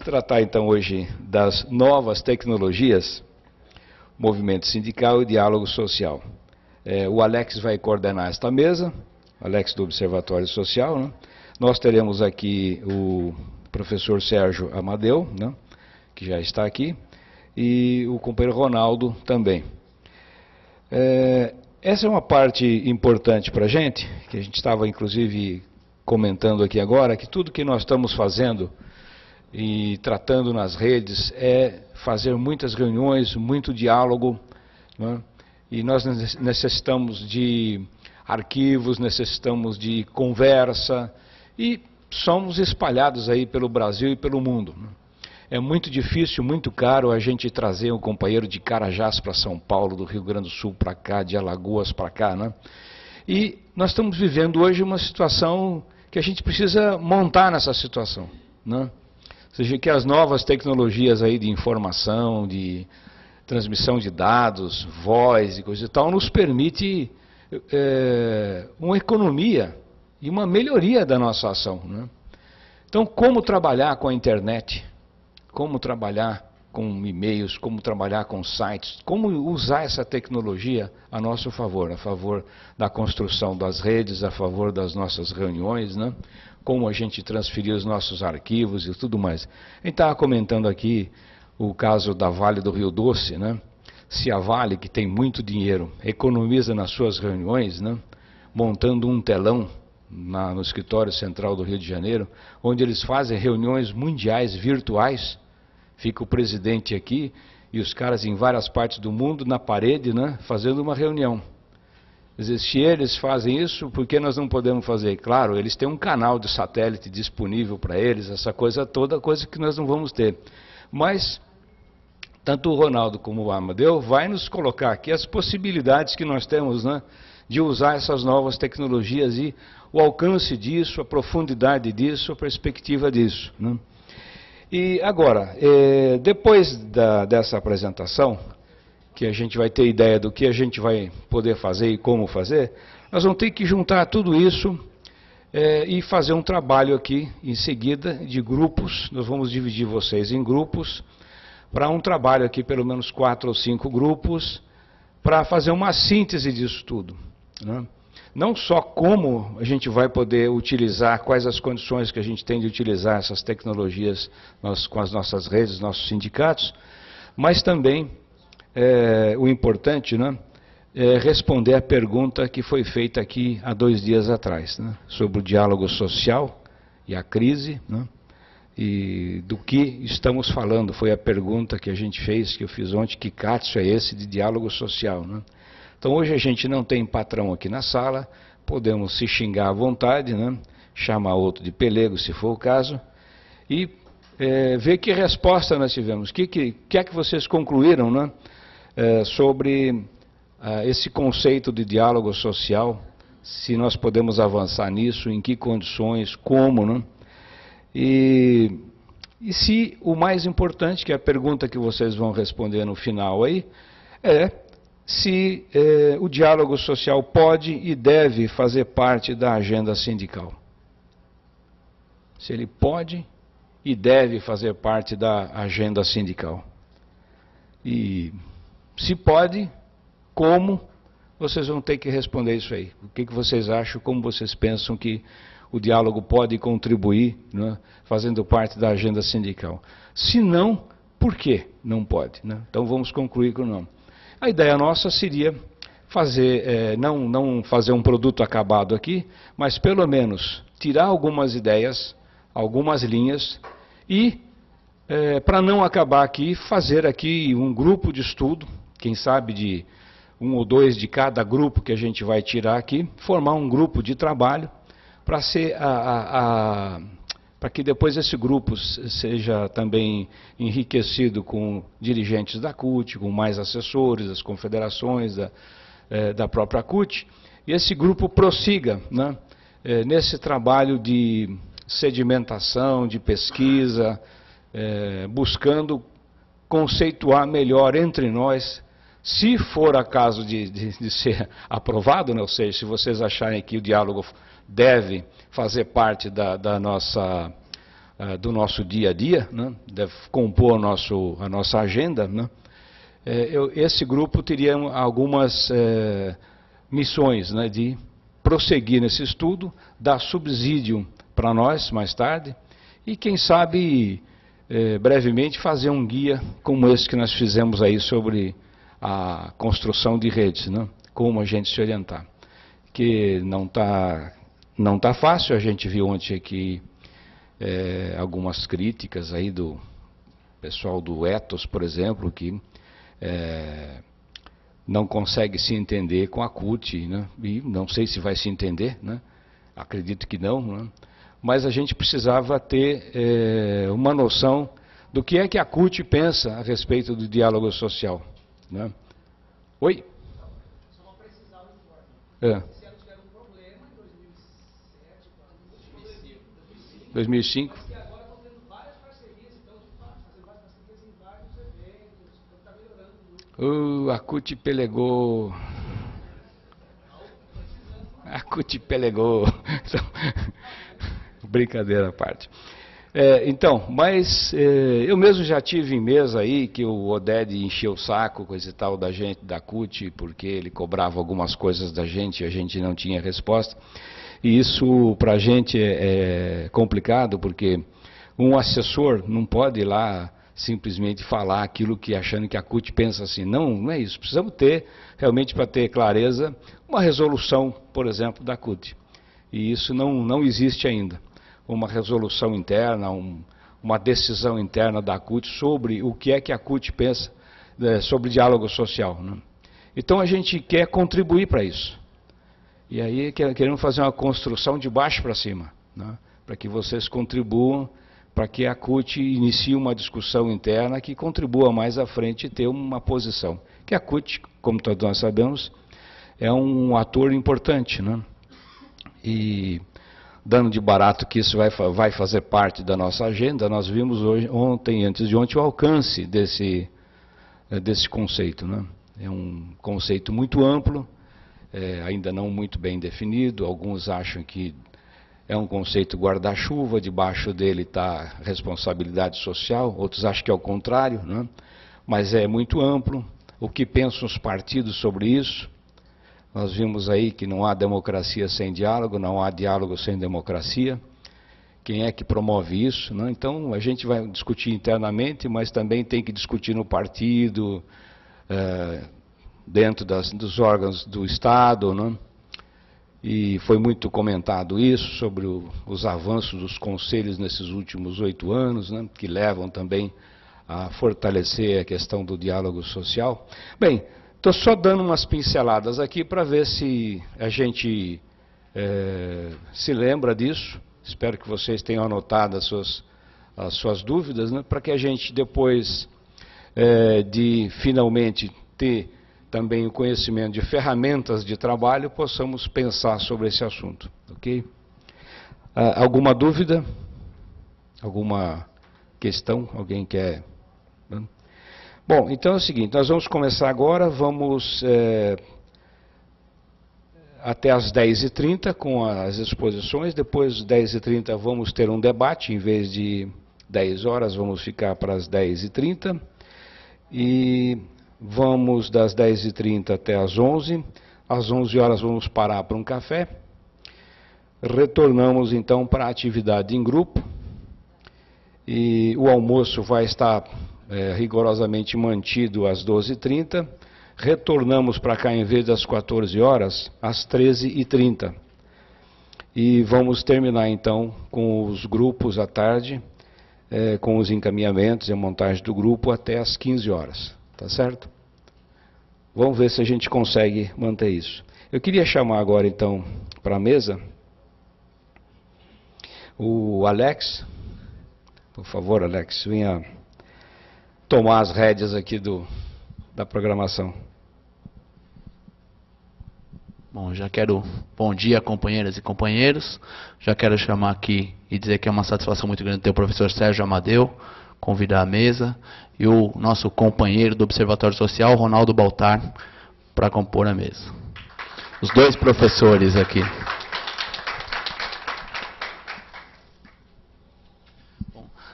tratar então hoje das novas tecnologias, movimento sindical e diálogo social. O Alex vai coordenar esta mesa, Alex do Observatório Social, né? Nós teremos aqui o professor Sérgio Amadeu, né, que já está aqui, e o companheiro Ronaldo também. Essa é uma parte importante para a gente, que a gente estava inclusive comentando aqui agora, que tudo que nós estamos fazendo e tratando nas redes é fazer muitas reuniões, muito diálogo, né? E nós necessitamos de arquivos, necessitamos de conversa, e somos espalhados aí pelo Brasil e pelo mundo, né? É muito difícil, muito caro a gente trazer um companheiro de Carajás para São Paulo, do Rio Grande do Sul para cá, de Alagoas para cá, né? E nós estamos vivendo hoje uma situação que a gente precisa montar nessa situação, né? Ou seja, que as novas tecnologias aí de informação, de transmissão de dados, voz e coisa e tal, nos permite uma economia e uma melhoria da nossa ação, né? Então, como trabalhar com a internet, como trabalhar com e-mails, como trabalhar com sites, como usar essa tecnologia a nosso favor, a favor da construção das redes, a favor das nossas reuniões, né? Como a gente transferir os nossos arquivos e tudo mais. A gente estava comentando aqui o caso da Vale do Rio Doce, né? Se a Vale, que tem muito dinheiro, economiza nas suas reuniões, né, montando um telão no escritório central do Rio de Janeiro, onde eles fazem reuniões mundiais virtuais, fica o presidente aqui e os caras em várias partes do mundo na parede, né, fazendo uma reunião. Quer dizer, se eles fazem isso, por que nós não podemos fazer? Claro, eles têm um canal de satélite disponível para eles, essa coisa toda, coisa que nós não vamos ter. Mas tanto o Ronaldo como o Amadeu vai nos colocar aqui as possibilidades que nós temos, né, de usar essas novas tecnologias e o alcance disso, a profundidade disso, a perspectiva disso, né? E agora, depois dessa apresentação, que a gente vai ter ideia do que a gente vai poder fazer e como fazer, nós vamos ter que juntar tudo isso e fazer um trabalho aqui em seguida de grupos. Nós vamos dividir vocês em grupos, para um trabalho aqui, pelo menos 4 ou 5 grupos, para fazer uma síntese disso tudo, né? Não só como a gente vai poder utilizar, quais as condições que a gente tem de utilizar essas tecnologias com as nossas redes, nossos sindicatos, mas também, o importante, né, é responder a pergunta que foi feita aqui há 2 dias atrás, né, sobre o diálogo social e a crise, né, e do que estamos falando. Foi a pergunta que a gente fez, que eu fiz ontem: que catso é esse de diálogo social, né? Então hoje a gente não tem patrão aqui na sala, podemos se xingar à vontade, né? Chamar outro de pelego, se for o caso, e ver que resposta nós tivemos, o que é que vocês concluíram, né? Sobre esse conceito de diálogo social, se nós podemos avançar nisso, em que condições, como, né? E se o mais importante, que é a pergunta que vocês vão responder no final aí, se o diálogo social pode e deve fazer parte da agenda sindical. Se ele pode e deve fazer parte da agenda sindical. E se pode, como, vocês vão ter que responder isso aí. O que vocês acham, como vocês pensam que o diálogo pode contribuir, né, fazendo parte da agenda sindical. Se não, por que não pode, né? Então vamos concluir com o não. A ideia nossa seria fazer, não fazer um produto acabado aqui, mas pelo menos tirar algumas ideias, algumas linhas, e para não acabar aqui, fazer aqui um grupo de estudo, quem sabe de 1 ou 2 de cada grupo que a gente vai tirar aqui, formar um grupo de trabalho, para ser para que depois esse grupo seja também enriquecido com dirigentes da CUT, com mais assessores, das confederações, da própria CUT, e esse grupo prossiga, né, nesse trabalho de sedimentação, de pesquisa, buscando conceituar melhor entre nós, se for a caso de ser aprovado, né, ou seja, se vocês acharem que o diálogo deve fazer parte do nosso dia a dia, né, deve compor a nossa agenda, né, esse grupo teria algumas missões, né, de prosseguir nesse estudo, dar subsídio para nós mais tarde e, quem sabe, brevemente fazer um guia como esse que nós fizemos aí sobre a construção de redes, né, como a gente se orientar. Que não tá fácil, a gente viu ontem aqui algumas críticas aí do pessoal do Ethos, por exemplo, que não consegue se entender com a CUT, né? E não sei se vai se entender, né? Acredito que não, né? Mas a gente precisava ter uma noção do que é que a CUT pensa a respeito do diálogo social, né? Oi? Só para precisar o informe. Esse ano tiveram um problema em 2007, 2005. mas que agora estão tendo várias parcerias, então fazendo várias parcerias em vários eventos, então está melhorando muito. A CUT pelegou. A CUT pelegou. Brincadeira à parte. Então, mas eu mesmo já tive em mesa aí que o Oded encheu o saco, coisa e tal, da gente, da CUT, porque ele cobrava algumas coisas da gente e a gente não tinha resposta. E isso para a gente é complicado, porque um assessor não pode ir lá simplesmente falar aquilo que achando que a CUT pensa assim. Não, não é isso. Precisamos ter, realmente para ter clareza, uma resolução, por exemplo, da CUT. E isso não existe ainda. Uma resolução interna, uma decisão interna da CUT sobre o que é que a CUT pensa sobre diálogo social, né? Então a gente quer contribuir para isso. E aí queremos fazer uma construção de baixo para cima, né? Para que vocês contribuam, para que a CUT inicie uma discussão interna que contribua mais à frente e ter uma posição. Que a CUT, como todos nós sabemos, é um ator importante, né? E dando de barato que isso vai fazer parte da nossa agenda, nós vimos ontem, antes de ontem, o alcance desse conceito, né? É um conceito muito amplo, ainda não muito bem definido. Alguns acham que é um conceito guarda-chuva, debaixo dele está responsabilidade social, outros acham que é o contrário, né? Mas é muito amplo. O que pensam os partidos sobre isso? Nós vimos aí que não há democracia sem diálogo, não há diálogo sem democracia. Quem é que promove isso, né? Então, a gente vai discutir internamente, mas também tem que discutir no partido, dentro dos órgãos do Estado, né? E foi muito comentado isso, sobre os avanços dos conselhos nesses últimos 8 anos, né? Que levam também a fortalecer a questão do diálogo social. Bem, estou só dando umas pinceladas aqui para ver se a gente se lembra disso. Espero que vocês tenham anotado as suas dúvidas, né, para que a gente, depois de finalmente ter também o conhecimento de ferramentas de trabalho, possamos pensar sobre esse assunto. Ok? Alguma dúvida? Alguma questão? Alguém quer? Não? Bom, então é o seguinte, nós vamos começar agora, vamos até às 10h30 com as exposições, depois das 10h30 vamos ter um debate, em vez de 10 horas vamos ficar para as 10h30, e vamos das 10h30 até às 11h, às 11 horas vamos parar para um café, retornamos então para a atividade em grupo, e o almoço vai estar rigorosamente mantido às 12h30, retornamos para cá em vez das 14 horas, às 13h30. E vamos terminar então com os grupos à tarde, com os encaminhamentos e a montagem do grupo até às 15 horas. Tá certo? Vamos ver se a gente consegue manter isso. Eu queria chamar agora então para a mesa o Alex. Por favor, Alex, venha tomar as rédeas aqui da programação. Bom, bom dia, companheiras e companheiros. Já quero chamar aqui e dizer que é uma satisfação muito grande ter o professor Sérgio Amadeu, convidar à mesa, e o nosso companheiro do Observatório Social, Ronaldo Baltar, para compor a mesa. Os dois professores aqui.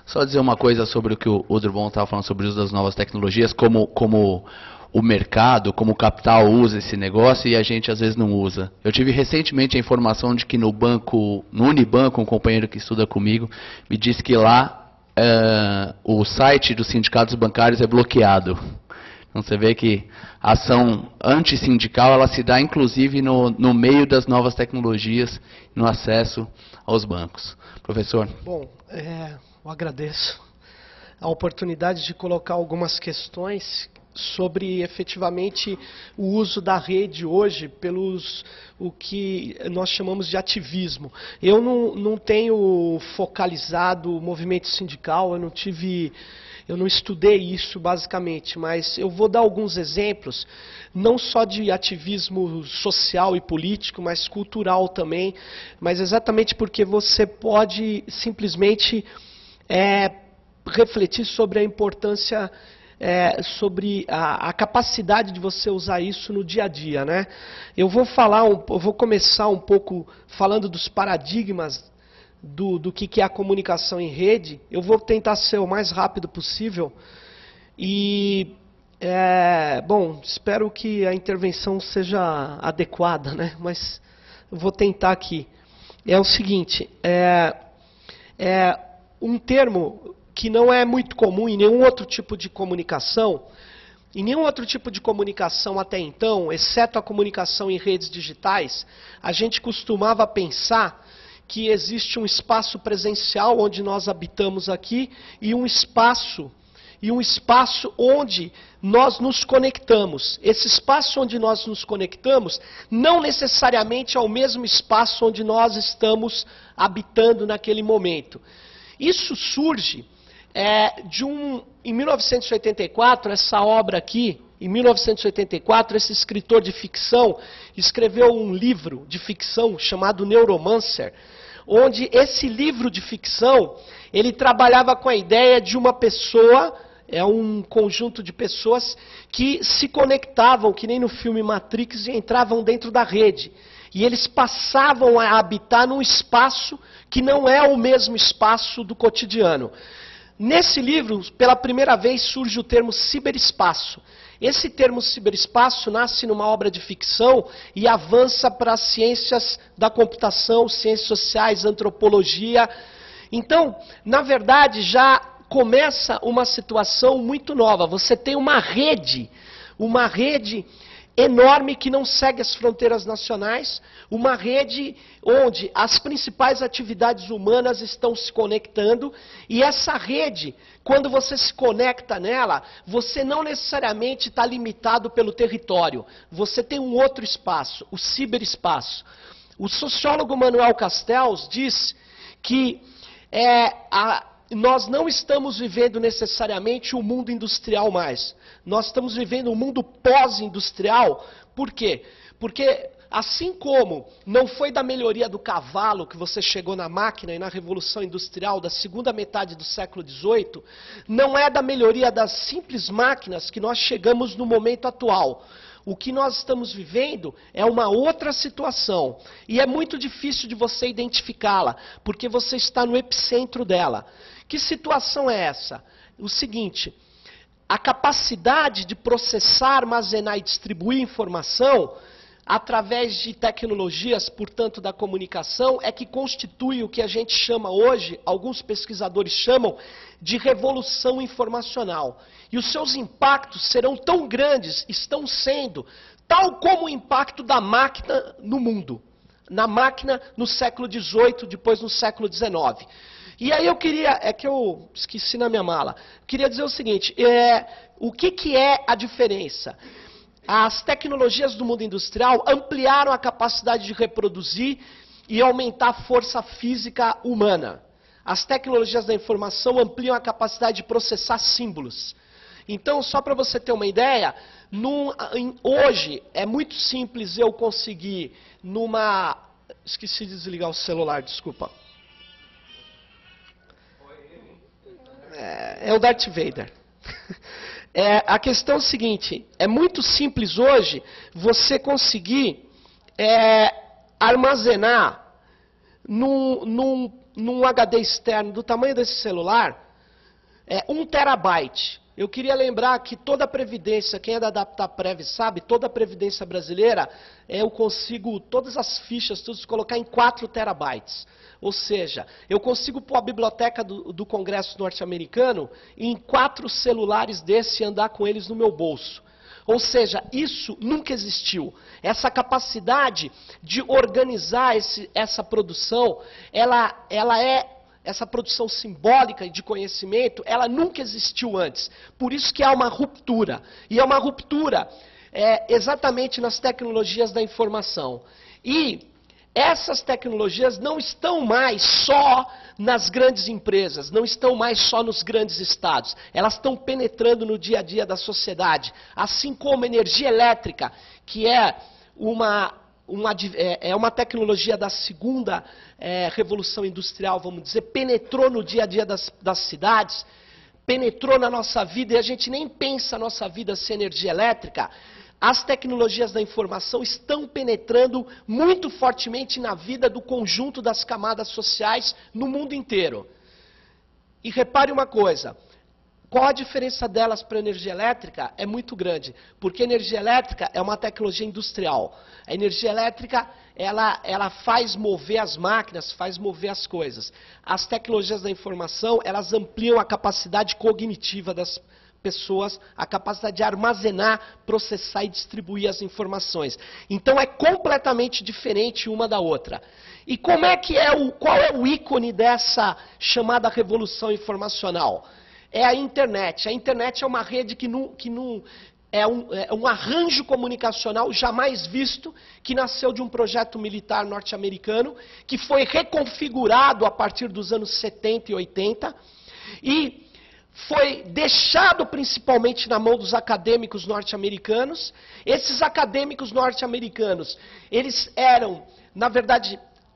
Só dizer uma coisa sobre o que o Drummond estava falando sobre o uso das novas tecnologias, como o mercado, como o capital usa esse negócio e a gente às vezes não usa. Eu tive recentemente a informação de que no Unibanco, um companheiro que estuda comigo, me disse que lá o site dos sindicatos bancários é bloqueado. Então você vê que a ação antissindical ela se dá inclusive no meio das novas tecnologias, no acesso aos bancos. Professor. Bom, eu agradeço a oportunidade de colocar algumas questões sobre efetivamente o uso da rede hoje pelos o que nós chamamos de ativismo. Eu não tenho focalizado o movimento sindical, eu não estudei isso basicamente, mas eu vou dar alguns exemplos, não só de ativismo social e político, mas cultural também, mas exatamente porque você pode simplesmente refletir sobre a importância, sobre a capacidade de você usar isso no dia a dia, né? Eu vou começar um pouco falando dos paradigmas do que é a comunicação em rede. Eu vou tentar ser o mais rápido possível e, bom, espero que a intervenção seja adequada, né? Mas eu vou tentar aqui. É o seguinte, um termo que não é muito comum em nenhum outro tipo de comunicação, até então, exceto a comunicação em redes digitais, a gente costumava pensar que existe um espaço presencial onde nós habitamos aqui e um espaço onde nós nos conectamos. Esse espaço onde nós nos conectamos não necessariamente é o mesmo espaço onde nós estamos habitando naquele momento. Isso surge em 1984, essa obra aqui, em 1984, esse escritor de ficção escreveu um livro de ficção chamado Neuromancer, onde esse livro de ficção, ele trabalhava com a ideia de uma pessoa, um conjunto de pessoas que se conectavam, que nem no filme Matrix, e entravam dentro da rede. E eles passavam a habitar num espaço que não é o mesmo espaço do cotidiano. Nesse livro, pela primeira vez, surge o termo ciberespaço. Esse termo ciberespaço nasce numa obra de ficção e avança para as ciências da computação, ciências sociais, antropologia. Então, na verdade, já começa uma situação muito nova. Você tem uma rede enorme que não segue as fronteiras nacionais, uma rede onde as principais atividades humanas estão se conectando, e essa rede, quando você se conecta nela, você não necessariamente está limitado pelo território, você tem um outro espaço, o ciberespaço. O sociólogo Manuel Castells diz que nós não estamos vivendo necessariamente o mundo industrial mais. Nós estamos vivendo um mundo pós-industrial. Por quê? Porque assim como não foi da melhoria do cavalo que você chegou na máquina e na Revolução Industrial da segunda metade do século XVIII, não é da melhoria das simples máquinas que nós chegamos no momento atual. O que nós estamos vivendo é uma outra situação. E é muito difícil de você identificá-la, porque você está no epicentro dela. Que situação é essa? O seguinte: a capacidade de processar, armazenar e distribuir informação através de tecnologias, portanto, da comunicação, é que constitui o que a gente chama hoje, alguns pesquisadores chamam, de revolução informacional. E os seus impactos serão tão grandes, estão sendo, tal como o impacto da máquina no mundo. Na máquina no século XVIII, depois no século XIX. E aí eu queria, que eu esqueci na minha mala, queria dizer o seguinte, o que é a diferença? As tecnologias do mundo industrial ampliaram a capacidade de reproduzir e aumentar a força física humana. As tecnologias da informação ampliam a capacidade de processar símbolos. Então, só para você ter uma ideia, hoje é muito simples eu conseguir esqueci de desligar o celular, desculpa. É o Darth Vader. A questão é o seguinte, é muito simples hoje você conseguir armazenar num HD externo do tamanho desse celular 1 terabyte. Eu queria lembrar que toda a previdência, quem é da DataPrev sabe, toda a previdência brasileira, eu consigo, todas as fichas, tudo colocar em 4 terabytes. Ou seja, eu consigo pôr a biblioteca do Congresso norte-americano em 4 celulares desse e andar com eles no meu bolso. Ou seja, isso nunca existiu. Essa capacidade de organizar essa produção, essa produção simbólica de conhecimento, ela nunca existiu antes. Por isso que há uma ruptura. E é uma ruptura exatamente nas tecnologias da informação. E essas tecnologias não estão mais só nas grandes empresas, não estão mais só nos grandes estados. Elas estão penetrando no dia a dia da sociedade. Assim como a energia elétrica, que é uma tecnologia da segunda revolução industrial, vamos dizer, penetrou no dia a dia das cidades, penetrou na nossa vida, e a gente nem pensa a nossa vida sem energia elétrica. As tecnologias da informação estão penetrando muito fortemente na vida do conjunto das camadas sociais no mundo inteiro. E repare uma coisa, qual a diferença delas para a energia elétrica? É muito grande, porque a energia elétrica é uma tecnologia industrial. A energia elétrica, ela faz mover as máquinas, faz mover as coisas. As tecnologias da informação, elas ampliam a capacidade cognitiva das pessoas, a capacidade de armazenar, processar e distribuir as informações. Então é completamente diferente uma da outra. E como é que qual é o ícone dessa chamada revolução informacional? É a internet. A internet é uma rede é um arranjo comunicacional jamais visto, que nasceu de um projeto militar norte-americano, que foi reconfigurado a partir dos anos 70 e 80, e foi deixado principalmente na mão dos acadêmicos norte-americanos. Esses acadêmicos norte-americanos, eles eram, na verdade,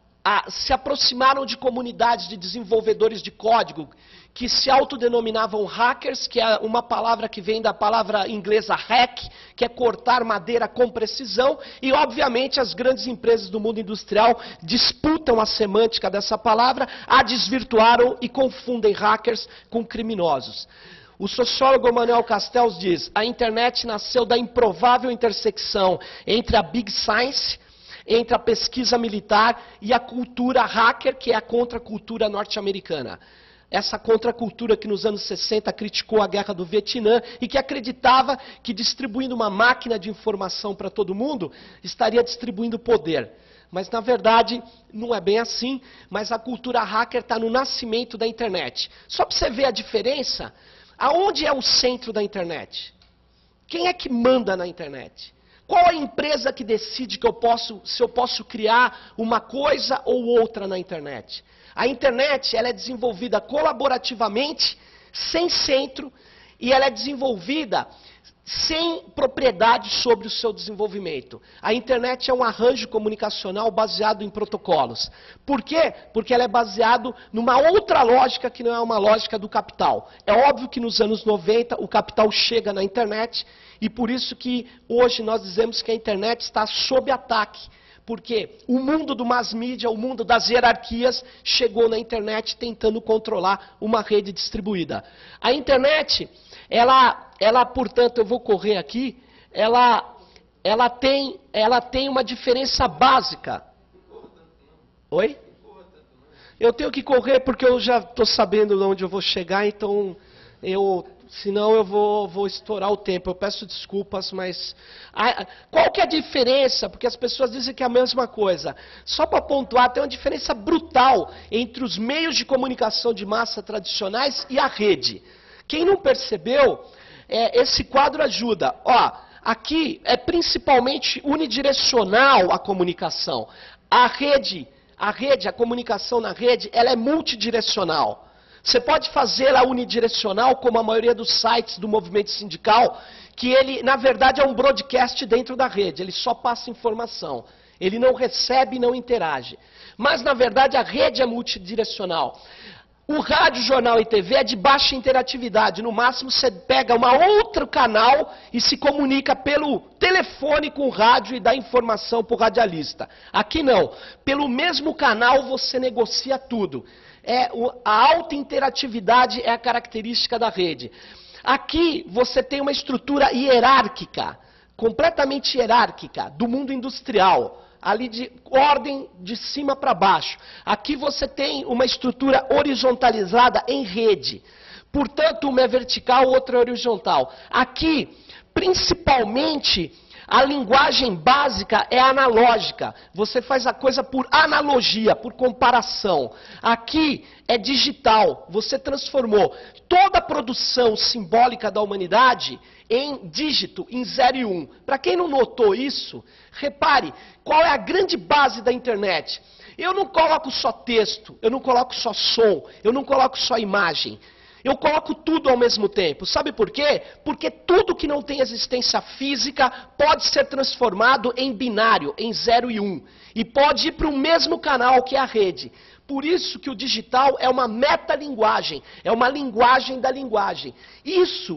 se aproximaram de comunidades de desenvolvedores de código que se autodenominavam hackers, que é uma palavra que vem da palavra inglesa hack, que é cortar madeira com precisão, e obviamente as grandes empresas do mundo industrial disputam a semântica dessa palavra, a desvirtuaram e confundem hackers com criminosos. O sociólogo Manuel Castells diz: a internet nasceu da improvável intersecção entre a Big Science, entre a pesquisa militar e a cultura hacker, que é a contracultura norte-americana. Essa contracultura que nos anos 60 criticou a guerra do Vietnã e que acreditava que distribuindo uma máquina de informação para todo mundo, estaria distribuindo poder. Mas na verdade não é bem assim, mas a cultura hacker está no nascimento da internet. Só para você ver a diferença, aonde é o centro da internet? Quem é que manda na internet? Qual a empresa que decide se eu posso criar uma coisa ou outra na internet? A internet, ela é desenvolvida colaborativamente, sem centro, e ela é desenvolvida sem propriedade sobre o seu desenvolvimento. A internet é um arranjo comunicacional baseado em protocolos. Por quê? Porque ela é baseado numa outra lógica que não é uma lógica do capital. É óbvio que nos anos 90 o capital chega na internet, e por isso que hoje nós dizemos que a internet está sob ataque. Porque o mundo do mass media, o mundo das hierarquias, chegou na internet tentando controlar uma rede distribuída. A internet, ela portanto, eu vou correr aqui, ela tem uma diferença básica. Oi? Eu tenho que correr porque eu já estou sabendo de onde eu vou chegar, então senão eu vou estourar o tempo. Eu peço desculpas, mas qual que é a diferença? Porque as pessoas dizem que é a mesma coisa. Só para pontuar, tem uma diferença brutal entre os meios de comunicação de massa tradicionais e a rede. Quem não percebeu, esse quadro ajuda. Ó, aqui é principalmente unidirecional a comunicação. A comunicação na rede, ela é multidirecional. Você pode fazê-la unidirecional, como a maioria dos sites do movimento sindical, que ele, na verdade, é um broadcast dentro da rede, ele só passa informação, ele não recebe e não interage. Mas, na verdade, a rede é multidirecional. O rádio, jornal e TV é de baixa interatividade, no máximo você pega um outro canal e se comunica pelo telefone com o rádio e dá informação para o radialista. Aqui não, pelo mesmo canal você negocia tudo. A alta interatividade é a característica da rede. Aqui você tem uma estrutura hierárquica, completamente hierárquica, do mundo industrial, ali de ordem de cima para baixo. Aqui você tem uma estrutura horizontalizada em rede. Portanto, uma é vertical, outra é horizontal. Aqui, principalmente, a linguagem básica é analógica. Você faz a coisa por analogia, por comparação. Aqui é digital. Você transformou toda a produção simbólica da humanidade em dígito, em 0 e 1. Para quem não notou isso, repare qual é a grande base da internet. Eu não coloco só texto, eu não coloco só som, eu não coloco só imagem. Eu coloco tudo ao mesmo tempo. Sabe por quê? Porque tudo que não tem existência física pode ser transformado em binário, em 0 e 1. E pode ir para o mesmo canal que é a rede. Por isso que o digital é uma metalinguagem, é uma linguagem da linguagem. Isso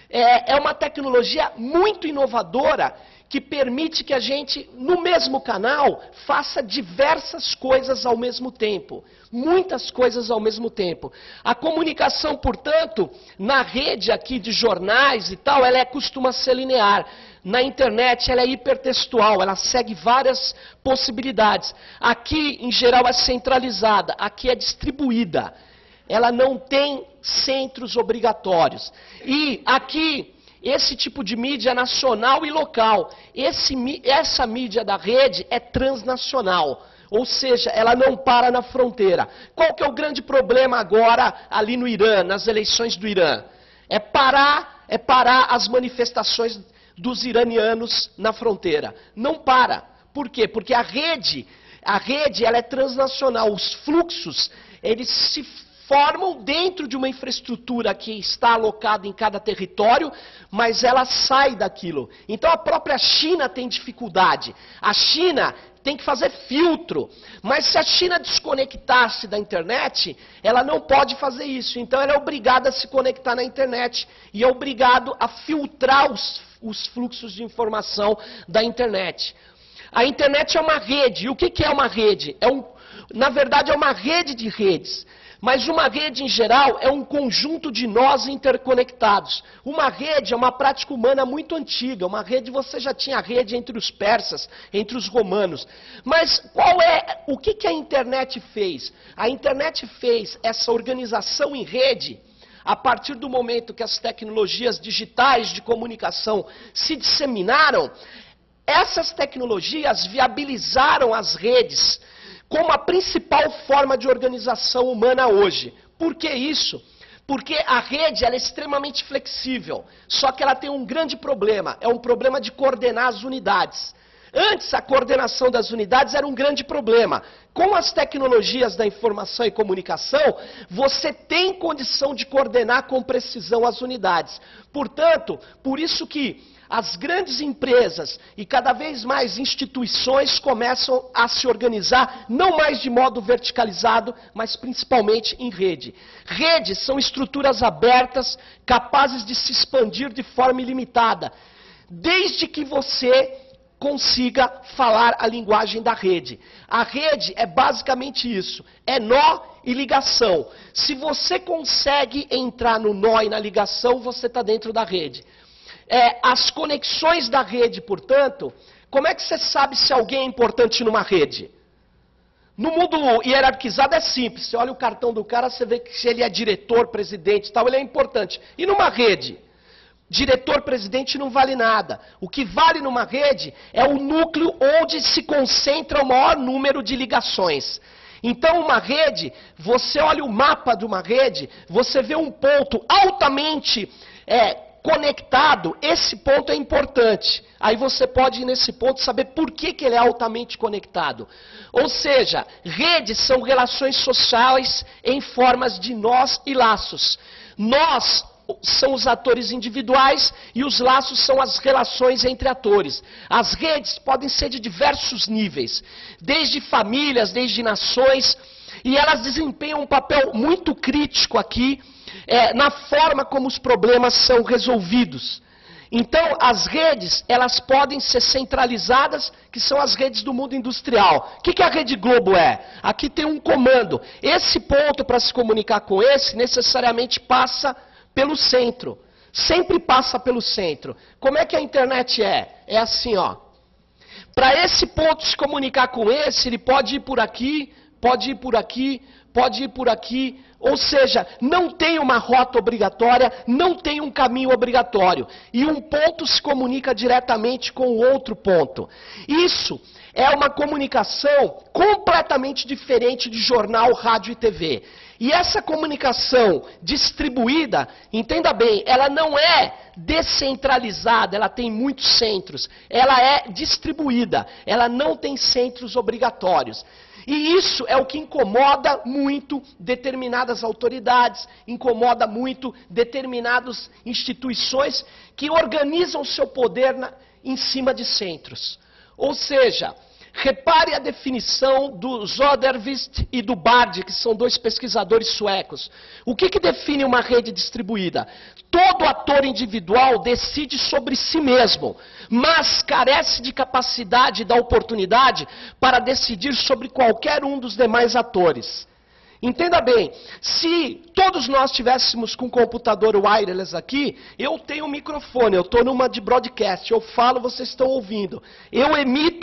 é uma tecnologia muito inovadora que permite que a gente, no mesmo canal, faça diversas coisas ao mesmo tempo. Muitas coisas ao mesmo tempo. A comunicação, portanto, na rede aqui de jornais e tal, ela costuma ser linear. Na internet ela é hipertextual, ela segue várias possibilidades. Aqui, em geral, é centralizada, aqui é distribuída. Ela não tem centros obrigatórios. E aqui, esse tipo de mídia é nacional e local. Essa mídia da rede é transnacional. Ou seja, ela não para na fronteira. Qual que é o grande problema agora ali no Irã, nas eleições do Irã? É parar as manifestações dos iranianos na fronteira. Não para. Por quê? Porque a rede ela é transnacional. Os fluxos, eles se formam dentro de uma infraestrutura que está alocada em cada território, mas ela sai daquilo. Então a própria China tem dificuldade. A China tem que fazer filtro. Mas se a China desconectar-se da internet, ela não pode fazer isso. Então ela é obrigada a se conectar na internet e é obrigado a filtrar os fluxos de informação da internet. A internet é uma rede. E o que é uma rede? Na verdade é uma rede de redes. Mas uma rede, em geral, é um conjunto de nós interconectados. Uma rede é uma prática humana muito antiga. Uma rede, você já tinha rede entre os persas, entre os romanos. Mas o que a internet fez? A internet fez essa organização em rede a partir do momento que as tecnologias digitais de comunicação se disseminaram. Essas tecnologias viabilizaram as redes como a principal forma de organização humana hoje. Por que isso? Porque a rede ela é extremamente flexível, só que ela tem um grande problema, é um problema de coordenar as unidades. Antes, a coordenação das unidades era um grande problema. Com as tecnologias da informação e comunicação, você tem condição de coordenar com precisão as unidades. Portanto, por isso que as grandes empresas e cada vez mais instituições começam a se organizar, não mais de modo verticalizado, mas principalmente em rede. Redes são estruturas abertas, capazes de se expandir de forma ilimitada, desde que você consiga falar a linguagem da rede. A rede é basicamente isso, é nó e ligação. Se você consegue entrar no nó e na ligação, você está dentro da rede. As conexões da rede, portanto, como é que você sabe se alguém é importante numa rede? No mundo hierarquizado é simples, você olha o cartão do cara, você vê que se ele é diretor, presidente e tal, ele é importante. E numa rede? Diretor, presidente não vale nada. O que vale numa rede é o núcleo onde se concentra o maior número de ligações. Então uma rede, você olha o mapa de uma rede, você vê um ponto altamente conectado, esse ponto é importante. Aí você pode ir nesse ponto saber por que ele é altamente conectado. Ou seja, redes são relações sociais em formas de nós e laços. Nós são os atores individuais e os laços são as relações entre atores. As redes podem ser de diversos níveis, desde famílias, desde nações, e elas desempenham um papel muito crítico aqui, na forma como os problemas são resolvidos. Então, as redes, elas podem ser centralizadas, que são as redes do mundo industrial. O que a Rede Globo é? Aqui tem um comando. Esse ponto, para se comunicar com esse, necessariamente passa pelo centro. Sempre passa pelo centro. Como é que a internet é? É assim, ó. Para esse ponto se comunicar com esse, ele pode ir por aqui, pode ir por aqui, pode ir por aqui. Ou seja, não tem uma rota obrigatória, não tem um caminho obrigatório. E um ponto se comunica diretamente com o outro ponto. Isso é uma comunicação completamente diferente de jornal, rádio e TV. E essa comunicação distribuída, entenda bem, ela não é descentralizada, ela tem muitos centros. Ela é distribuída, ela não tem centros obrigatórios. E isso é o que incomoda muito determinadas autoridades, incomoda muito determinadas instituições que organizam seu poder em cima de centros. Ou seja, repare a definição do Söderqvist e do Bard, que são dois pesquisadores suecos. O que define uma rede distribuída? Todo ator individual decide sobre si mesmo, mas carece de capacidade da oportunidade para decidir sobre qualquer um dos demais atores. Entenda bem, se todos nós tivéssemos com um computador wireless aqui, eu tenho um microfone, eu estou numa de broadcast, eu falo, vocês estão ouvindo. Eu emito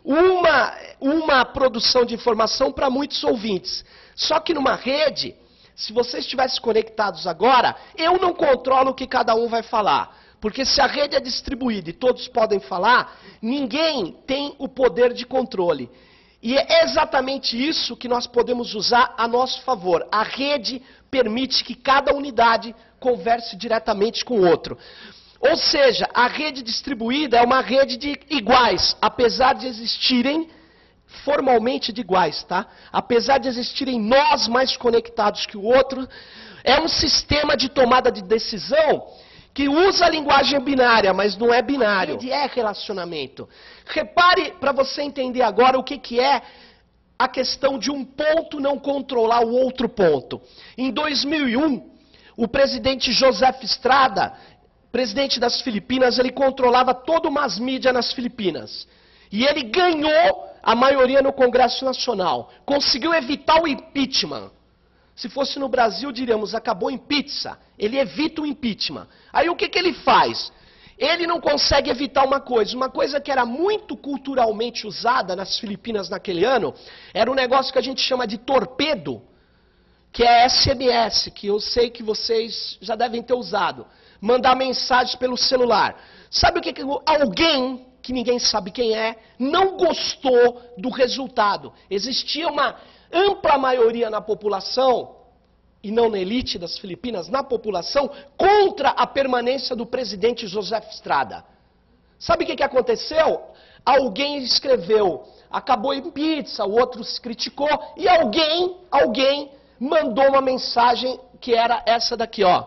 uma produção de informação para muitos ouvintes. Só que numa rede, se vocês estivessem conectados agora, eu não controlo o que cada um vai falar. Porque se a rede é distribuída e todos podem falar, ninguém tem o poder de controle. E é exatamente isso que nós podemos usar a nosso favor. A rede permite que cada unidade converse diretamente com o outro. Ou seja, a rede distribuída é uma rede de iguais, apesar de existirem formalmente de iguais, tá? Apesar de existirem nós mais conectados que o outro, é um sistema de tomada de decisão que usa a linguagem binária, mas não é binário. A rede é relacionamento. Repare, para você entender agora, o que é a questão de um ponto não controlar o outro ponto. Em 2001, o presidente Joseph Estrada, presidente das Filipinas, ele controlava toda uma mídia nas Filipinas. E ele ganhou a maioria no Congresso Nacional. Conseguiu evitar o impeachment. Se fosse no Brasil, diríamos, acabou em pizza. Ele evita o impeachment. Aí o que ele faz? Ele não consegue evitar uma coisa que era muito culturalmente usada nas Filipinas naquele ano, era um negócio que a gente chama de torpedo, que é SMS, que eu sei que vocês já devem ter usado. Mandar mensagens pelo celular. Sabe o que alguém, que ninguém sabe quem é, não gostou do resultado? Existia uma ampla maioria na população, e não na elite das Filipinas, na população, contra a permanência do presidente Joseph Estrada. Sabe o que aconteceu? Alguém escreveu, acabou em pizza, o outro se criticou, e alguém mandou uma mensagem que era essa daqui, ó.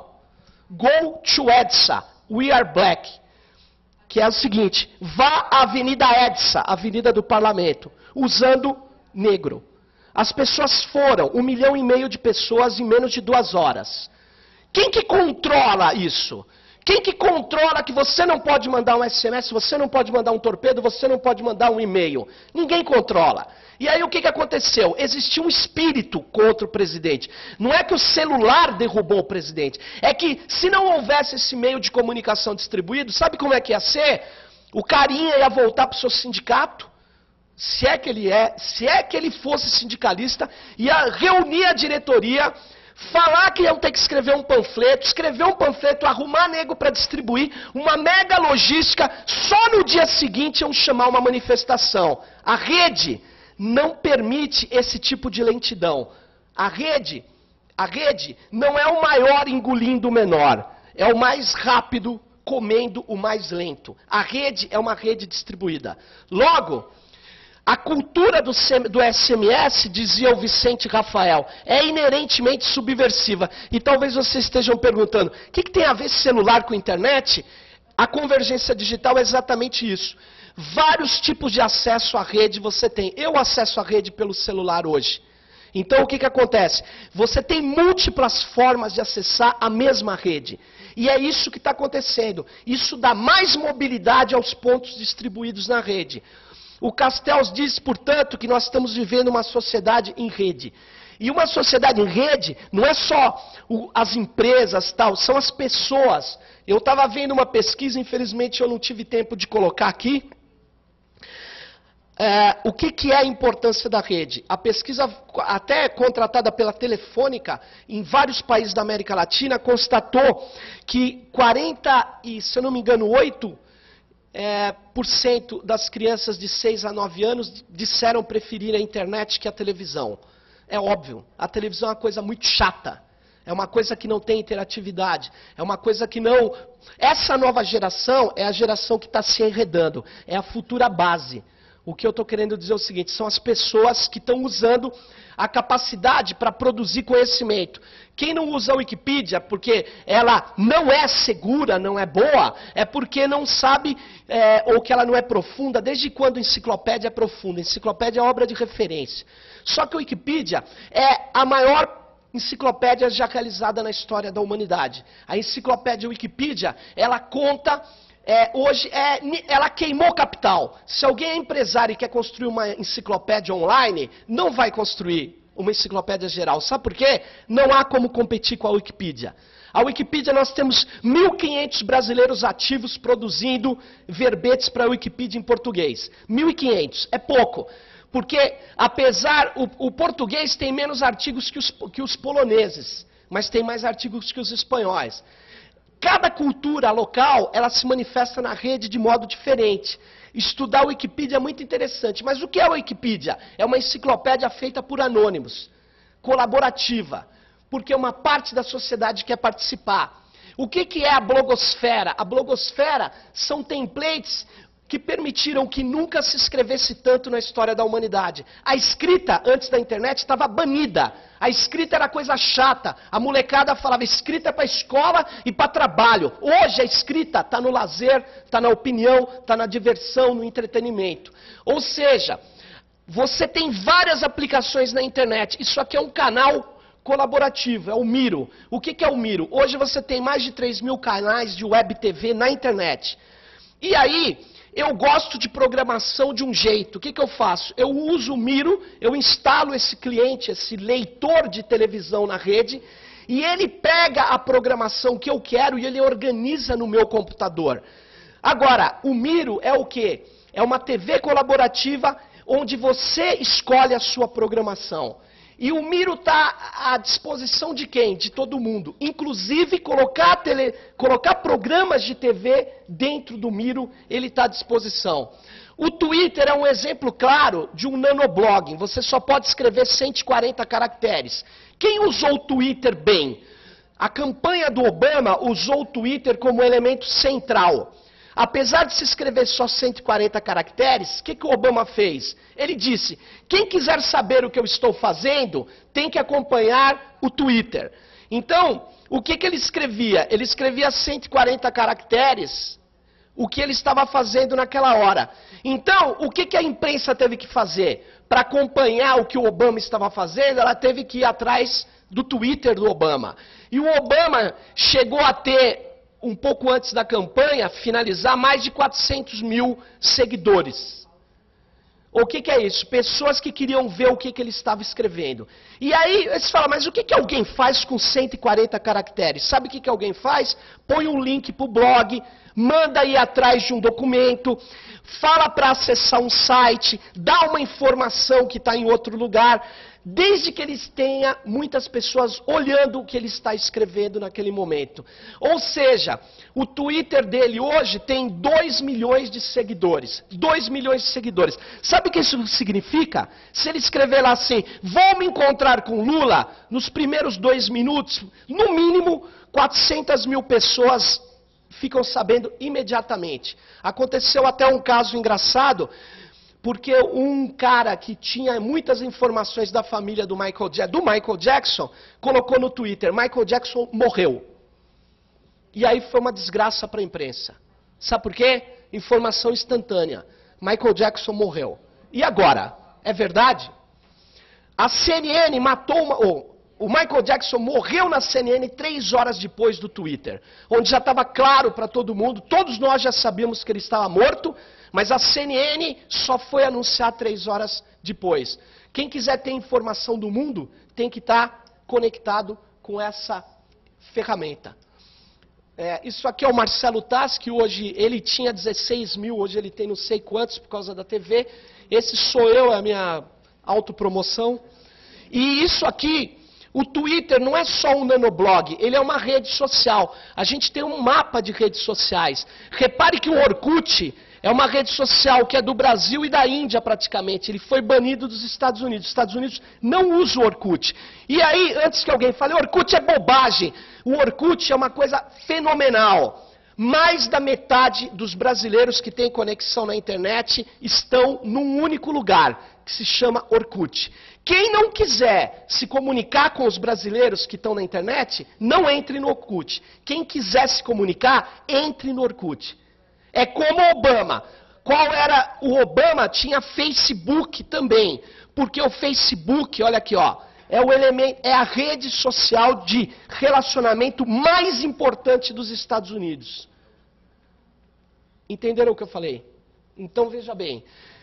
Go to EDSA, we are black. Que é o seguinte, vá à Avenida EDSA, Avenida do Parlamento, usando negro. As pessoas foram, 1,5 milhão de pessoas em menos de 2 horas. Quem que controla isso? Quem que controla que você não pode mandar um SMS, você não pode mandar um torpedo, você não pode mandar um e-mail? Ninguém controla. E aí o que aconteceu? Existia um espírito contra o presidente. Não é que o celular derrubou o presidente. É que se não houvesse esse meio de comunicação distribuído, sabe como é que ia ser? O carinha ia voltar para o seu sindicato. Se é que ele fosse sindicalista, ia reunir a diretoria, falar que iam ter que escrever um panfleto, arrumar nego para distribuir, uma mega logística, só no dia seguinte iam chamar uma manifestação. A rede não permite esse tipo de lentidão. A rede não é o maior engolindo o menor, é o mais rápido comendo o mais lento. A rede é uma rede distribuída. Logo, a cultura do SMS, dizia o Vicente Rafael, é inerentemente subversiva. E talvez vocês estejam perguntando, o que tem a ver celular com internet? A convergência digital é exatamente isso. Vários tipos de acesso à rede você tem. Eu acesso a rede pelo celular hoje. Então, o que acontece? Você tem múltiplas formas de acessar a mesma rede. E é isso que está acontecendo. Isso dá mais mobilidade aos pontos distribuídos na rede. O Castells diz, portanto, que nós estamos vivendo uma sociedade em rede. E uma sociedade em rede não é só as empresas, tal, são as pessoas. Eu estava vendo uma pesquisa, infelizmente eu não tive tempo de colocar aqui. O que é a importância da rede? A pesquisa, até contratada pela Telefônica, em vários países da América Latina, constatou que 8% das crianças de 6 a 9 anos disseram preferir a internet que a televisão. É óbvio, a televisão é uma coisa muito chata. É uma coisa que não tem interatividade. É uma coisa que não... Essa nova geração é a geração que está se enredando. É a futura base. O que eu estou querendo dizer é o seguinte, são as pessoas que estão usando a capacidade para produzir conhecimento. Quem não usa a Wikipedia porque ela não é segura, não é boa, é porque não sabe, ou que ela não é profunda. Desde quando a enciclopédia é profunda? A enciclopédia é obra de referência. Só que a Wikipedia é a maior enciclopédia já realizada na história da humanidade. A enciclopédia Wikipedia, ela conta... ela queimou capital. Se alguém é empresário e quer construir uma enciclopédia online, não vai construir uma enciclopédia geral. Sabe por quê? Não há como competir com a Wikipedia. A Wikipedia, nós temos 1.500 brasileiros ativos produzindo verbetes para a Wikipedia em português. 1.500, é pouco. Porque, apesar, o português tem menos artigos que os poloneses, mas tem mais artigos que os espanhóis. Cada cultura local, ela se manifesta na rede de modo diferente. Estudar a Wikipedia é muito interessante. Mas o que é a Wikipedia? É uma enciclopédia feita por anônimos, colaborativa, porque uma parte da sociedade quer participar. O que é a blogosfera? A blogosfera são templates que permitiram que nunca se escrevesse tanto na história da humanidade. A escrita, antes da internet, estava banida. A escrita era coisa chata. A molecada falava, escrita é para escola e para trabalho. Hoje a escrita está no lazer, está na opinião, está na diversão, no entretenimento. Ou seja, você tem várias aplicações na internet. Isso aqui é um canal colaborativo, é o Miro. O que é o Miro? Hoje você tem mais de 3.000 canais de web TV na internet. E aí... eu gosto de programação de um jeito. O que eu faço? Eu uso o Miro, eu instalo esse cliente, esse leitor de televisão na rede, e ele pega a programação que eu quero e ele organiza no meu computador. Agora, o Miro é o quê? É uma TV colaborativa onde você escolhe a sua programação. E o Miro está à disposição de quem? De todo mundo. Inclusive, colocar programas de TV dentro do Miro, ele está à disposição. O Twitter é um exemplo claro de um nanoblogging. Você só pode escrever 140 caracteres. Quem usou o Twitter bem? A campanha do Obama usou o Twitter como elemento central. Apesar de se escrever só 140 caracteres, o que o Obama fez? Ele disse, quem quiser saber o que eu estou fazendo, tem que acompanhar o Twitter. Então, o que ele escrevia? Ele escrevia 140 caracteres, o que ele estava fazendo naquela hora. Então, o que a imprensa teve que fazer? Para acompanhar o que o Obama estava fazendo, ela teve que ir atrás do Twitter do Obama. E o Obama chegou a ter... um pouco antes da campanha, finalizar, mais de 400 mil seguidores. O que é isso? Pessoas que queriam ver o que ele estava escrevendo. E aí, eles falam, mas o que alguém faz com 140 caracteres? Sabe o que alguém faz? Põe um link para o blog, manda ir atrás de um documento, fala para acessar um site, dá uma informação que está em outro lugar, desde que eles tenham muitas pessoas olhando o que ele está escrevendo naquele momento. Ou seja, o Twitter dele hoje tem 2 milhões de seguidores. 2 milhões de seguidores. Sabe o que isso significa? Se ele escrever lá assim, vou me encontrar com Lula, nos primeiros 2 minutos, no mínimo 400 mil pessoas ficam sabendo imediatamente. Aconteceu até um caso engraçado, porque um cara que tinha muitas informações da família do Michael Jackson, colocou no Twitter, Michael Jackson morreu. E aí foi uma desgraça para a imprensa. Sabe por quê? Informação instantânea. Michael Jackson morreu. E agora? É verdade? A CNN matou o Michael Jackson morreu na CNN 3 horas depois do Twitter, onde já estava claro para todo mundo, todos nós já sabíamos que ele estava morto, mas a CNN só foi anunciar 3 horas depois. Quem quiser ter informação do mundo tem que estar conectado com essa ferramenta. Isso aqui é o Marcelo Taz, que hoje ele tinha 16 mil, hoje ele tem não sei quantos por causa da TV. Esse sou eu, é a minha autopromoção. E isso aqui, o Twitter não é só um nanoblog, ele é uma rede social. A gente tem um mapa de redes sociais. Repare que o Orkut é uma rede social que é do Brasil e da Índia praticamente. Ele foi banido dos Estados Unidos. Os Estados Unidos não usam o Orkut. E aí, antes que alguém fale, Orkut é bobagem. O Orkut é uma coisa fenomenal. Mais da metade dos brasileiros que têm conexão na internet estão num único lugar, que se chama Orkut. Quem não quiser se comunicar com os brasileiros que estão na internet, não entre no Orkut. Quem quiser se comunicar, entre no Orkut. É como o Obama. Qual era? O Obama tinha Facebook também. Porque o Facebook, olha aqui, ó, é o elemento, é a rede social de relacionamento mais importante dos Estados Unidos. Entenderam o que eu falei? Então veja bem.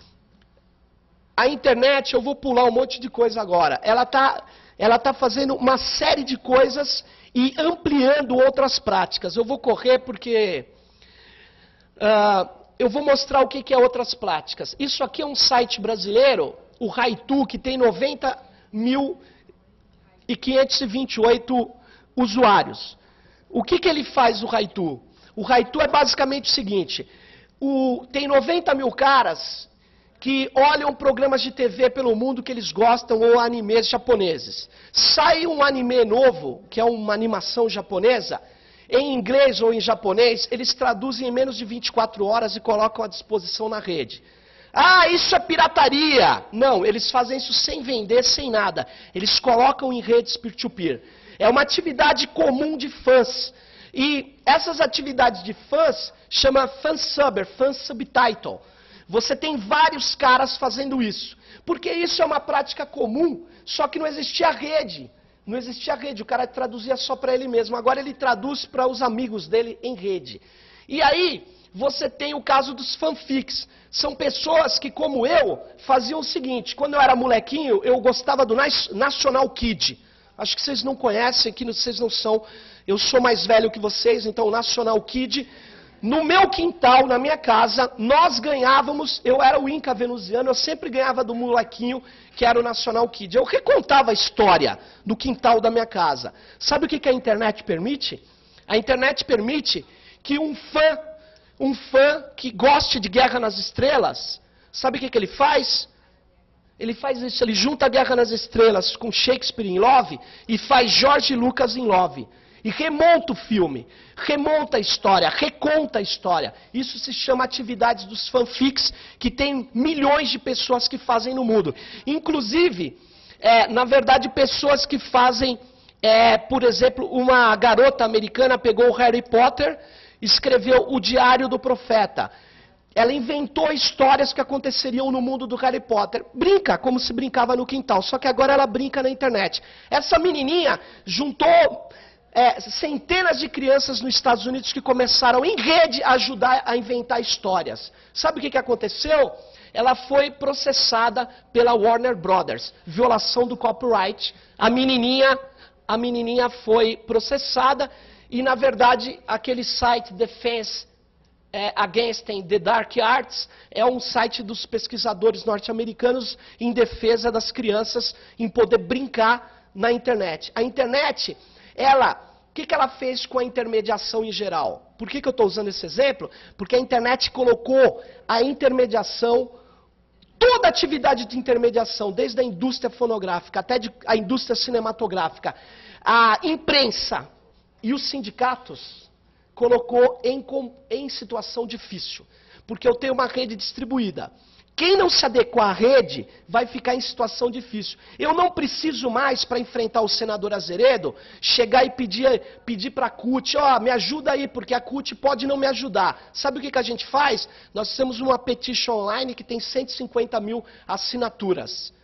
A internet, eu vou pular um monte de coisa agora. Ela tá fazendo uma série de coisas e ampliando outras práticas. Eu vou correr porque eu vou mostrar o que é outras práticas. Isso aqui é um site brasileiro, o Raitu, que tem 90.528 usuários. O que ele faz, o Raitu? O Raitu é basicamente o seguinte, tem 90 mil caras que olham programas de TV pelo mundo que eles gostam, ou animes japoneses. Sai um anime novo, que é uma animação japonesa, em inglês ou em japonês, eles traduzem em menos de 24 horas e colocam à disposição na rede. Ah, isso é pirataria! Não, eles fazem isso sem vender, sem nada. Eles colocam em redes peer-to-peer. É uma atividade comum de fãs. E essas atividades de fãs chama fansubber, fansubtitle. Você tem vários caras fazendo isso. Porque isso é uma prática comum, só que não existia rede. Não existia rede, o cara traduzia só para ele mesmo. Agora ele traduz para os amigos dele em rede. E aí, você tem o caso dos fanfics. São pessoas que, como eu, faziam o seguinte. Quando eu era molequinho, eu gostava do National Kid. Acho que vocês não conhecem, que vocês não são. Eu sou mais velho que vocês, então o National Kid. No meu quintal, na minha casa, nós ganhávamos, eu era o Inca venusiano, eu sempre ganhava do molequinho que era o National Kid. Eu recontava a história do quintal da minha casa. Sabe o que a internet permite? A internet permite que um fã que goste de Guerra nas Estrelas, sabe o que ele faz? Ele faz isso, ele junta a Guerra nas Estrelas com Shakespeare in Love e faz George Lucas in Love. E remonta o filme, remonta a história, reconta a história. Isso se chama atividades dos fanfics, que tem milhões de pessoas que fazem no mundo. Inclusive, na verdade, pessoas que fazem, por exemplo, uma garota americana pegou o Harry Potter, escreveu o Diário do Profeta. Ela inventou histórias que aconteceriam no mundo do Harry Potter. Brinca, como se brincava no quintal, só que agora ela brinca na internet. Essa menininha juntou centenas de crianças nos Estados Unidos que começaram em rede a ajudar a inventar histórias. Sabe o que aconteceu? Ela foi processada pela Warner Brothers, violação do copyright. A menininha foi processada e, na verdade, aquele site Defense Against the Dark Arts é um site dos pesquisadores norte-americanos em defesa das crianças em poder brincar na internet. A internet, o que ela fez com a intermediação em geral? Por que eu estou usando esse exemplo? Porque a internet colocou a intermediação, toda a atividade de intermediação, desde a indústria fonográfica até a indústria cinematográfica, a imprensa e os sindicatos, colocou em situação difícil. Porque eu tenho uma rede distribuída. Quem não se adequar à rede vai ficar em situação difícil. Eu não preciso mais, para enfrentar o senador Azeredo, chegar e pedir para a CUT, me ajuda aí, porque a CUT pode não me ajudar. Sabe o que a gente faz? Nós temos uma petition online que tem 150 mil assinaturas.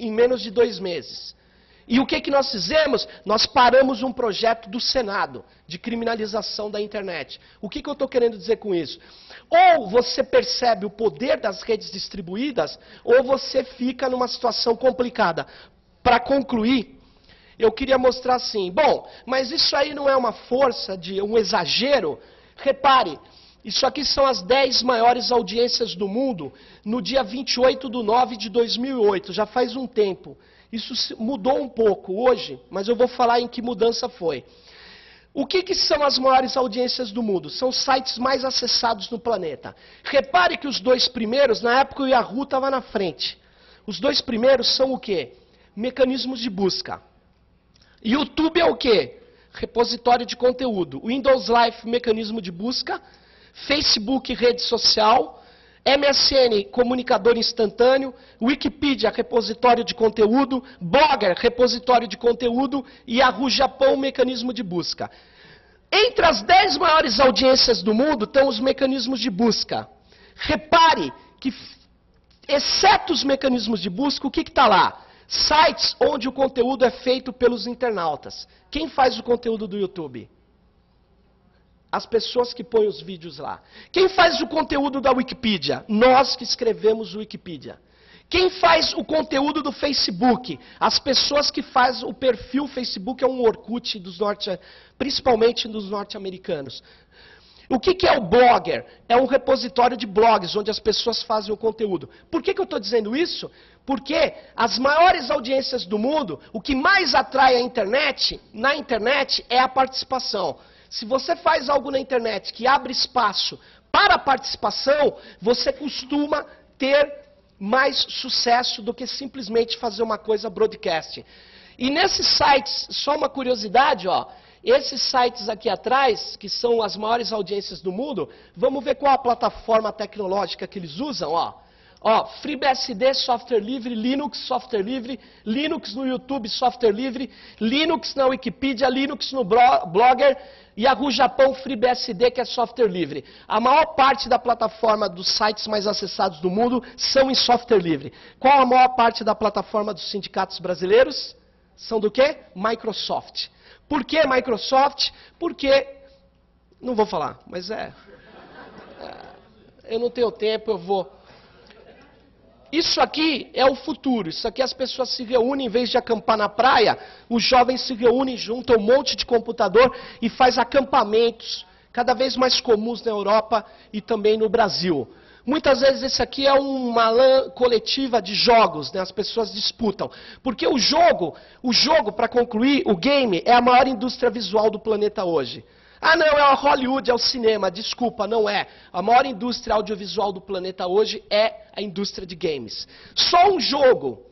em menos de 2 meses. E o que nós fizemos? Nós paramos um projeto do Senado de criminalização da internet. O que eu estou querendo dizer com isso? Ou você percebe o poder das redes distribuídas, ou você fica numa situação complicada. Para concluir, eu queria mostrar assim, bom, mas isso aí não é uma força, um exagero? Repare, isso aqui são as 10 maiores audiências do mundo no dia 28/9/2008, já faz um tempo. Isso mudou um pouco hoje, mas eu vou falar em que mudança foi. O que são as maiores audiências do mundo? São os sites mais acessados no planeta. Repare que os 2 primeiros, na época o Yahoo estava na frente. Os 2 primeiros são o quê? Mecanismos de busca. YouTube é o quê? Repositório de conteúdo. Windows Live, mecanismo de busca. Facebook, rede social. MSN, comunicador instantâneo. Wikipedia, repositório de conteúdo. Blogger, repositório de conteúdo. E Yahoo Japão, mecanismo de busca. Entre as 10 maiores audiências do mundo estão os mecanismos de busca. Repare que, exceto os mecanismos de busca, o que está lá? Sites onde o conteúdo é feito pelos internautas. Quem faz o conteúdo do YouTube? As pessoas que põem os vídeos lá. Quem faz o conteúdo da Wikipedia? Nós que escrevemos o Wikipedia. Quem faz o conteúdo do Facebook? As pessoas que fazem o perfil Facebook, é um Orkut, principalmente dos norte-americanos. O que é o blogger? É um repositório de blogs, onde as pessoas fazem o conteúdo. Por que eu estou dizendo isso? Porque as maiores audiências do mundo, o que mais atrai na internet é a participação. Se você faz algo na internet que abre espaço para a participação, você costuma ter mais sucesso do que simplesmente fazer uma coisa broadcast. E nesses sites, só uma curiosidade, ó, esses sites aqui atrás, que são as maiores audiências do mundo, vamos ver qual a plataforma tecnológica que eles usam, ó. Ó, FreeBSD, software livre, Linux, software livre, Linux no YouTube, software livre, Linux na Wikipedia, Linux no Blogger, Yahoo Japão, FreeBSD, que é software livre. A maior parte da plataforma dos sites mais acessados do mundo são em software livre. Qual a maior parte da plataforma dos sindicatos brasileiros? São do quê? Microsoft. Por que Microsoft? Porque, não vou falar, mas eu não tenho tempo, eu vou... Isso aqui é o futuro, isso aqui as pessoas se reúnem, em vez de acampar na praia, os jovens se reúnem, juntam um monte de computador e faz acampamentos, cada vez mais comuns na Europa e também no Brasil. Muitas vezes esse aqui é uma LAN coletiva de jogos, né? As pessoas disputam. Porque o jogo, para concluir, o game é a maior indústria visual do planeta hoje. Ah, não, é a Hollywood, é o cinema. Desculpa, não é. A maior indústria audiovisual do planeta hoje é a indústria de games. Só um jogo,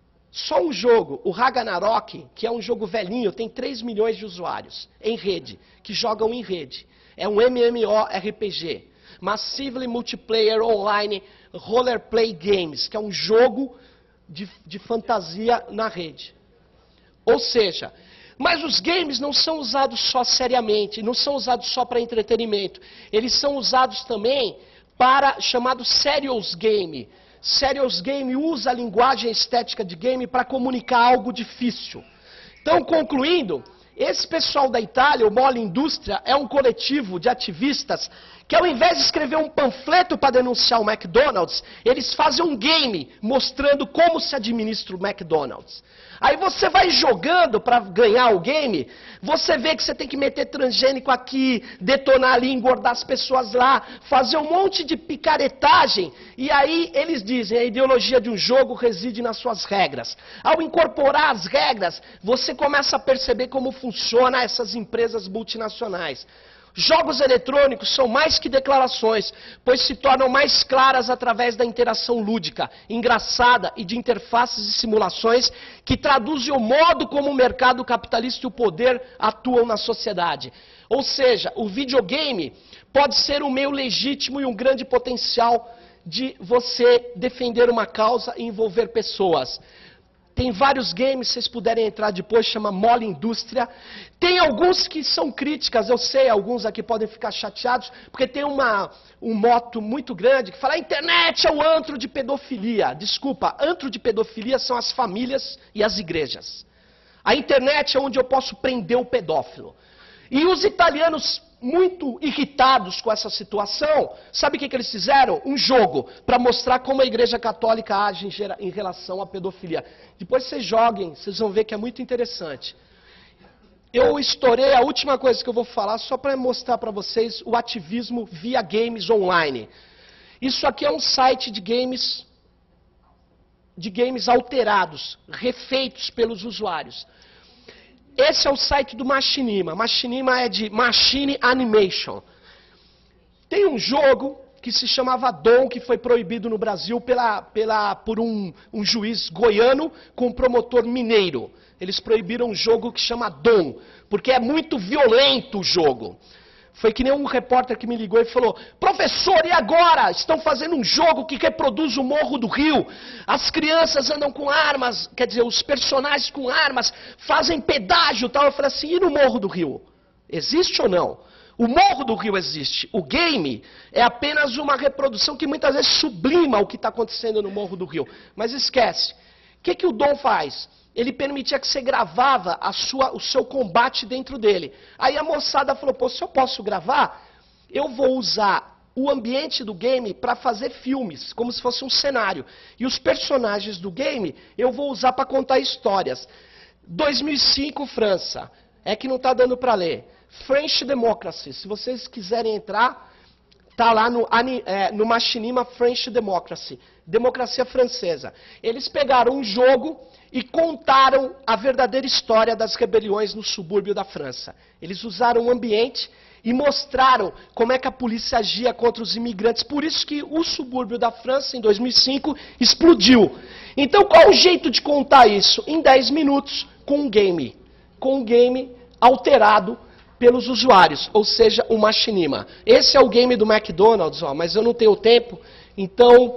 o Ragnarok, que é um jogo velhinho, tem 3 milhões de usuários em rede, que jogam em rede. É um MMORPG, Massively Multiplayer Online Rollerplay Games, que é um jogo de fantasia na rede. Ou seja... Mas os games não são usados só seriamente, não são usados só para entretenimento. Eles são usados também para chamado serious game. Serious game usa a linguagem estética de game para comunicar algo difícil. Então, concluindo, esse pessoal da Itália, o Mole Indústria, é um coletivo de ativistas que ao invés de escrever um panfleto para denunciar o McDonald's, eles fazem um game mostrando como se administra o McDonald's. Aí você vai jogando para ganhar o game, você vê que você tem que meter transgênico aqui, detonar ali, engordar as pessoas lá, fazer um monte de picaretagem. E aí eles dizem, a ideologia de um jogo reside nas suas regras. Ao incorporar as regras, você começa a perceber como funcionam essas empresas multinacionais. Jogos eletrônicos são mais que declarações, pois se tornam mais claras através da interação lúdica, engraçada e de interfaces e simulações que traduzem o modo como o mercado capitalista e o poder atuam na sociedade. Ou seja, o videogame pode ser um meio legítimo e um grande potencial de você defender uma causa e envolver pessoas. Tem vários games, se vocês puderem entrar depois, chama Mole Indústria. Tem alguns que são críticas, eu sei, alguns aqui podem ficar chateados, porque tem um moto muito grande que fala: a internet é o antro de pedofilia. Desculpa, antro de pedofilia são as famílias e as igrejas. A internet é onde eu posso prender o pedófilo. E os italianos, muito irritados com essa situação, sabe o que eles fizeram? Um jogo para mostrar como a Igreja Católica age em relação à pedofilia. Depois vocês joguem, vocês vão ver que é muito interessante. Eu estourei a última coisa que eu vou falar só para mostrar para vocês o ativismo via games online. Isso aqui é um site de games alterados, refeitos pelos usuários. Esse é o site do Machinima. Machinima é de Machine Animation. Tem um jogo que se chamava Dom, que foi proibido no Brasil por um juiz goiano com um promotor mineiro. Eles proibiram um jogo que chama Dom, porque é muito violento o jogo. Foi que nem um repórter que me ligou e falou: professor, e agora? Estão fazendo um jogo que reproduz o Morro do Rio. As crianças andam com armas, quer dizer, os personagens com armas, fazem pedágio e tal. Eu falei assim: e no Morro do Rio? Existe ou não? O Morro do Rio existe. O game é apenas uma reprodução que muitas vezes sublima o que está acontecendo no Morro do Rio. Mas esquece. O que o Dom faz? Ele permitia que você gravava o seu combate dentro dele. Aí a moçada falou: pô, se eu posso gravar, eu vou usar o ambiente do game para fazer filmes, como se fosse um cenário. E os personagens do game eu vou usar para contar histórias. 2005, França. É que não está dando para ler. French Democracy. Se vocês quiserem entrar, está lá no Machinima French Democracy. Democracia francesa. Eles pegaram um jogo e contaram a verdadeira história das rebeliões no subúrbio da França. Eles usaram o ambiente e mostraram como é que a polícia agia contra os imigrantes. Por isso que o subúrbio da França, em 2005, explodiu. Então, qual o jeito de contar isso? Em 10 minutos, com um game. Com um game alterado pelos usuários, ou seja, o Machinima. Esse é o game do McDonald's, ó, mas eu não tenho tempo, então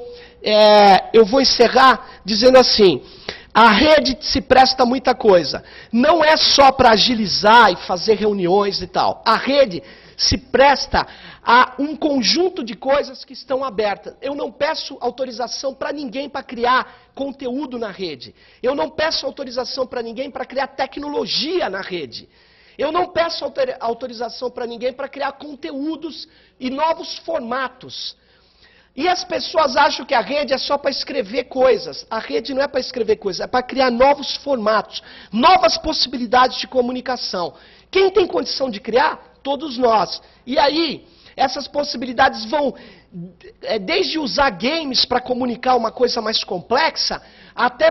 eu vou encerrar dizendo assim: a rede se presta a muita coisa. Não é só para agilizar e fazer reuniões e tal. A rede se presta a um conjunto de coisas que estão abertas. Eu não peço autorização para ninguém para criar conteúdo na rede. Eu não peço autorização para ninguém para criar tecnologia na rede. Eu não peço autorização para ninguém para criar conteúdos e novos formatos. E as pessoas acham que a rede é só para escrever coisas. A rede não é para escrever coisas, é para criar novos formatos, novas possibilidades de comunicação. Quem tem condição de criar? Todos nós. E aí, essas possibilidades vão, desde usar games para comunicar uma coisa mais complexa, até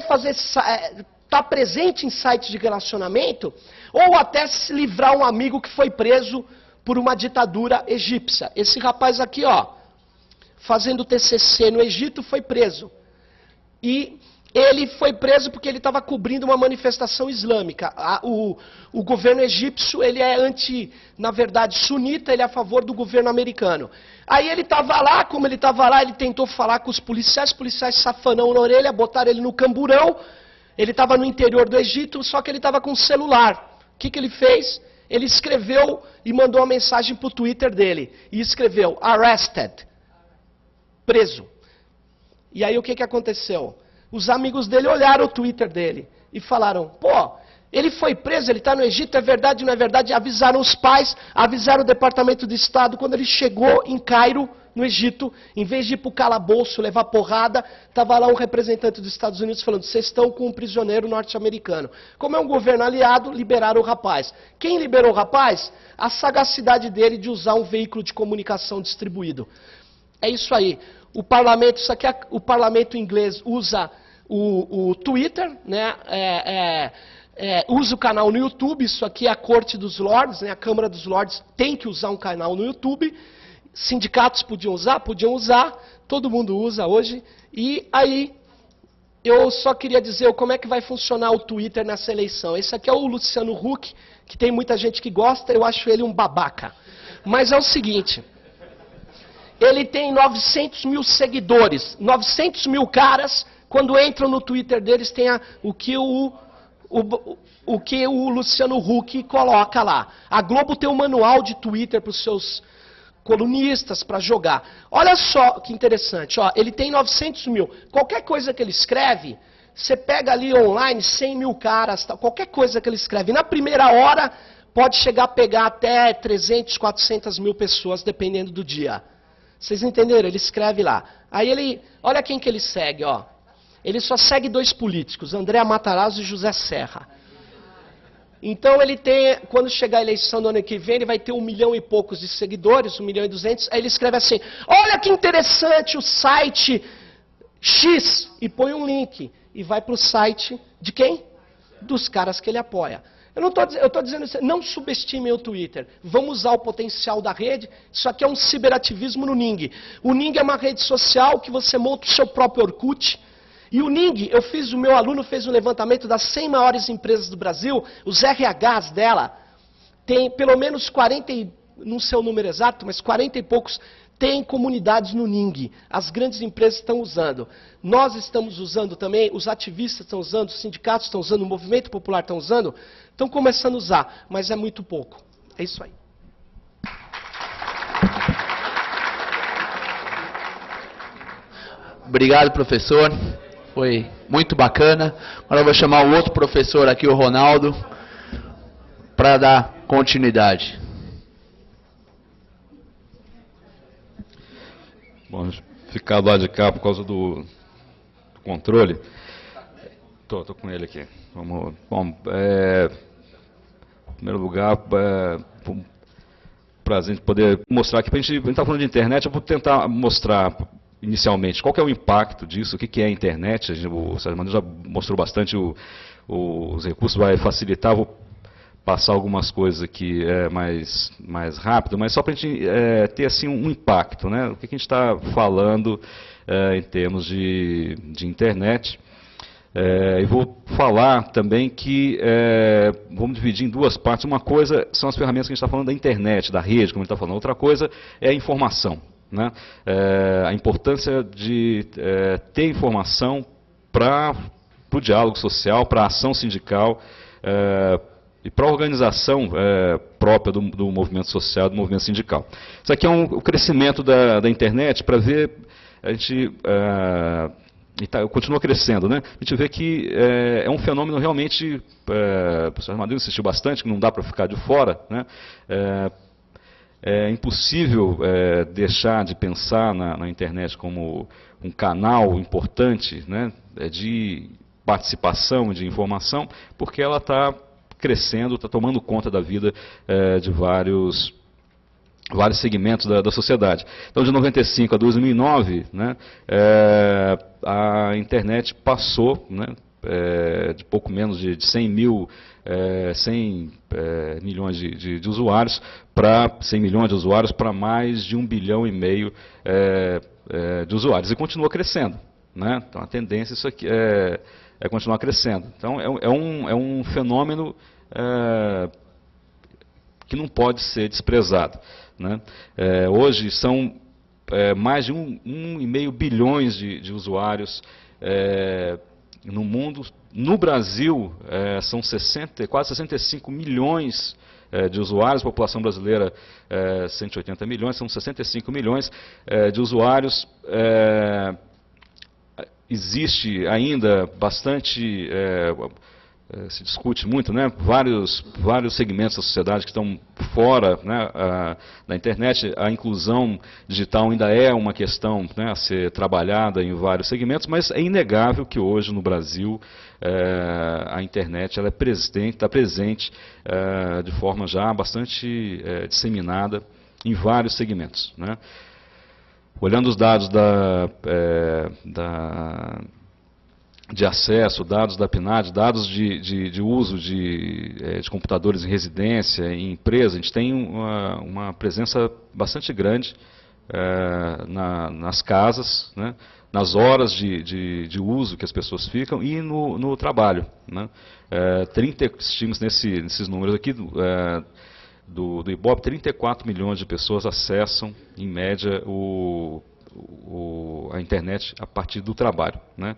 estar presente em sites de relacionamento, ou até se livrar um amigo que foi preso por uma ditadura egípcia. Esse rapaz aqui, ó, fazendo TCC no Egito, foi preso. E ele foi preso porque ele estava cobrindo uma manifestação islâmica. O governo egípcio, ele é na verdade, sunita, ele é a favor do governo americano. Aí ele estava lá, como ele estava lá, ele tentou falar com os policiais safanão na orelha, botaram ele no camburão. Ele estava no interior do Egito, só que ele estava com um celular. O que ele fez? Ele escreveu e mandou uma mensagem para o Twitter dele. E escreveu: arrested. Preso. E aí o que aconteceu? Os amigos dele olharam o Twitter dele e falaram: pô, ele foi preso, ele está no Egito, é verdade ou não é verdade? Avisaram os pais, avisaram o Departamento de Estado. Quando ele chegou em Cairo, no Egito, em vez de ir para o calabouço, levar porrada, estava lá um representante dos Estados Unidos falando: vocês estão com um prisioneiro norte-americano. Como é um governo aliado, liberaram o rapaz. Quem liberou o rapaz? A sagacidade dele de usar um veículo de comunicação distribuído. É isso aí. O parlamento, isso aqui o parlamento inglês usa o Twitter, né? Usa o canal no YouTube. Isso aqui é a Corte dos Lordes, né? A Câmara dos Lordes tem que usar um canal no YouTube. Sindicatos podiam usar, todo mundo usa hoje. E aí, eu só queria dizer como é que vai funcionar o Twitter nessa eleição. Esse aqui é o Luciano Huck, que tem muita gente que gosta, eu acho ele um babaca. Mas é o seguinte: ele tem 900 mil seguidores, 900 mil caras Quando entram no Twitter deles, tem o que o Luciano Huck coloca lá. A Globo tem um manual de Twitter para os seus colunistas, para jogar. Olha só que interessante, ó, ele tem 900 mil. Qualquer coisa que ele escreve, você pega ali online 100 mil caras, qualquer coisa que ele escreve. Na primeira hora, pode chegar a pegar até 300, 400 mil pessoas, dependendo do dia. Vocês entenderam? Ele escreve lá. Aí ele, olha quem que ele segue, ó. Ele só segue 2 políticos, André Matarazzo e José Serra. Então ele tem, quando chegar a eleição do ano que vem, ele vai ter 1 milhão e poucos de seguidores, 1 milhão e 200. Aí ele escreve assim, olha que interessante o site X, e põe um link. E vai para o site de quem? Dos caras que ele apoia. Eu estou dizendo isso, não subestimem o Twitter. Vamos usar o potencial da rede. Isso aqui é um ciberativismo no Ning. O Ning é uma rede social que você monta o seu próprio Orkut. E o Ning, o meu aluno fez um levantamento das 100 maiores empresas do Brasil, os RHs dela, tem pelo menos 40, não sei o número exato, mas 40 e poucos tem comunidades no Ning. As grandes empresas estão usando. Nós estamos usando também, os ativistas estão usando, os sindicatos estão usando, o movimento popular está usando, estão começando a usar, mas é muito pouco. É isso aí. Obrigado, professor. Foi muito bacana. Agora eu vou chamar o outro professor aqui, o Ronaldo, para dar continuidade. Bom, ficar do lado de cá por causa do controle. Tô com ele aqui. Vamos, bom, em primeiro lugar, um prazer de poder mostrar aqui. A gente está falando de internet, eu vou tentar mostrar inicialmente qual que é o impacto disso, o que é a internet. O Sérgio Amadeu já mostrou bastante os recursos, vai facilitar. Vou passar algumas coisas aqui mais rápido, mas só para a gente ter assim, um impacto, né? O que a gente está falando em termos de internet. E vou falar também que vamos dividir em 2 partes. Uma coisa são as ferramentas que a gente está falando da internet, da rede, como a gente está falando. Outra coisa é a informação, né? A importância de ter informação para o diálogo social, para a ação sindical, e para a organização própria do movimento social, do movimento sindical. Isso aqui é o crescimento da internet, para ver, a gente continua crescendo, né? A gente vê que é um fenômeno realmente, o professor Amadeu insistiu bastante, que não dá para ficar de fora, né? É impossível deixar de pensar na internet como um canal importante, né, de participação, de informação, porque ela está crescendo, está tomando conta da vida de vários segmentos da sociedade. Então, de 95 a 2009, né, a internet passou, né, de pouco menos de 100 milhões de usuários para 100 milhões de usuários para mais de 1,5 bilhão de usuários. E continua crescendo, né? Então, a tendência isso aqui é continuar crescendo. Então, é um fenômeno que não pode ser desprezado, né? Hoje são mais de 1,5 bilhões de usuários no mundo. No Brasil, são quase 65 milhões de usuários, a população brasileira 180 milhões, são 65 milhões de usuários. Existe ainda bastante, se discute muito, né, vários segmentos da sociedade que estão fora, né, da internet. A inclusão digital ainda é uma questão, né, a ser trabalhada em vários segmentos, mas é inegável que hoje no Brasil a internet ela está presente de forma já bastante disseminada em vários segmentos, né. Olhando os dados de acesso, dados da PNAD, dados de uso de computadores em residência, em empresa, a gente tem uma presença bastante grande nas casas, né, nas horas de uso que as pessoas ficam e no trabalho, né. Estimamos nesses números aqui do Ibope, 34 milhões de pessoas acessam, em média, a internet a partir do trabalho, né?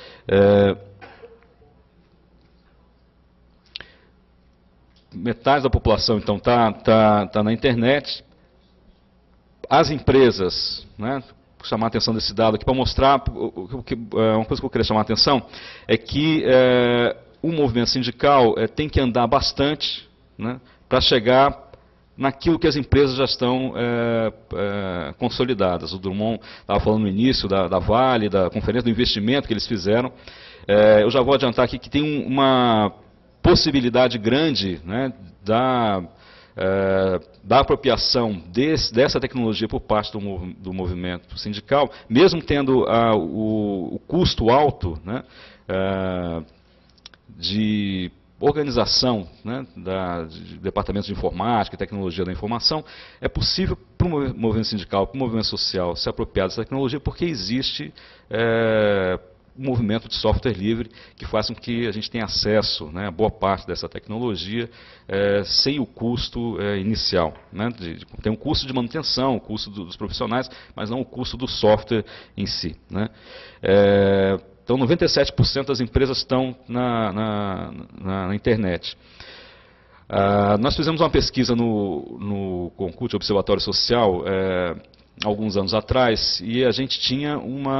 Metade da população, então, tá na internet. As empresas, né, vou chamar a atenção desse dado aqui para mostrar, uma coisa que eu queria chamar a atenção, é que o movimento sindical tem que andar bastante, né, para chegar naquilo que as empresas já estão consolidadas. O Drummond estava falando no início da Vale, da conferência do investimento que eles fizeram. Eu já vou adiantar aqui que tem uma possibilidade grande, né, da apropriação dessa tecnologia por parte do movimento sindical, mesmo tendo o custo alto, né, de organização, né, de departamentos de informática e tecnologia da informação. É possível para o movimento sindical, para o movimento social se apropriar dessa tecnologia, porque existe um movimento de software livre que faz com que a gente tenha acesso, né, a boa parte dessa tecnologia sem o custo inicial, né, tem um custo de manutenção, o custo dos profissionais, mas não o custo do software em si, né. Então, 97% das empresas estão na internet. Nós fizemos uma pesquisa no Concult Observatório Social alguns anos atrás, e a gente tinha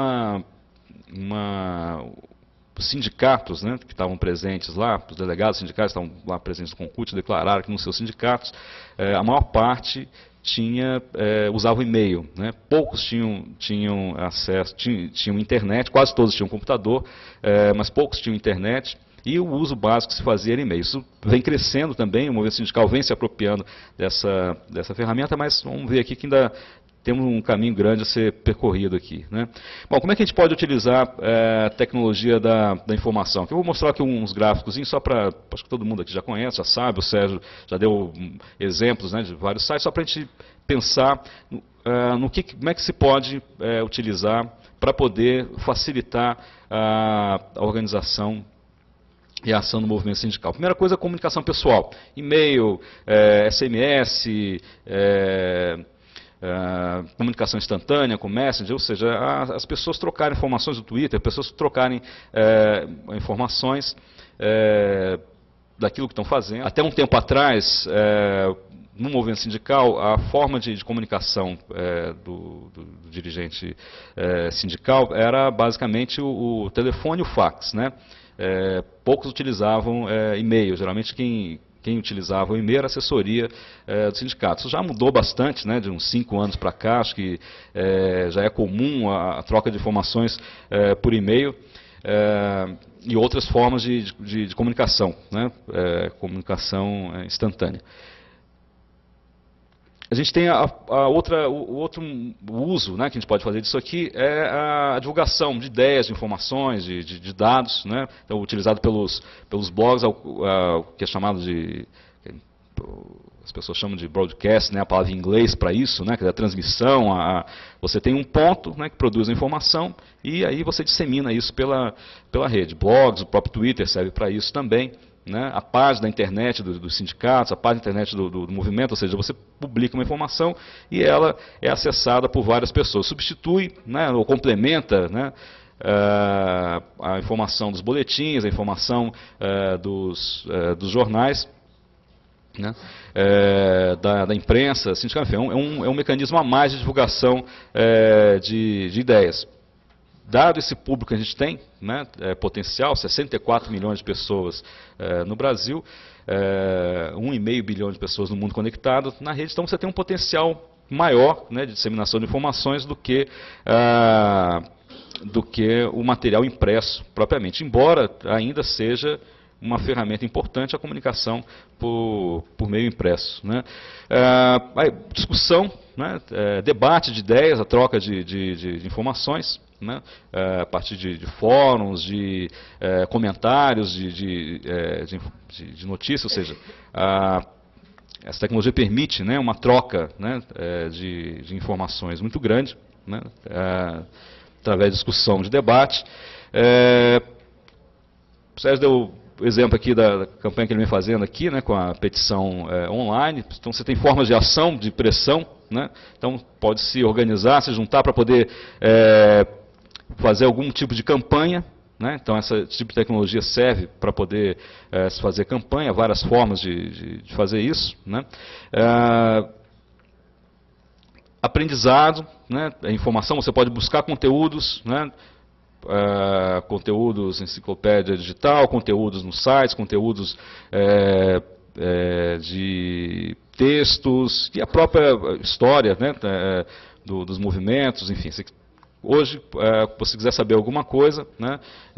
os sindicatos, né, que estavam presentes lá, os delegados sindicais estavam lá presentes no Concult, declararam que nos seus sindicatos a maior parte usava o e-mail, né? Poucos tinham acesso, tinham internet, quase todos tinham computador, mas poucos tinham internet, e o uso básico se fazia era e-mail. Isso vem crescendo também, o movimento sindical vem se apropriando dessa ferramenta, mas vamos ver aqui que ainda temos um caminho grande a ser percorrido aqui, né? Bom, como é que a gente pode utilizar a tecnologia da informação? Eu vou mostrar aqui uns gráficos, só para, acho que todo mundo aqui já conhece, já sabe, o Sérgio já deu exemplos, né, de vários sites, só para a gente pensar como é que se pode utilizar para poder facilitar a organização e a ação do movimento sindical. Primeira coisa, a comunicação pessoal, e-mail, SMS, comunicação instantânea com Messenger, ou seja, as pessoas trocarem informações do Twitter, as pessoas trocarem informações daquilo que estão fazendo. Até um tempo atrás, no movimento sindical, a forma de comunicação do dirigente sindical era basicamente o telefone e o fax, né? Poucos utilizavam e-mail, geralmente quem utilizava o e-mail era a assessoria do sindicato. Isso já mudou bastante, né, de uns 5 anos para cá, acho que já é comum a troca de informações por e-mail e outras formas de comunicação, né, comunicação instantânea. A gente tem o outro uso, né, que a gente pode fazer disso aqui é a divulgação de ideias, de informações, de dados, né, então, utilizado pelos blogs, o que é chamado as pessoas chamam de broadcast, né, a palavra em inglês para isso, né, que é a transmissão. Você tem um ponto, né, que produz a informação e aí você dissemina isso pela rede. Blogs, o próprio Twitter serve para isso também. Né, a página da internet dos sindicatos, a página da internet do movimento, ou seja, você publica uma informação e ela é acessada por várias pessoas. Substitui, né, ou complementa, né, a informação dos boletins, a informação dos jornais, né, da imprensa sindical. Enfim, é um mecanismo a mais de divulgação de ideias. Dado esse público que a gente tem, né, potencial, 64 milhões de pessoas no Brasil, 1,5 bilhão de pessoas no mundo conectado na rede, então você tem um potencial maior, né, de disseminação de informações do que o material impresso propriamente, embora ainda seja uma ferramenta importante a comunicação por meio impresso, né. Discussão, né, debate de ideias, a troca de informações, né, a partir de fóruns, de comentários, de notícias, ou seja, essa tecnologia permite, né, uma troca, né, de informações muito grande, né, através de discussão, de debate. O Sérgio deu exemplo aqui da campanha que ele vem fazendo aqui, né, com a petição online. Então, você tem formas de ação, de pressão, né? Então, pode se organizar, se juntar para poder fazer algum tipo de campanha, né? Então, esse tipo de tecnologia serve para poder se fazer campanha, várias formas de fazer isso, né? Aprendizado, né? Informação, você pode buscar conteúdos, né? Conteúdos em enciclopédia digital, conteúdos nos sites, conteúdos de textos e a própria história, né, dos movimentos, enfim. Hoje, se você quiser saber alguma coisa, né,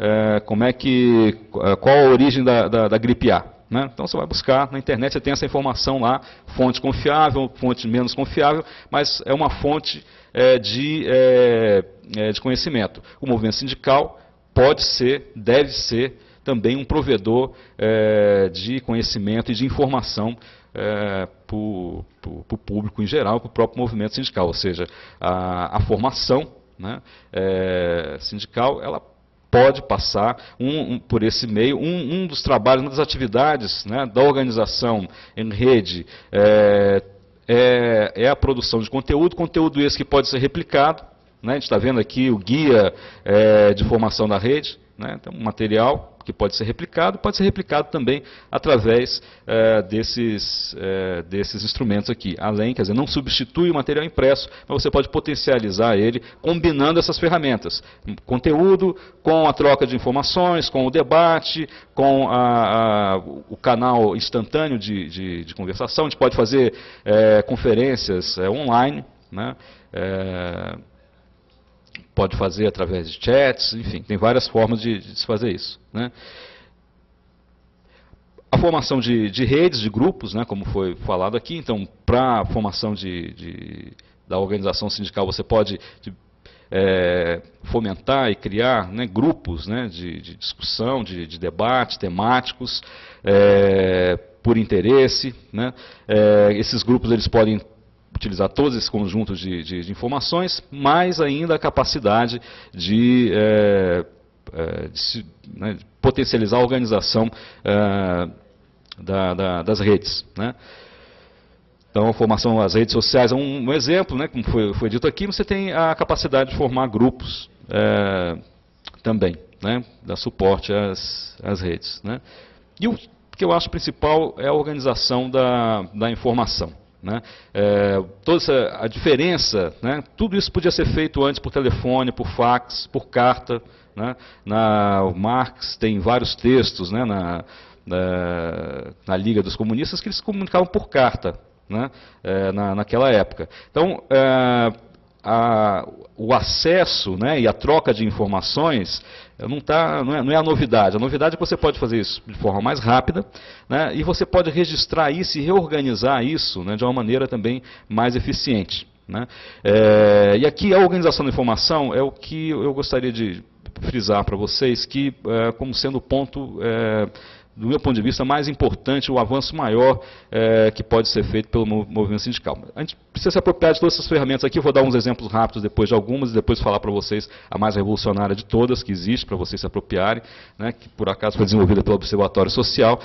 qual a origem da gripe A, né? Então você vai buscar na internet, você tem essa informação lá, fonte confiável, fonte menos confiável, mas é uma fonte de conhecimento. O movimento sindical pode ser, deve ser também um provedor de conhecimento e de informação para o público em geral, para o próprio movimento sindical. Ou seja, a formação, né, sindical, ela pode passar por esse meio. Um dos trabalhos, uma das atividades, né, da organização em rede é a produção de conteúdo esse que pode ser replicado, né? A gente está vendo aqui o guia de formação da rede, né? Então, um material que pode ser replicado também através desses instrumentos aqui. Além, quer dizer, não substitui o material impresso, mas você pode potencializar ele combinando essas ferramentas. Conteúdo com a troca de informações, com o debate, com o canal instantâneo de conversação. A gente pode fazer conferências online, né? Pode fazer através de chats, enfim, tem várias formas de se fazer isso, né? A formação de redes, de grupos, né, como foi falado aqui. Então, para a formação da organização sindical, você pode fomentar e criar, né, grupos, né, de discussão, de debate temáticos, por interesse, né? Esses grupos eles podem utilizar todos esses conjuntos de informações, mais ainda a capacidade de potencializar a organização das redes, né? Então, a formação das redes sociais é um exemplo, né, como foi dito aqui. Você tem a capacidade de formar grupos também, né, dar suporte às redes, né? E o que eu acho principal é a organização da informação, né? Toda a diferença, né? Tudo isso podia ser feito antes por telefone, por fax, por carta, né? O Marx tem vários textos, né, na Liga dos Comunistas, que eles se comunicavam por carta, né, naquela época. Então, o acesso, né, e a troca de informações não é a novidade. A novidade é que você pode fazer isso de forma mais rápida, né, e você pode registrar isso e reorganizar isso, né, de uma maneira também mais eficiente, né? E aqui a organização da informação é o que eu gostaria de frisar para vocês, que como sendo o ponto, do meu ponto de vista, mais importante, o avanço maior que pode ser feito pelo movimento sindical. A gente precisa se apropriar de todas essas ferramentas aqui. Eu vou dar uns exemplos rápidos depois de algumas, e depois falar para vocês a mais revolucionária de todas que existe, para vocês se apropriarem, né, que por acaso foi desenvolvida pelo Observatório Social,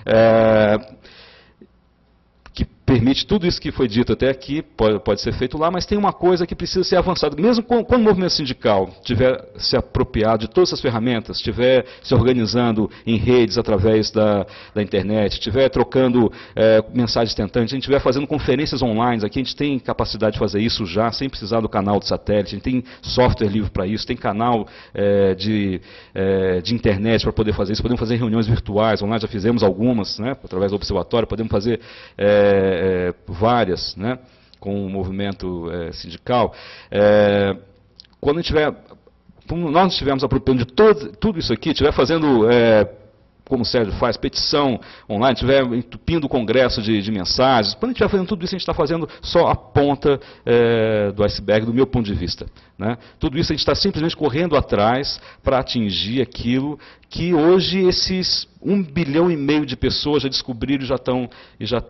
que permite tudo isso que foi dito até aqui, pode ser feito lá, mas tem uma coisa que precisa ser avançada. Mesmo quando o movimento sindical tiver se apropriado de todas essas ferramentas, estiver se organizando em redes através da internet, estiver trocando mensagens tentantes, a gente estiver fazendo conferências online, aqui a gente tem capacidade de fazer isso já, sem precisar do canal de satélite, a gente tem software livre para isso, tem canal de internet para poder fazer isso, podemos fazer reuniões virtuais online, já fizemos algumas, né, através do observatório, podemos fazer várias, né, com o movimento sindical. Quando nós estivermos apropriando de tudo isso aqui, estiver fazendo, como o Sérgio faz, petição online, estiver entupindo o congresso de mensagens, quando a gente estiver fazendo tudo isso, a gente está fazendo só a ponta do iceberg, do meu ponto de vista, né? Tudo isso a gente está simplesmente correndo atrás para atingir aquilo que hoje esses 1,5 bilhão de pessoas já descobriram e já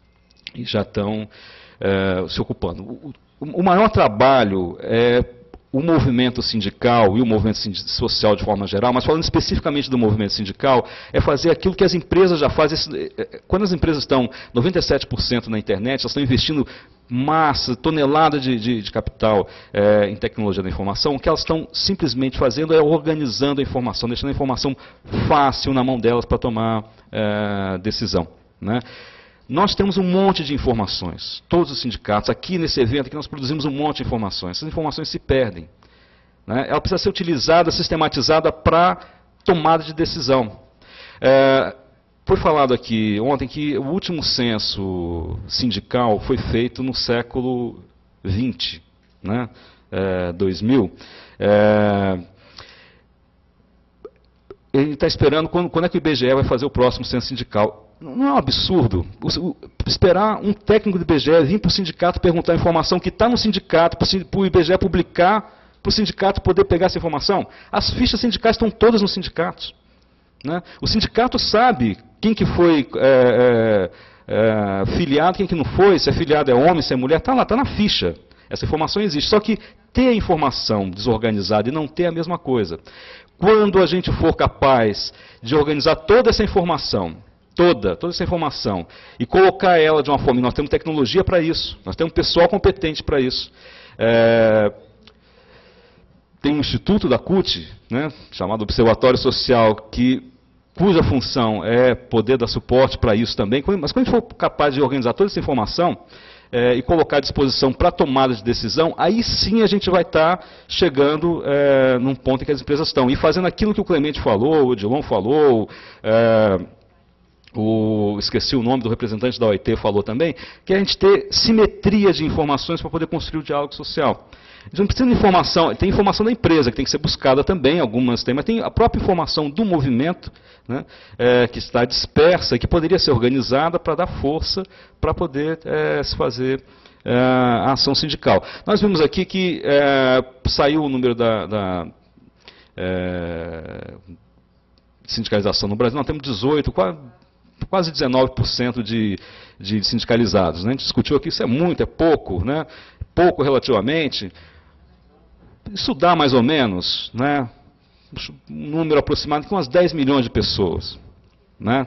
estão se ocupando. O maior trabalho é o movimento sindical e o movimento social de forma geral, mas falando especificamente do movimento sindical, é fazer aquilo que as empresas já fazem. Quando as empresas estão 97% na internet, elas estão investindo massa, tonelada de capital em tecnologia da informação, o que elas estão simplesmente fazendo é organizando a informação, deixando a informação fácil na mão delas para tomar decisão, né? Nós temos um monte de informações, todos os sindicatos, aqui nesse evento aqui nós produzimos um monte de informações, essas informações se perdem, né? Ela precisa ser utilizada, sistematizada para tomada de decisão. Foi falado aqui ontem que o último censo sindical foi feito no século XX, né? 2000. Ele está esperando quando é que o IBGE vai fazer o próximo censo sindical. Não é um absurdo esperar um técnico do IBGE vir para o sindicato perguntar a informação que está no sindicato, para o IBGE publicar, para o sindicato poder pegar essa informação? As fichas sindicais estão todas nos sindicatos, né? O sindicato sabe quem que foi filiado, quem que não foi, se é filiado é homem, se é mulher, está lá, está na ficha. Essa informação existe. Só que ter a informação desorganizada e não ter a mesma coisa. Quando a gente for capaz de organizar toda essa informação, toda essa informação, e colocar ela de uma forma, nós temos tecnologia para isso, nós temos pessoal competente para isso. Tem um instituto da CUT, né, chamado Observatório Social, cuja função é poder dar suporte para isso também, mas quando a gente for capaz de organizar toda essa informação e colocar à disposição para tomada de decisão, aí sim a gente vai estar chegando num ponto em que as empresas estão, e fazendo aquilo que o Clemente falou, o Odilon falou, esqueci o nome do representante da OIT falou também, que é a gente ter simetria de informações para poder construir o diálogo social. A gente não precisa de informação, tem informação da empresa que tem que ser buscada também, algumas tem, mas tem a própria informação do movimento, né, que está dispersa e que poderia ser organizada para dar força para poder se fazer a ação sindical. Nós vimos aqui que saiu o número da sindicalização no Brasil, nós temos 18, quase 19% de sindicalizados, né? A gente discutiu aqui, isso é muito, é pouco, né? Pouco relativamente. Isso dá mais ou menos, né, um número aproximado de umas 10 milhões de pessoas, né?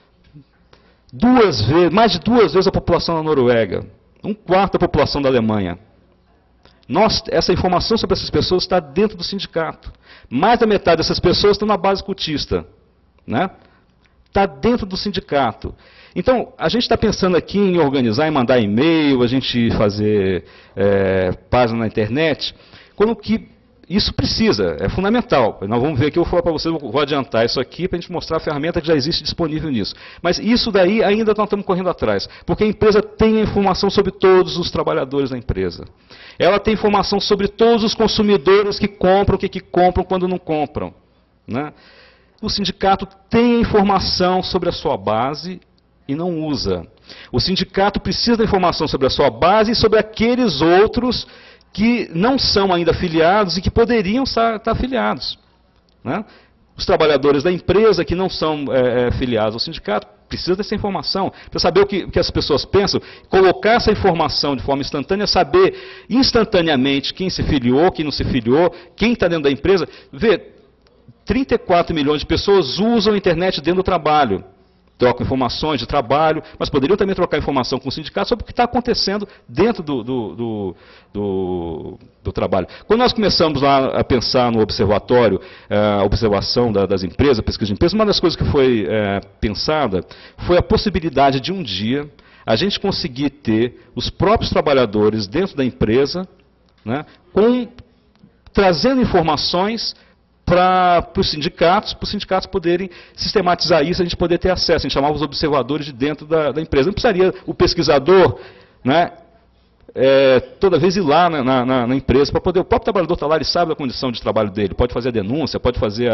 Mais de duas vezes a população da Noruega, um quarto da população da Alemanha. Essa informação sobre essas pessoas está dentro do sindicato. Mais da metade dessas pessoas estão na base cultista, né? Está dentro do sindicato. Então, a gente está pensando aqui em organizar, em mandar e-mail, a gente fazer página na internet, quando que isso precisa, é fundamental. Nós vamos ver aqui, eu vou falar para vocês, vou adiantar isso aqui para a gente mostrar a ferramenta que já existe disponível nisso. Mas isso daí ainda nós estamos correndo atrás, porque a empresa tem a informação sobre todos os trabalhadores da empresa. Ela tem informação sobre todos os consumidores que compram, que compram quando não compram, né? O sindicato tem a informação sobre a sua base e não usa. O sindicato precisa da informação sobre a sua base e sobre aqueles outros que não são ainda afiliados e que poderiam estar afiliados, né? Os trabalhadores da empresa que não são filiados ao sindicato precisam dessa informação, para saber o que as pessoas pensam, colocar essa informação de forma instantânea, saber instantaneamente quem se filiou, quem não se filiou, quem está dentro da empresa. Vê, 34 milhões de pessoas usam a internet dentro do trabalho. Trocam informações de trabalho, mas poderiam também trocar informação com o sindicato sobre o que está acontecendo dentro do trabalho. Quando nós começamos lá a pensar no observatório, a observação das empresas, a pesquisa de empresas, uma das coisas que foi pensada foi a possibilidade de um dia a gente conseguir ter os próprios trabalhadores dentro da empresa, né, trazendo informações para os sindicatos poderem sistematizar isso, a gente poder ter acesso. A gente chamava os observadores de dentro da empresa. Não precisaria o pesquisador, né, toda vez ir lá na empresa para poder. O próprio trabalhador está lá, ele sabe a condição de trabalho dele, pode fazer a denúncia, pode fazer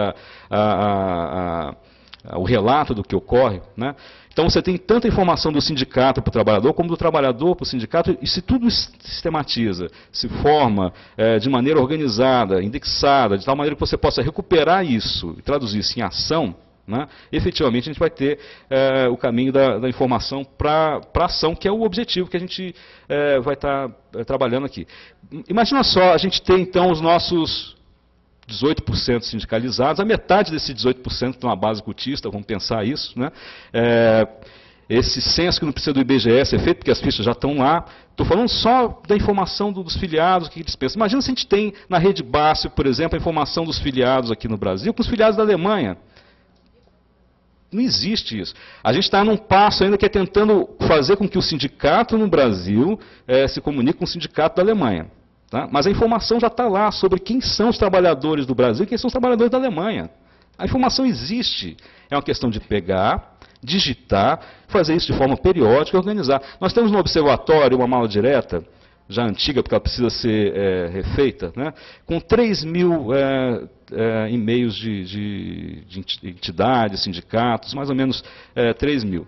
o relato do que ocorre, né? Então você tem tanta informação do sindicato para o trabalhador, como do trabalhador para o sindicato, e se tudo sistematiza, se forma de maneira organizada, indexada, de tal maneira que você possa recuperar isso e traduzir isso em ação, né, efetivamente a gente vai ter o caminho da informação para a ação, que é o objetivo que a gente vai estar trabalhando aqui. Imagina só, a gente tem então os nossos 18% sindicalizados, a metade desses 18% estão na base cotista, vamos pensar isso, né? Esse censo que não precisa do IBGE ser feito, porque as fichas já estão lá. Estou falando só da informação dos filiados, o que eles pensam. Imagina se a gente tem na rede BASF, por exemplo, a informação dos filiados aqui no Brasil, com os filiados da Alemanha. Não existe isso. A gente está num passo ainda que é tentando fazer com que o sindicato no Brasil se comunique com o sindicato da Alemanha. Tá? Mas a informação já está lá sobre quem são os trabalhadores do Brasil e quem são os trabalhadores da Alemanha. A informação existe. É uma questão de pegar, digitar, fazer isso de forma periódica e organizar. Nós temos no observatório uma mala direta, já antiga, porque ela precisa ser refeita, né, com 3 mil e-mails de entidades, sindicatos, mais ou menos 3 mil.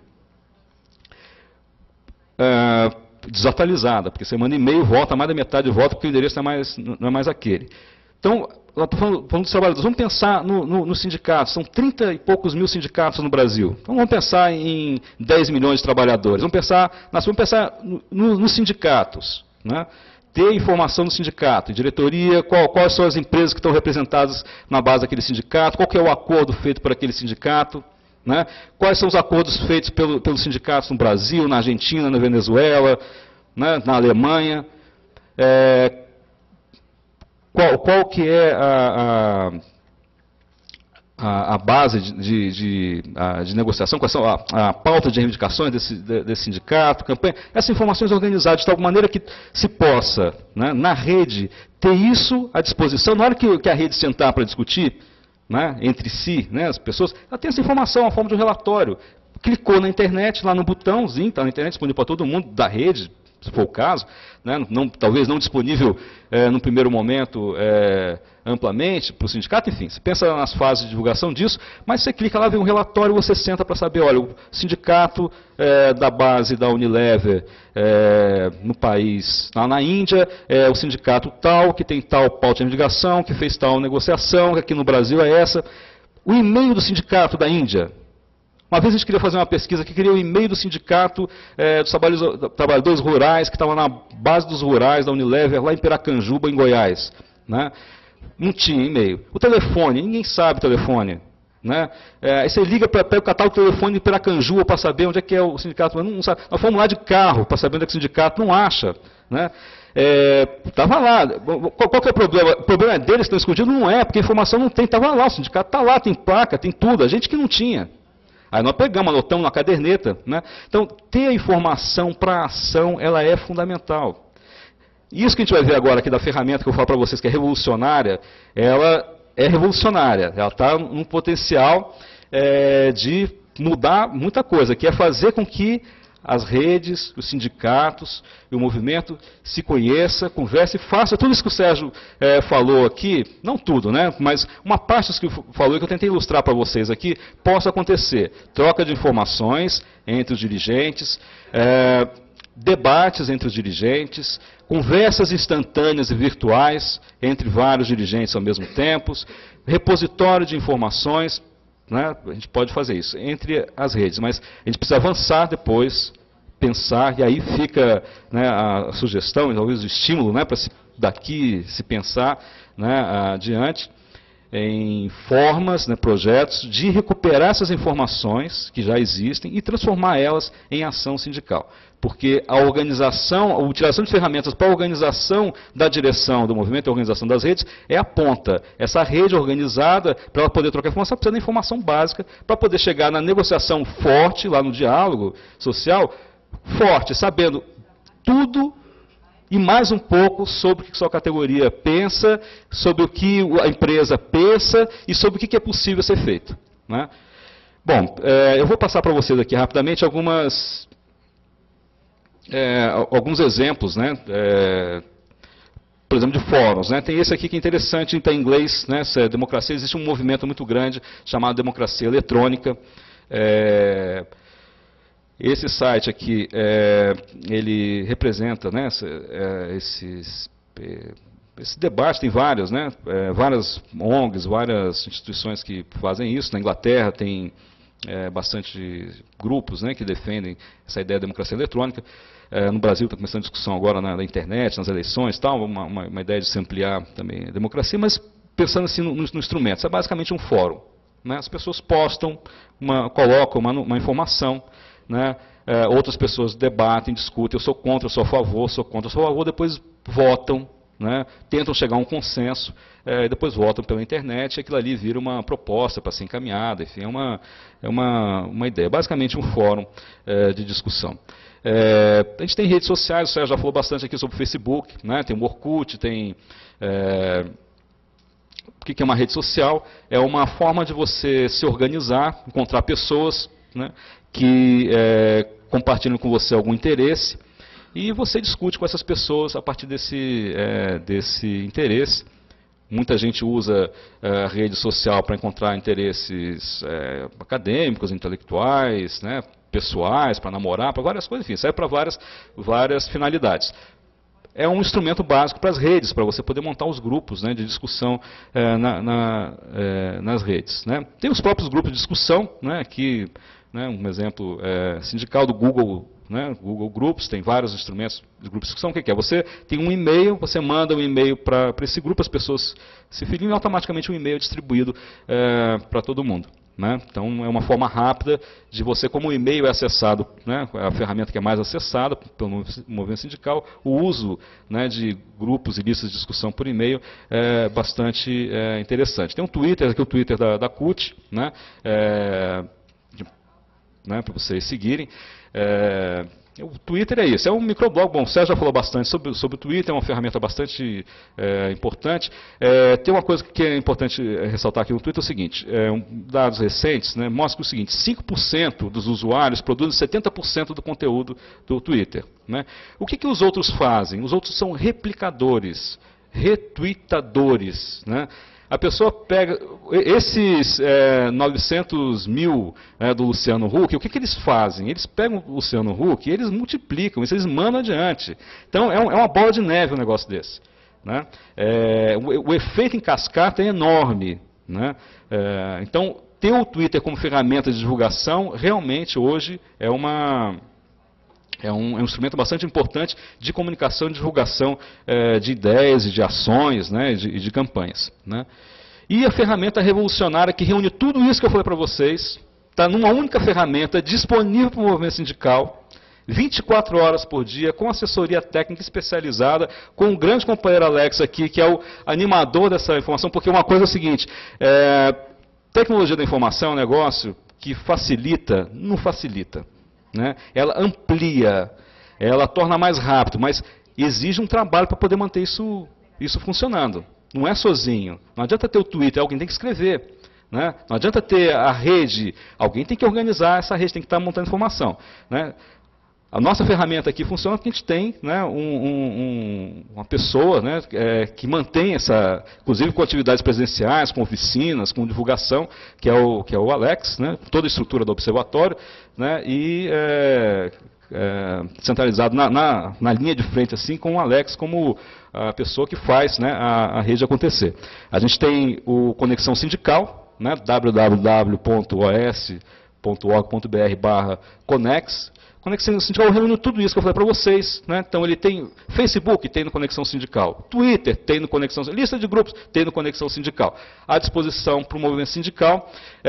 Desatualizada, porque você manda e-mail, volta, mais da metade volta, porque o endereço não é mais aquele. Então, estou falando dos trabalhadores. Vamos pensar no sindicato. São 30 e poucos mil sindicatos no Brasil. Então, vamos pensar em 10 milhões de trabalhadores. Vamos pensar nos sindicatos. Né? Ter informação do sindicato, diretoria, quais são as empresas que estão representadas na base daquele sindicato, qual que é o acordo feito por aquele sindicato, né? Quais são os acordos feitos pelos sindicatos no Brasil, na Argentina, na Venezuela, né? Na Alemanha. Qual que é a base de negociação, qual é a pauta de reivindicações desse sindicato, campanha, essas informações organizadas de tal maneira que se possa, né, na rede, ter isso à disposição, na hora que a rede sentar para discutir, né, entre si, né, as pessoas, ela tem essa informação, a forma de um relatório. Clicou na internet, lá no botãozinho, está na internet disponível para todo mundo da rede, se for o caso, né, talvez não disponível no primeiro momento amplamente para o sindicato, enfim, você pensa nas fases de divulgação disso, mas você clica lá, vê um relatório e você senta para saber, olha, o sindicato da base da Unilever no país, na Índia, é o sindicato tal, que tem tal pauta de reivindicação, que fez tal negociação, que aqui no Brasil é essa. O e-mail do sindicato da Índia. Uma vez a gente queria fazer uma pesquisa que queria o e-mail do sindicato dos trabalhadores rurais, que estava na base dos rurais da Unilever, lá em Piracanjuba, em Goiás. Né? Não tinha e-mail. O telefone, ninguém sabe o telefone. Né? Aí você liga para o catálogo do telefone de Piracanjuba para saber onde é que é o sindicato. Não sabe. Nós fomos lá de carro para saber onde é que é o sindicato, não acha. Né? Estava lá. Qual que é o problema? O problema é deles que estão escondidos? Não é, porque a informação não tem. Estava lá, o sindicato está lá, tem placa, tem tudo. A gente que não tinha. Aí nós pegamos, anotamos na caderneta. Né? Então, ter a informação para a ação, ela é fundamental. Isso que a gente vai ver agora aqui da ferramenta que eu falo para vocês, que é revolucionária, ela é revolucionária. Ela está num potencial de mudar muita coisa, que é fazer com que as redes, os sindicatos e o movimento se conheça, converse, faça tudo isso que o Sérgio falou aqui, não tudo, né? Mas uma parte disso que falou, que eu tentei ilustrar para vocês aqui, possa acontecer. Troca de informações entre os dirigentes, debates entre os dirigentes, conversas instantâneas e virtuais entre vários dirigentes ao mesmo tempo, repositório de informações. Né? A gente pode fazer isso entre as redes, mas a gente precisa avançar depois, pensar, e aí fica, né, a sugestão, talvez o estímulo, né, para daqui se pensar, né, adiante, em formas, né, projetos de recuperar essas informações que já existem e transformar elas em ação sindical. Porque a organização, a utilização de ferramentas para a organização da direção do movimento e a organização das redes é a ponta. Essa rede organizada, para ela poder trocar informação, precisa da informação básica para poder chegar na negociação forte, lá no diálogo social, forte, sabendo tudo e mais um pouco sobre o que sua categoria pensa, sobre o que a empresa pensa e sobre o que é possível ser feito. Né? Bom, eu vou passar para vocês aqui rapidamente alguns exemplos, né? Por exemplo, de fóruns. Né? Tem esse aqui que é interessante, está em inglês, né? Democracia. Existe um movimento muito grande chamado Democracia Eletrônica. Esse site aqui, ele representa, né, esses esse debate tem vários, né? Várias ONGs, várias instituições que fazem isso. Na Inglaterra tem bastante grupos, né, que defendem essa ideia da democracia eletrônica. No Brasil está começando a discussão agora na internet, nas eleições, tal, uma ideia de se ampliar também a democracia, mas pensando assim no instrumento. Isso é basicamente um fórum, né? As pessoas postam, colocam uma informação, né? Outras pessoas debatem, discutem, eu sou contra, eu sou a favor, depois votam, né? Tentam chegar a um consenso, depois votam pela internet, e aquilo ali vira uma proposta para ser encaminhada, enfim, é uma ideia, basicamente um fórum de discussão. A gente tem redes sociais, o Sérgio já falou bastante aqui sobre o Facebook, né? Tem o Orkut, tem... O que é uma rede social? É uma forma de você se organizar, encontrar pessoas, né, que compartilham com você algum interesse, e você discute com essas pessoas a partir desse interesse. Muita gente usa a rede social para encontrar interesses acadêmicos, intelectuais, né, pessoais, para namorar, para várias coisas, enfim, serve para várias finalidades. É um instrumento básico para as redes, para você poder montar os grupos, né, de discussão nas redes, né. Tem os próprios grupos de discussão, né, aqui, né, um exemplo sindical do Google, né, Google Groups, tem vários instrumentos de grupo de discussão. O que é? Você tem um e-mail, você manda um e-mail para esse grupo, as pessoas se filiam e automaticamente um e-mail é distribuído para todo mundo. Né? Então, é uma forma rápida de você, como o e-mail é acessado, né, a ferramenta que é mais acessada pelo movimento sindical, o uso, né, de grupos e listas de discussão por e-mail é bastante interessante. Tem um Twitter, aqui o Twitter da CUT, né, para vocês seguirem. O Twitter é isso, é um microblog. Bom, o Sérgio já falou bastante sobre o Twitter, é uma ferramenta bastante importante. Tem uma coisa que é importante ressaltar aqui no Twitter, é o seguinte, dados recentes, né, mostram o seguinte: 5% dos usuários produzem 70% do conteúdo do Twitter. Né? O que os outros fazem? Os outros são replicadores, retweetadores, né? A pessoa pega esses 900 mil do Luciano Huck, o que eles fazem? Eles pegam o Luciano Huck e eles multiplicam, isso eles mandam adiante. Então é uma bola de neve um negócio desse. Né? O efeito em cascata é enorme. Né? Então ter o Twitter como ferramenta de divulgação realmente hoje é um instrumento bastante importante de comunicação e divulgação de ideias e de ações, né, e de campanhas. Né. E a ferramenta revolucionária que reúne tudo isso que eu falei para vocês, está numa única ferramenta disponível para o movimento sindical, 24 horas por dia, com assessoria técnica especializada, com o grande companheiro Alex aqui, que é o animador dessa informação, porque uma coisa é o seguinte, tecnologia da informação é um negócio que facilita, não facilita. Né? Ela amplia, ela torna mais rápido, mas exige um trabalho para poder manter isso funcionando. Não é sozinho. Não adianta ter o Twitter, alguém tem que escrever. Né? Não adianta ter a rede, alguém tem que organizar essa rede, tem que estar montando informação. Né? A nossa ferramenta aqui funciona porque a gente tem, né, uma pessoa, né, que mantém essa, inclusive com atividades presenciais, com oficinas, com divulgação, que é o Alex, né, toda a estrutura do observatório, né, e centralizado na linha de frente, assim, com o Alex como a pessoa que faz, né, a rede acontecer. A gente tem o Conexão Sindical, né, www.os.org.br/conex. Conexão Sindical reúne tudo isso que eu falei para vocês. Né? Então ele tem Facebook, tem no Conexão Sindical. Twitter, tem no Conexão Sindical. Lista de grupos, tem no Conexão Sindical. À disposição para o movimento sindical.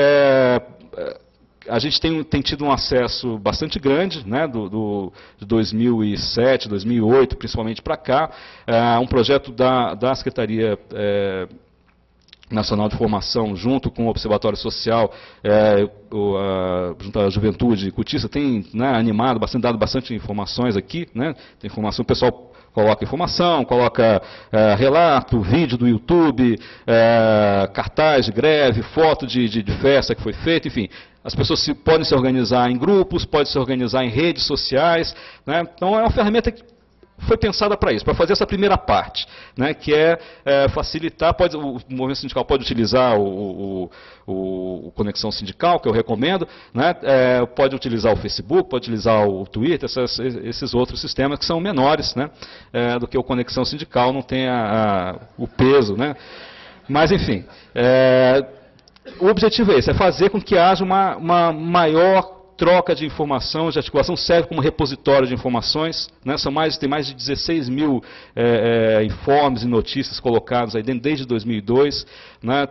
A gente tem tido um acesso bastante grande, né, de 2007, 2008, principalmente para cá. Um projeto da Secretaria Nacional de Formação, junto com o Observatório Social, junto à Juventude Cutista, tem, né, animado, dado bastante informações aqui. Né, tem informação, o pessoal coloca informação, coloca relato, vídeo do YouTube, cartaz de greve, foto de festa que foi feita, enfim. As pessoas podem se organizar em grupos, podem se organizar em redes sociais. Né, então é uma ferramenta foi pensada para isso, para fazer essa primeira parte, né, que é facilitar, o movimento sindical pode utilizar o Conexão Sindical, que eu recomendo, né, pode utilizar o Facebook, pode utilizar o Twitter, esses outros sistemas que são menores, né, do que o Conexão Sindical, não tem o peso, né. Mas, enfim, o objetivo é esse, é fazer com que haja uma maior troca de informação, de articulação, serve como repositório de informações, né? Tem mais de 16 mil informes e notícias colocados aí dentro desde 2002, né?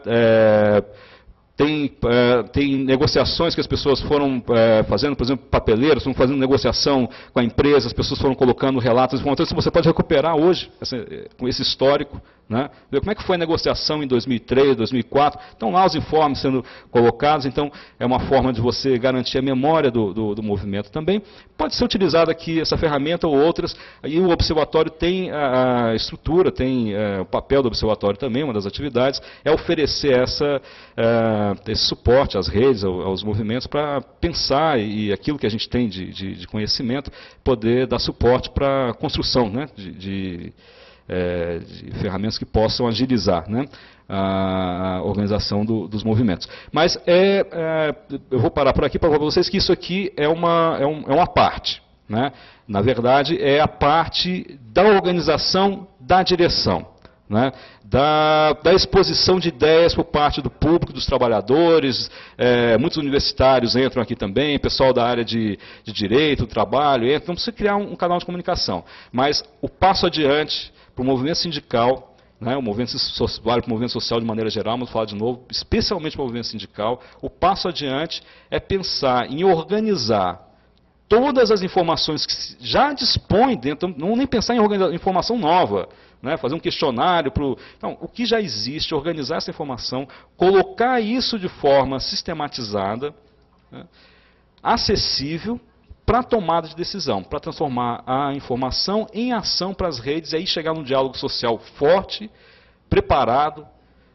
Tem negociações que as pessoas foram fazendo, por exemplo, papeleiros, foram fazendo negociação com a empresa, as pessoas foram colocando relatos, então você pode recuperar hoje, com esse histórico, né? Ver como é que foi a negociação em 2003, 2004, estão lá os informes sendo colocados, então é uma forma de você garantir a memória do movimento também. Pode ser utilizada aqui essa ferramenta ou outras, e o observatório tem a estrutura, tem o papel do observatório também, uma das atividades, é oferecer esse suporte às redes, aos movimentos, para pensar e aquilo que a gente tem de conhecimento, poder dar suporte para a construção, né, de ferramentas que possam agilizar, né, a organização dos movimentos. Mas eu vou parar por aqui para falar para vocês que isso aqui é uma parte, né? Na verdade, é a parte da organização da direção, né? Da exposição de ideias por parte do público, dos trabalhadores, muitos universitários entram aqui também, pessoal da área de direito, do trabalho, entra, então precisa criar um canal de comunicação. Mas o passo adiante para o movimento sindical, né, o movimento social de maneira geral, vamos falar de novo, especialmente para o movimento sindical, o passo adiante é pensar em organizar todas as informações que já dispõe dentro, não nem pensar em informação nova, né, fazer um questionário então, o que já existe, organizar essa informação, colocar isso de forma sistematizada, né, acessível, para a tomada de decisão, para transformar a informação em ação para as redes e aí chegar num diálogo social forte, preparado,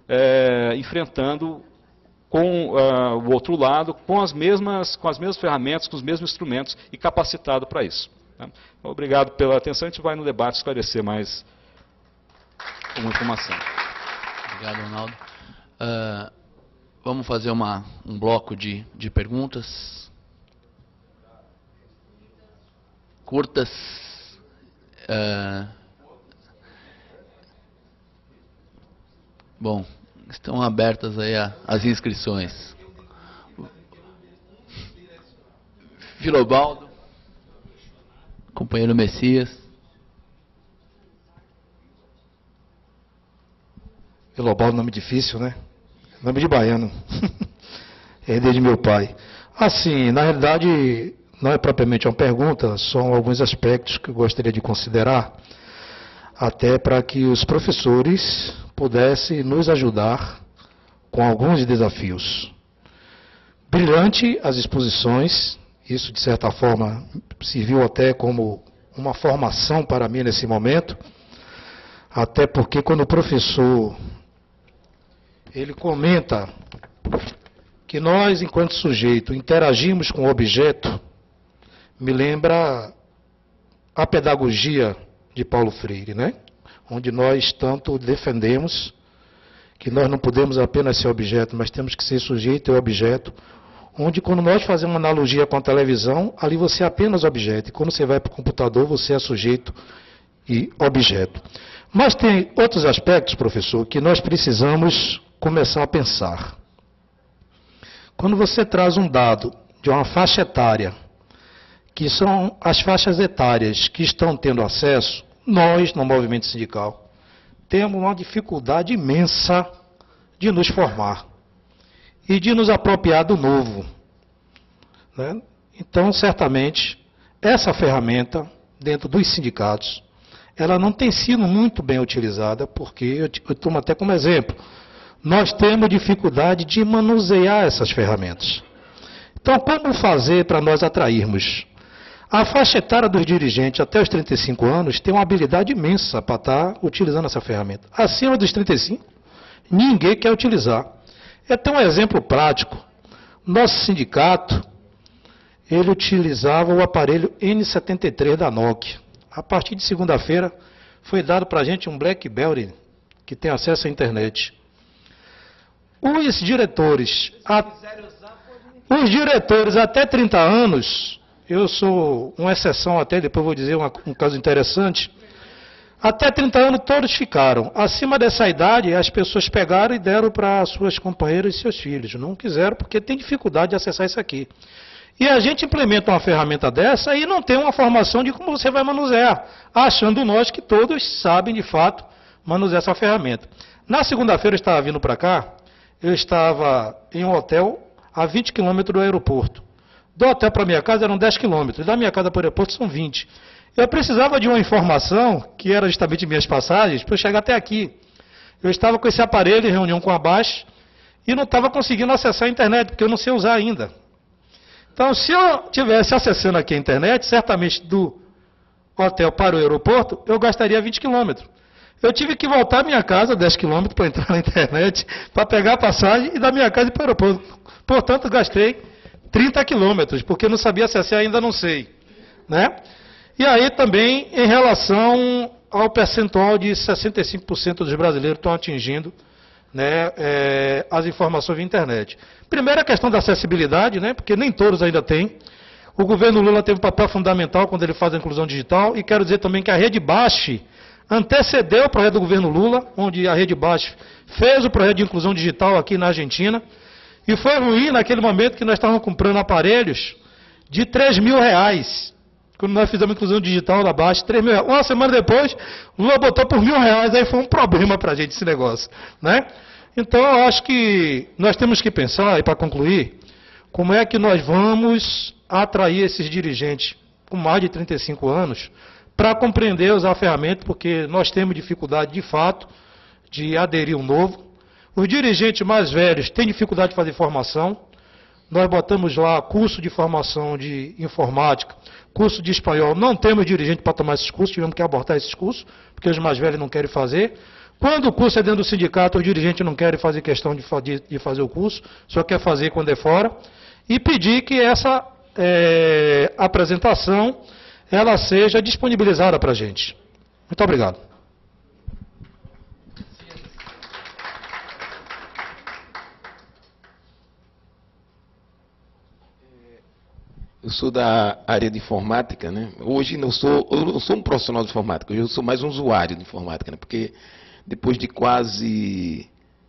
enfrentando com o outro lado, com as mesmas ferramentas, com os mesmos instrumentos e capacitado para isso. Né? Então, obrigado pela atenção, a gente vai no debate esclarecer mais alguma informação. Obrigado, Ronaldo. Vamos fazer um bloco de perguntas curtas. Bom, estão abertas aí as inscrições. Filobaldo, companheiro Messias. Filobaldo, nome difícil, né? Nome de baiano. Herdei de meu pai. Assim, na realidade, não é propriamente uma pergunta, são alguns aspectos que eu gostaria de considerar, até para que os professores pudessem nos ajudar com alguns desafios. Brilhante as exposições, isso de certa forma serviu até como uma formação para mim nesse momento, até porque quando o professor ele comenta que nós, enquanto sujeito, interagimos com o objeto, me lembra a pedagogia de Paulo Freire, né? Onde nós tanto defendemos que nós não podemos apenas ser objeto, mas temos que ser sujeito e objeto, onde quando nós fazemos uma analogia com a televisão, ali você é apenas objeto, e quando você vai para o computador, você é sujeito e objeto. Mas tem outros aspectos, professor, que nós precisamos começar a pensar. Quando você traz um dado de uma faixa etária, que são as faixas etárias que estão tendo acesso, nós, no movimento sindical, temos uma dificuldade imensa de nos formar e de nos apropriar do novo, né? Então, certamente, essa ferramenta, dentro dos sindicatos, ela não tem sido muito bem utilizada, porque, eu tomo até como exemplo, nós temos dificuldade de manusear essas ferramentas. Então, como fazer para nós atrairmos? A faixa etária dos dirigentes até os 35 anos tem uma habilidade imensa para estar utilizando essa ferramenta. Acima dos 35, ninguém quer utilizar. É até um exemplo prático. Nosso sindicato, ele utilizava o aparelho N73 da Nokia. A partir de segunda-feira, foi dado para a gente um BlackBerry que tem acesso à internet. Os diretores até 30 anos, eu sou uma exceção até, depois vou dizer um caso interessante, até 30 anos todos ficaram. Acima dessa idade, as pessoas pegaram e deram para suas companheiras e seus filhos. Não quiseram porque tem dificuldade de acessar isso aqui. E a gente implementa uma ferramenta dessa e não tem uma formação de como você vai manusear, achando nós que todos sabem de fato manusear essa ferramenta. Na segunda-feira eu estava vindo para cá, eu estava em um hotel a 20 quilômetros do aeroporto. Do hotel para a minha casa eram 10 quilômetros, da minha casa para o aeroporto são 20. Eu precisava de uma informação, que era justamente minhas passagens, para eu chegar até aqui. Eu estava com esse aparelho em reunião com a Baix e não estava conseguindo acessar a internet, porque eu não sei usar ainda. Então, se eu estivesse acessando aqui a internet, certamente do hotel para o aeroporto, eu gastaria 20 quilômetros. Eu tive que voltar à minha casa, 10 quilômetros, para entrar na internet, para pegar a passagem e da minha casa para o aeroporto. Portanto, gastei 30 quilômetros, porque eu não sabia acessar, ainda não sei. Né? E aí também, em relação ao percentual de 65% dos brasileiros estão atingindo, né, as informações via internet. Primeiro a questão da acessibilidade, né, porque nem todos ainda têm. O governo Lula teve um papel fundamental quando ele faz a inclusão digital, e quero dizer também que a Rede Baix antecedeu o projeto do governo Lula, onde a Rede Baix fez o projeto de inclusão digital aqui na Argentina, e foi ruim naquele momento que nós estávamos comprando aparelhos de R$3.000, quando nós fizemos a inclusão digital da Baix, R$3.000. Uma semana depois, Lula botou por R$1.000, aí foi um problema para a gente esse negócio, né? Então, eu acho que nós temos que pensar, e para concluir, como é que nós vamos atrair esses dirigentes com mais de 35 anos para compreender, usar a ferramenta, porque nós temos dificuldade, de fato, de aderir um novo. Os dirigentes mais velhos têm dificuldade de fazer formação. Nós botamos lá curso de formação de informática, curso de espanhol. Não temos dirigente para tomar esses cursos, tivemos que abortar esses cursos, porque os mais velhos não querem fazer. Quando o curso é dentro do sindicato, os dirigentes não querem fazer questão de fazer o curso, só quer fazer quando é fora. E pedir que essa apresentação ela seja disponibilizada para a gente. Muito obrigado. Eu sou da área de informática, né? Hoje eu não sou um profissional de informática, hoje eu sou mais um usuário de informática, né? Porque depois de quase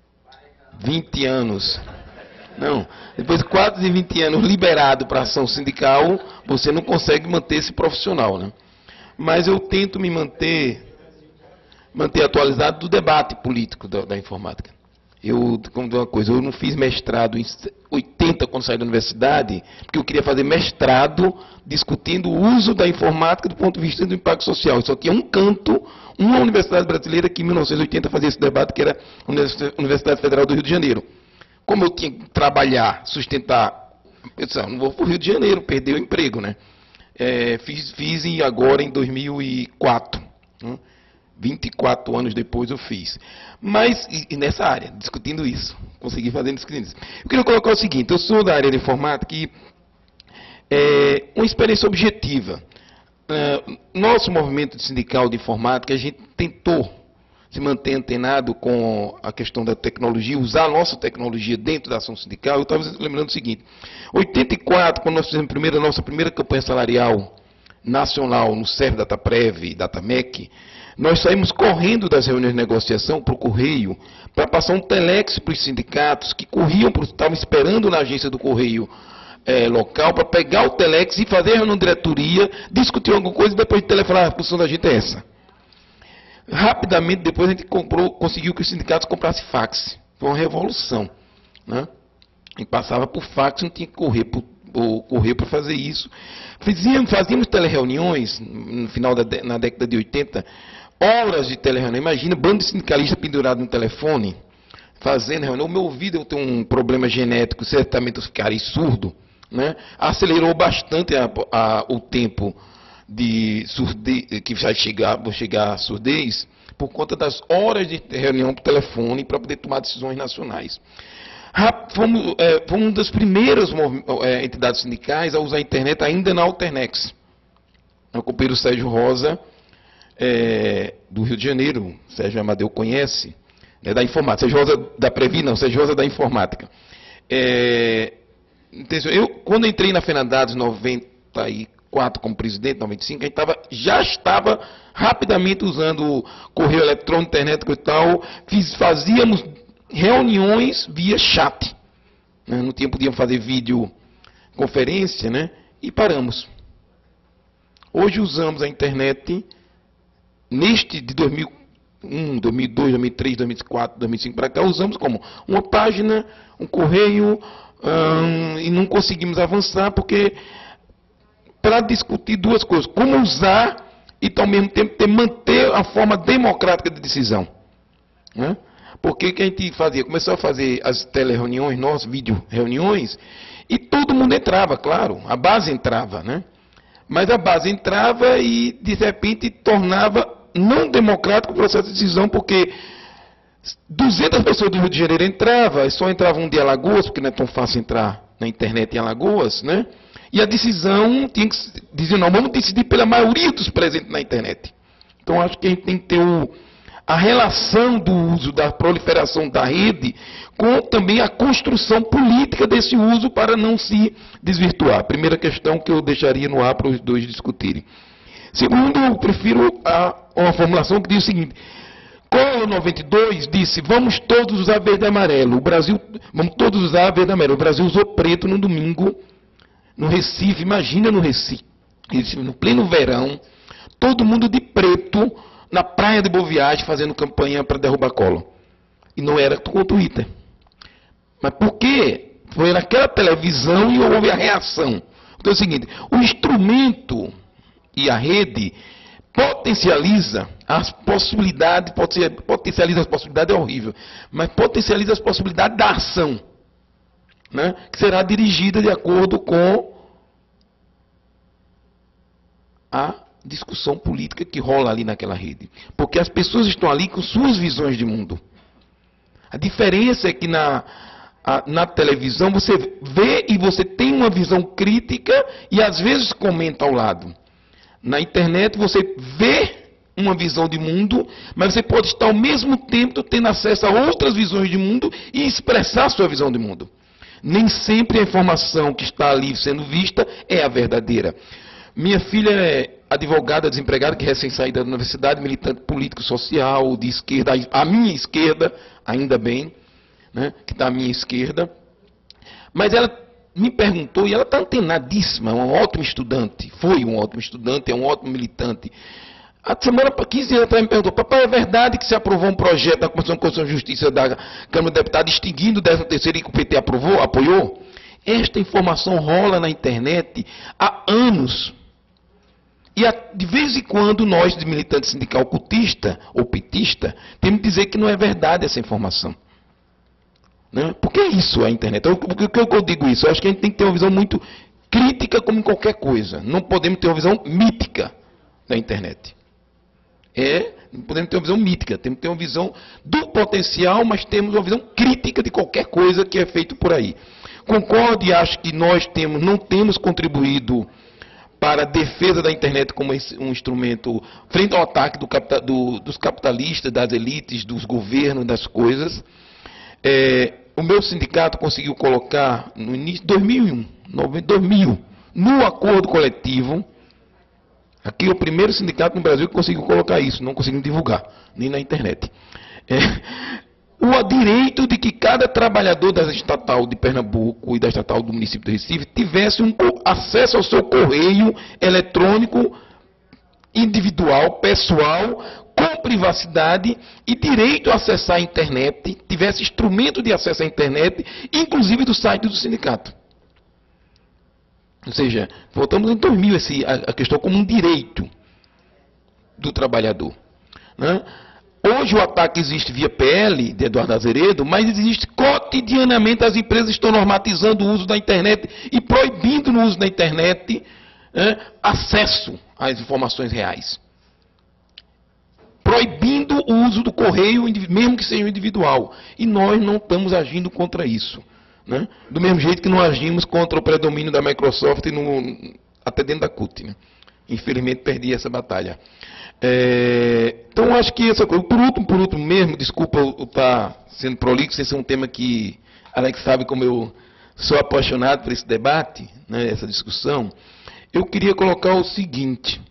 20 anos, depois de quase 20 anos liberado para ação sindical, você não consegue manter-se profissional, né? Mas eu tento me manter atualizado do debate político da informática. Como dizer uma coisa, eu não fiz mestrado em 80 quando saí da universidade, porque eu queria fazer mestrado discutindo o uso da informática do ponto de vista do impacto social. Só tinha um canto, uma universidade brasileira que em 1980 fazia esse debate, que era a Universidade Federal do Rio de Janeiro. Como eu tinha que trabalhar, sustentar, eu disse, não vou para o Rio de Janeiro, perder o emprego, né? Fiz agora em 2004, né? 24 anos depois eu fiz. Mas, e nessa área, discutindo isso, consegui fazer discutindo isso. Eu queria colocar o seguinte, eu sou da área de informática e uma experiência objetiva. Nosso movimento sindical de informática, a gente tentou se manter antenado com a questão da tecnologia, usar a nossa tecnologia dentro da ação sindical. Eu estava lembrando o seguinte, em 84, quando nós fizemos a nossa primeira campanha salarial nacional no CERV, Dataprev e Datamec, nós saímos correndo das reuniões de negociação para o Correio, para passar um telex para os sindicatos que estavam esperando na agência do Correio local, para pegar o telex e fazer a reunião de diretoria, discutir alguma coisa e depois de telefonar, a posição da gente é essa. Rapidamente, depois a gente conseguiu que os sindicatos comprassem fax. Foi uma revolução, né? A gente passava por fax, não tinha que correr para fazer isso. Fazíamos telereuniões, no final na década de 80, horas de telereunião. Imagina, bando de sindicalistas pendurado no telefone, fazendo reunião. O meu ouvido, eu tenho um problema genético, certamente eu ficarei surdo, né? Acelerou bastante o tempo de surdez, que vou chegar à surdez, por conta das horas de reunião por telefone para poder tomar decisões nacionais. Fomos uma das primeiras entidades sindicais a usar a internet ainda na Alternex. O companheiro Sérgio Rosa do Rio de Janeiro, Sérgio Amadeu conhece, né, da informática. Sérgio Rosa da Previ, não, Sérgio Rosa da informática. Quando entrei na Fenadados em 94 como presidente, em 95, a gente já estava rapidamente usando correio eletrônico, internet e tal, fazíamos reuniões via chat. Né, no tempo podíamos fazer videoconferência, né, e paramos. Hoje usamos a internet, neste de 2001, 2002, 2003, 2004, 2005 para cá, usamos como uma página, um correio, e não conseguimos avançar porque para discutir duas coisas, como usar e ao mesmo tempo manter a forma democrática de decisão. Né? Porque que a gente fazia? Começou a fazer as telereuniões, nossas vídeo-reuniões, e todo mundo entrava, claro, a base entrava, né? Mas a base entrava e, de repente, tornava não democrático o processo de decisão, porque 200 pessoas do Rio de Janeiro entravam, e só entrava um de Alagoas, porque não é tão fácil entrar na internet em Alagoas, né? E a decisão tinha que dizer, não, vamos decidir pela maioria dos presentes na internet. Então, acho que a gente tem que ter a relação do uso, da proliferação da rede, com também a construção política desse uso para não se desvirtuar. Primeira questão que eu deixaria no ar para os dois discutirem. Segundo, eu prefiro uma formulação que diz o seguinte: Collor 92 disse, vamos todos usar verde e amarelo. Vamos todos usar verde e amarelo. O Brasil usou preto no domingo, no Recife. Imagina no Recife, no pleno verão, todo mundo de preto, na praia de Boa Viagem, fazendo campanha para derrubar Collor. E não era com o Twitter. Mas por quê? Foi naquela televisão e houve a reação. Então é o seguinte, o instrumento e a rede potencializa as possibilidades, é horrível, mas potencializa as possibilidades da ação, né, que será dirigida de acordo com a discussão política que rola ali naquela rede. Porque as pessoas estão ali com suas visões de mundo. A diferença é que na televisão você vê e você tem uma visão crítica e às vezes comenta ao lado. Na internet você vê uma visão de mundo, mas você pode estar ao mesmo tempo tendo acesso a outras visões de mundo e expressar a sua visão de mundo. Nem sempre a informação que está ali sendo vista é a verdadeira. Minha filha é advogada desempregada, que é recém-saída da universidade, militante político-social, de esquerda, à minha esquerda, ainda bem, né, que está à minha esquerda. Mas ela me perguntou, e ela está antenadíssima, uma ótima estudante, foi um ótimo estudante, é um ótimo militante. A semana, 15 anos atrás, me perguntou, papai, é verdade que se aprovou um projeto da Comissão de Constituição e Justiça da Câmara de Deputados extinguindo o 13º e que o PT apoiou? Esta informação rola na internet há anos. E de vez em quando nós, de militante sindical cultista ou petista, temos que dizer que não é verdade essa informação. Né? Por que isso a internet? Por que eu digo isso? Eu acho que a gente tem que ter uma visão muito crítica como em qualquer coisa. Não podemos ter uma visão mítica da internet. Não podemos ter uma visão mítica. Temos que ter uma visão do potencial, mas temos uma visão crítica de qualquer coisa que é feito por aí. Concordo e acho que nós não temos contribuído para a defesa da internet como um instrumento frente ao ataque dos capitalistas, das elites, dos governos, das coisas. O meu sindicato conseguiu colocar, no início de 2000, no acordo coletivo, aqui é o primeiro sindicato no Brasil que conseguiu colocar isso, não conseguiu divulgar, nem na internet. O direito de que cada trabalhador da estatal de Pernambuco e da estatal do município de Recife tivesse acesso ao seu correio eletrônico individual, pessoal, com privacidade e direito a acessar a internet, tivesse instrumento de acesso à internet, inclusive do site do sindicato. Ou seja, voltamos em 2000 a questão como um direito do trabalhador. Né? Hoje o ataque existe via PL, de Eduardo Azeredo, mas existe cotidianamente, as empresas estão normatizando o uso da internet e proibindo no uso da internet acesso às informações reais. Proibindo o uso do correio, mesmo que seja individual. E nós não estamos agindo contra isso. Né? Do mesmo jeito que não agimos contra o predomínio da Microsoft até dentro da CUT. Né? Infelizmente perdi essa batalha. Então acho que essa coisa, por último mesmo, desculpa eu estar sendo prolixo, esse é um tema que Alex sabe como eu sou apaixonado por esse debate, né, essa discussão. Eu queria colocar o seguinte: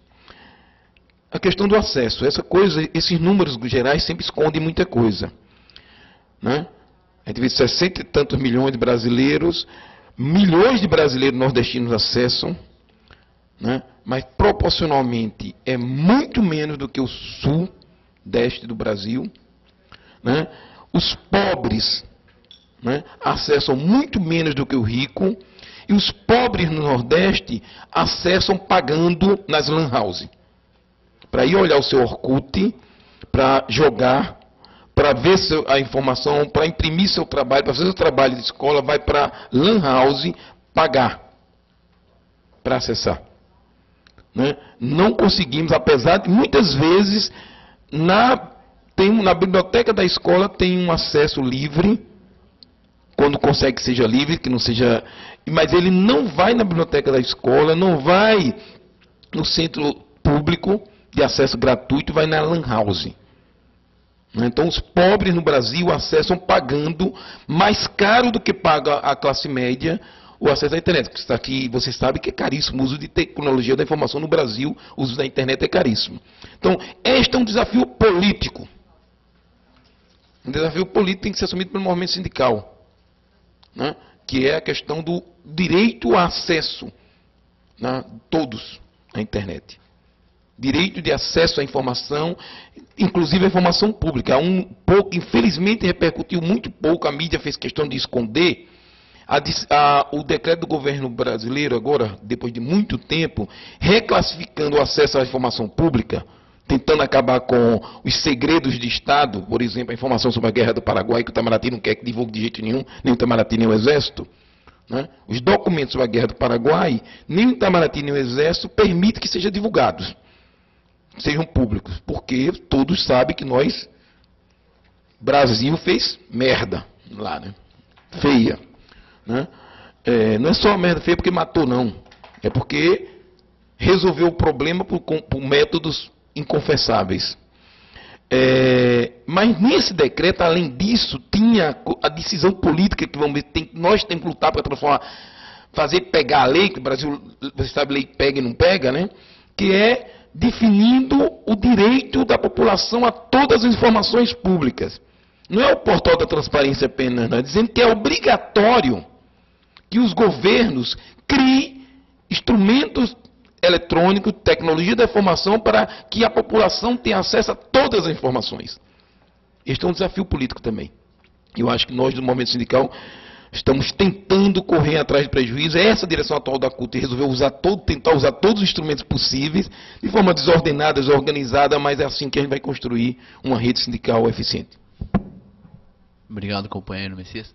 a questão do acesso. Essa coisa, esses números gerais sempre escondem muita coisa, né? A gente vê 60 e tantos milhões de brasileiros, milhões de brasileiros nordestinos acessam, né? Mas proporcionalmente é muito menos do que o sudeste do Brasil, né? Os pobres, né, acessam muito menos do que o rico, e os pobres no Nordeste acessam pagando nas lan house. Para ir olhar o seu Orkut, para jogar, para ver a informação, para imprimir seu trabalho, para fazer o trabalho de escola, vai para lan house pagar para acessar. Né? Não conseguimos, apesar de muitas vezes na biblioteca da escola tem um acesso livre, quando consegue que seja livre, que não seja, mas ele não vai na biblioteca da escola, não vai no centro público de acesso gratuito, vai na lan house. Então os pobres no Brasil acessam pagando mais caro do que paga a classe média o acesso à internet. Porque aqui, você sabe que é caríssimo o uso de tecnologia da informação no Brasil, o uso da internet é caríssimo. Então, este é um desafio político. Um desafio político tem que ser assumido pelo movimento sindical, né? Que é a questão do direito a acesso, né, todos à internet. Direito de acesso à informação, inclusive a informação pública. Infelizmente repercutiu muito pouco, a mídia fez questão de esconder. O decreto do governo brasileiro agora, depois de muito tempo, reclassificando o acesso à informação pública, tentando acabar com os segredos de Estado, por exemplo, a informação sobre a Guerra do Paraguai, que o Itamaraty não quer que divulgue de jeito nenhum, nem o Itamaraty nem o Exército. Né? Os documentos sobre a Guerra do Paraguai, nem o Itamaraty nem o Exército permitem que sejam divulgados, sejam públicos, porque todos sabem que Brasil fez merda lá, né? Feia. Né? Não é só uma merda feia porque matou, não. É porque resolveu o problema por métodos inconfessáveis. Mas nesse decreto, além disso, tinha a decisão política que nós temos que lutar para transformar, pegar a lei, que o Brasil, você sabe, lei pega e não pega, né? Que é definindo o direito da população a todas as informações públicas. Não é o portal da transparência apenas, não, é dizendo que é obrigatório que os governos criem instrumentos eletrônicos, tecnologia da informação, para que a população tenha acesso a todas as informações. Este é um desafio político também. Eu acho que nós, do movimento sindical, estamos tentando correr atrás de prejuízo. É essa a direção atual da CUT, resolveu tentar usar todos os instrumentos possíveis, de forma desordenada, desorganizada, mas é assim que a gente vai construir uma rede sindical eficiente. Obrigado, companheiro Messias.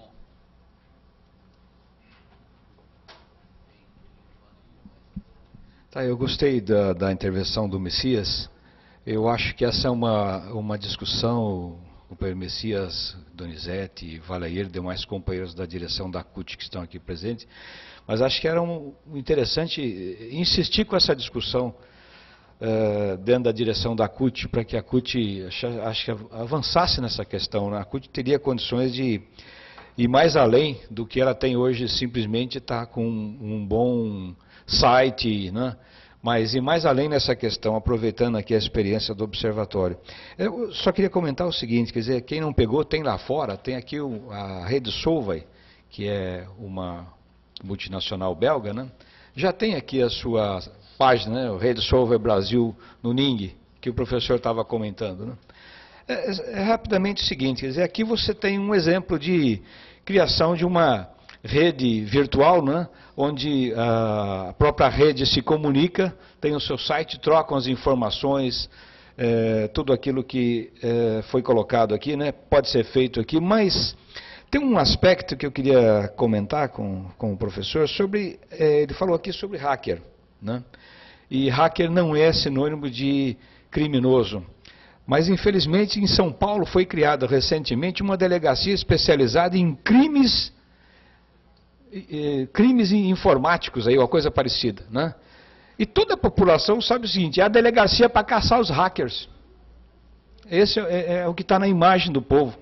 Tá, eu gostei da intervenção do Messias. Eu acho que essa é uma discussão, o companheiro Messias, Donizete, Valair, demais companheiros da direção da CUT que estão aqui presentes, mas acho que era interessante insistir com essa discussão dentro da direção da CUT, para que a CUT acho que avançasse nessa questão, né? A CUT teria condições de ir mais além do que ela tem hoje, simplesmente estar com um bom site, né? Mas ir mais além nessa questão, aproveitando aqui a experiência do observatório. Eu só queria comentar o seguinte, quer dizer, quem não pegou, tem lá fora, tem aqui a Rede Solvay, que é uma multinacional belga, né? Já tem aqui a sua página, né? O Rede Solvay Brasil no Ning, que o professor estava comentando, né? É rapidamente o seguinte, quer dizer, aqui você tem um exemplo de criação de uma rede virtual, né, onde a própria rede se comunica, tem o seu site, trocam as informações, tudo aquilo que foi colocado aqui, né, pode ser feito aqui, mas tem um aspecto que eu queria comentar com o professor sobre, ele falou aqui sobre hacker, né, e hacker não é sinônimo de criminoso. Mas, infelizmente, em São Paulo foi criada recentemente uma delegacia especializada em crimes informáticos, aí, uma coisa parecida, né? E toda a população sabe o seguinte, é a delegacia para caçar os hackers. Esse é o que está na imagem do povo.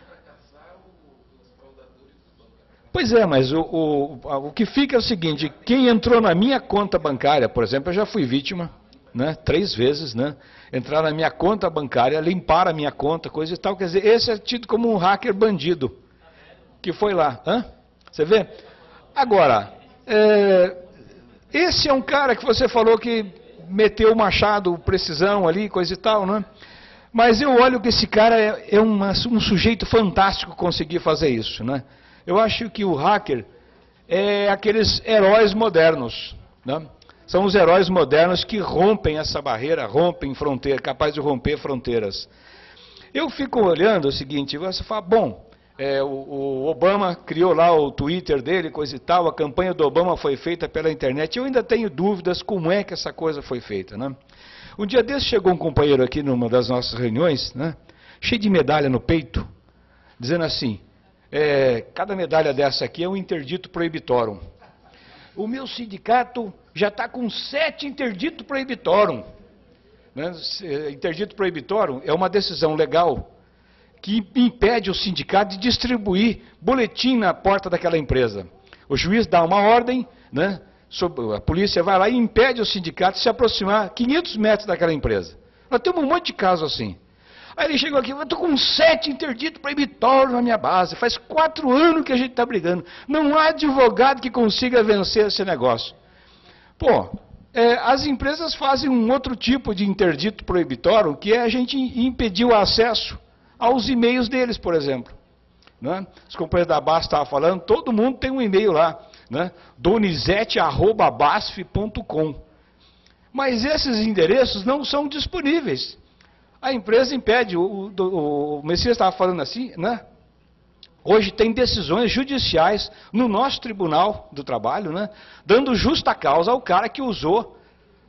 Pois é, mas o que fica é o seguinte, quem entrou na minha conta bancária, por exemplo, eu já fui vítima, né, 3 vezes, né, entrar na minha conta bancária, limpar a minha conta, coisa e tal, quer dizer, esse é tido como um hacker bandido, que foi lá. Você vê? Agora, esse é um cara que você falou que meteu o machado, precisão ali, coisa e tal, né? Mas eu olho que esse cara é um sujeito fantástico conseguir fazer isso, né? Eu acho que o hacker é aqueles heróis modernos, né? São os heróis modernos que rompem essa barreira, rompem fronteiras, capazes de romper fronteiras. Eu fico olhando o seguinte, você fala, bom, o Obama criou lá o Twitter dele, coisa e tal, a campanha do Obama foi feita pela internet, eu ainda tenho dúvidas como é que essa coisa foi feita, né? Um dia desse chegou um companheiro aqui numa das nossas reuniões, né, cheio de medalha no peito, dizendo assim, cada medalha dessa aqui é um interdito prohibitorum. O meu sindicato já está com 7 interdito prohibitorum. Né? Interdito prohibitorum é uma decisão legal que impede o sindicato de distribuir boletim na porta daquela empresa. O juiz dá uma ordem, né? A polícia vai lá e impede o sindicato de se aproximar 500 metros daquela empresa. Nós temos um monte de casos assim. Aí ele chegou aqui, eu estou com 7 interditos proibitórios na minha base, faz 4 anos que a gente está brigando. Não há advogado que consiga vencer esse negócio. Pô, as empresas fazem um outro tipo de interdito proibitório, que é a gente impedir o acesso aos e-mails deles, por exemplo. Né? Os companheiros da BASF estavam falando, todo mundo tem um e-mail lá, né? donizete@basf.com. Mas esses endereços não são disponíveis. A empresa impede, o Messias estava falando assim, né? Hoje tem decisões judiciais no nosso Tribunal do Trabalho, né? Dando justa causa ao cara que usou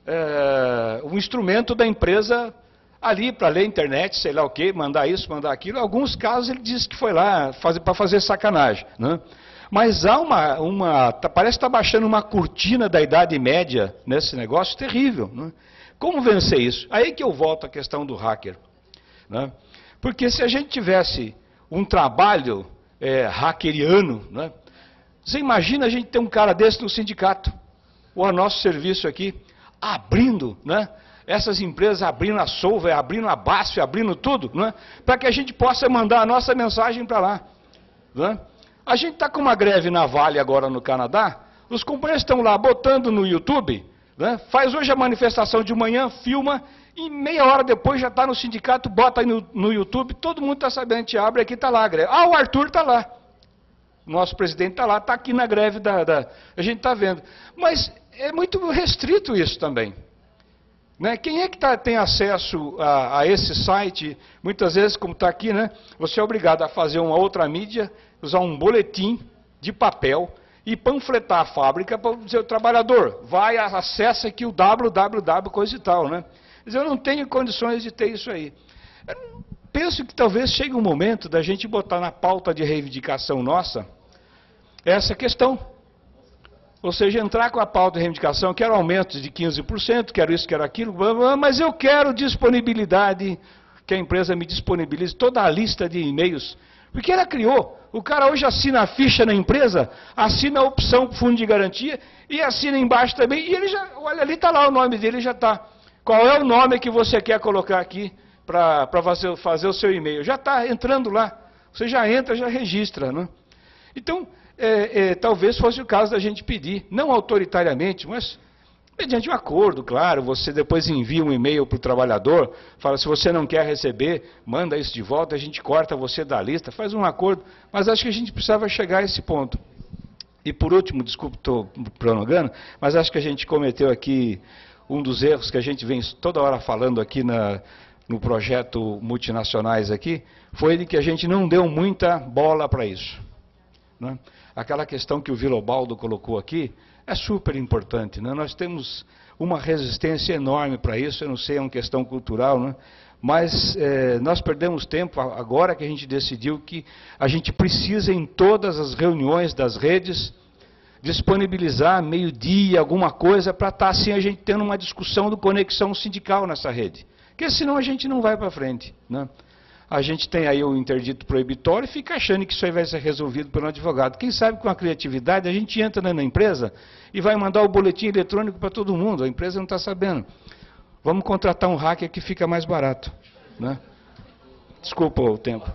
o instrumento da empresa ali para ler internet, sei lá o quê, mandar isso, mandar aquilo. Em alguns casos ele disse que foi lá para fazer sacanagem, né? Mas há parece que está baixando uma cortina da Idade Média nesse negócio terrível, né? Como vencer isso? Aí que eu volto à questão do hacker, né? Porque se a gente tivesse um trabalho hackeriano, né? Você imagina a gente ter um cara desse no sindicato, ou a nosso serviço aqui, abrindo, né? Essas empresas abrindo a Solvay, abrindo a BASF, abrindo tudo, né? Para que a gente possa mandar a nossa mensagem para lá, né? A gente está com uma greve na Vale agora no Canadá, os companheiros estão lá botando no YouTube, né? Faz hoje a manifestação de manhã, filma, e meia hora depois já está no sindicato, bota aí no YouTube, todo mundo está sabendo, a gente abre aqui, está lá a greve. Ah, o Arthur está lá, nosso presidente está lá, está aqui na greve, a gente está vendo. Mas é muito restrito isso também. Né? Quem é que tem acesso a esse site? Muitas vezes, como está aqui, né, você é obrigado a fazer uma outra mídia, usar um boletim de papel e panfletar a fábrica para dizer, o trabalhador, vai, acessa aqui o www, coisa e tal, né? Mas eu não tenho condições de ter isso aí. Eu penso que talvez chegue um momento da gente botar na pauta de reivindicação nossa essa questão. Ou seja, entrar com a pauta de reivindicação, quero aumento de 15%, quero isso, quero aquilo, mas eu quero disponibilidade, que a empresa me disponibilize toda a lista de e-mails. Porque ela criou, o cara hoje assina a ficha na empresa, assina a opção fundo de garantia e assina embaixo também, e ele já, olha ali está lá o nome dele, já está. Qual é o nome que você quer colocar aqui para fazer o seu e-mail? Já está entrando lá, você já entra, já registra, né? Então, talvez fosse o caso da gente pedir, não autoritariamente, mas mediante um acordo, claro, você depois envia um e-mail para o trabalhador, fala, se você não quer receber, manda isso de volta, a gente corta você da lista, faz um acordo, mas acho que a gente precisava chegar a esse ponto. E por último, desculpe, estou prolongando, mas acho que a gente cometeu aqui um dos erros que a gente vem toda hora falando aqui no projeto Multinacionais aqui, foi de que a gente não deu muita bola para isso, né? Aquela questão que o Vilobaldo colocou aqui é super importante, né? Nós temos uma resistência enorme para isso, eu não sei, é uma questão cultural, né? Mas nós perdemos tempo agora que a gente decidiu que a gente precisa em todas as reuniões das redes disponibilizar meio-dia, alguma coisa, para estar assim a gente tendo uma discussão do conexão sindical nessa rede. Porque senão a gente não vai para frente, né? A gente tem aí o interdito proibitório e fica achando que isso aí vai ser resolvido pelo advogado. Quem sabe com a criatividade a gente entra na empresa e vai mandar o boletim eletrônico para todo mundo, a empresa não está sabendo. Vamos contratar um hacker que fica mais barato, né? Desculpa o tempo.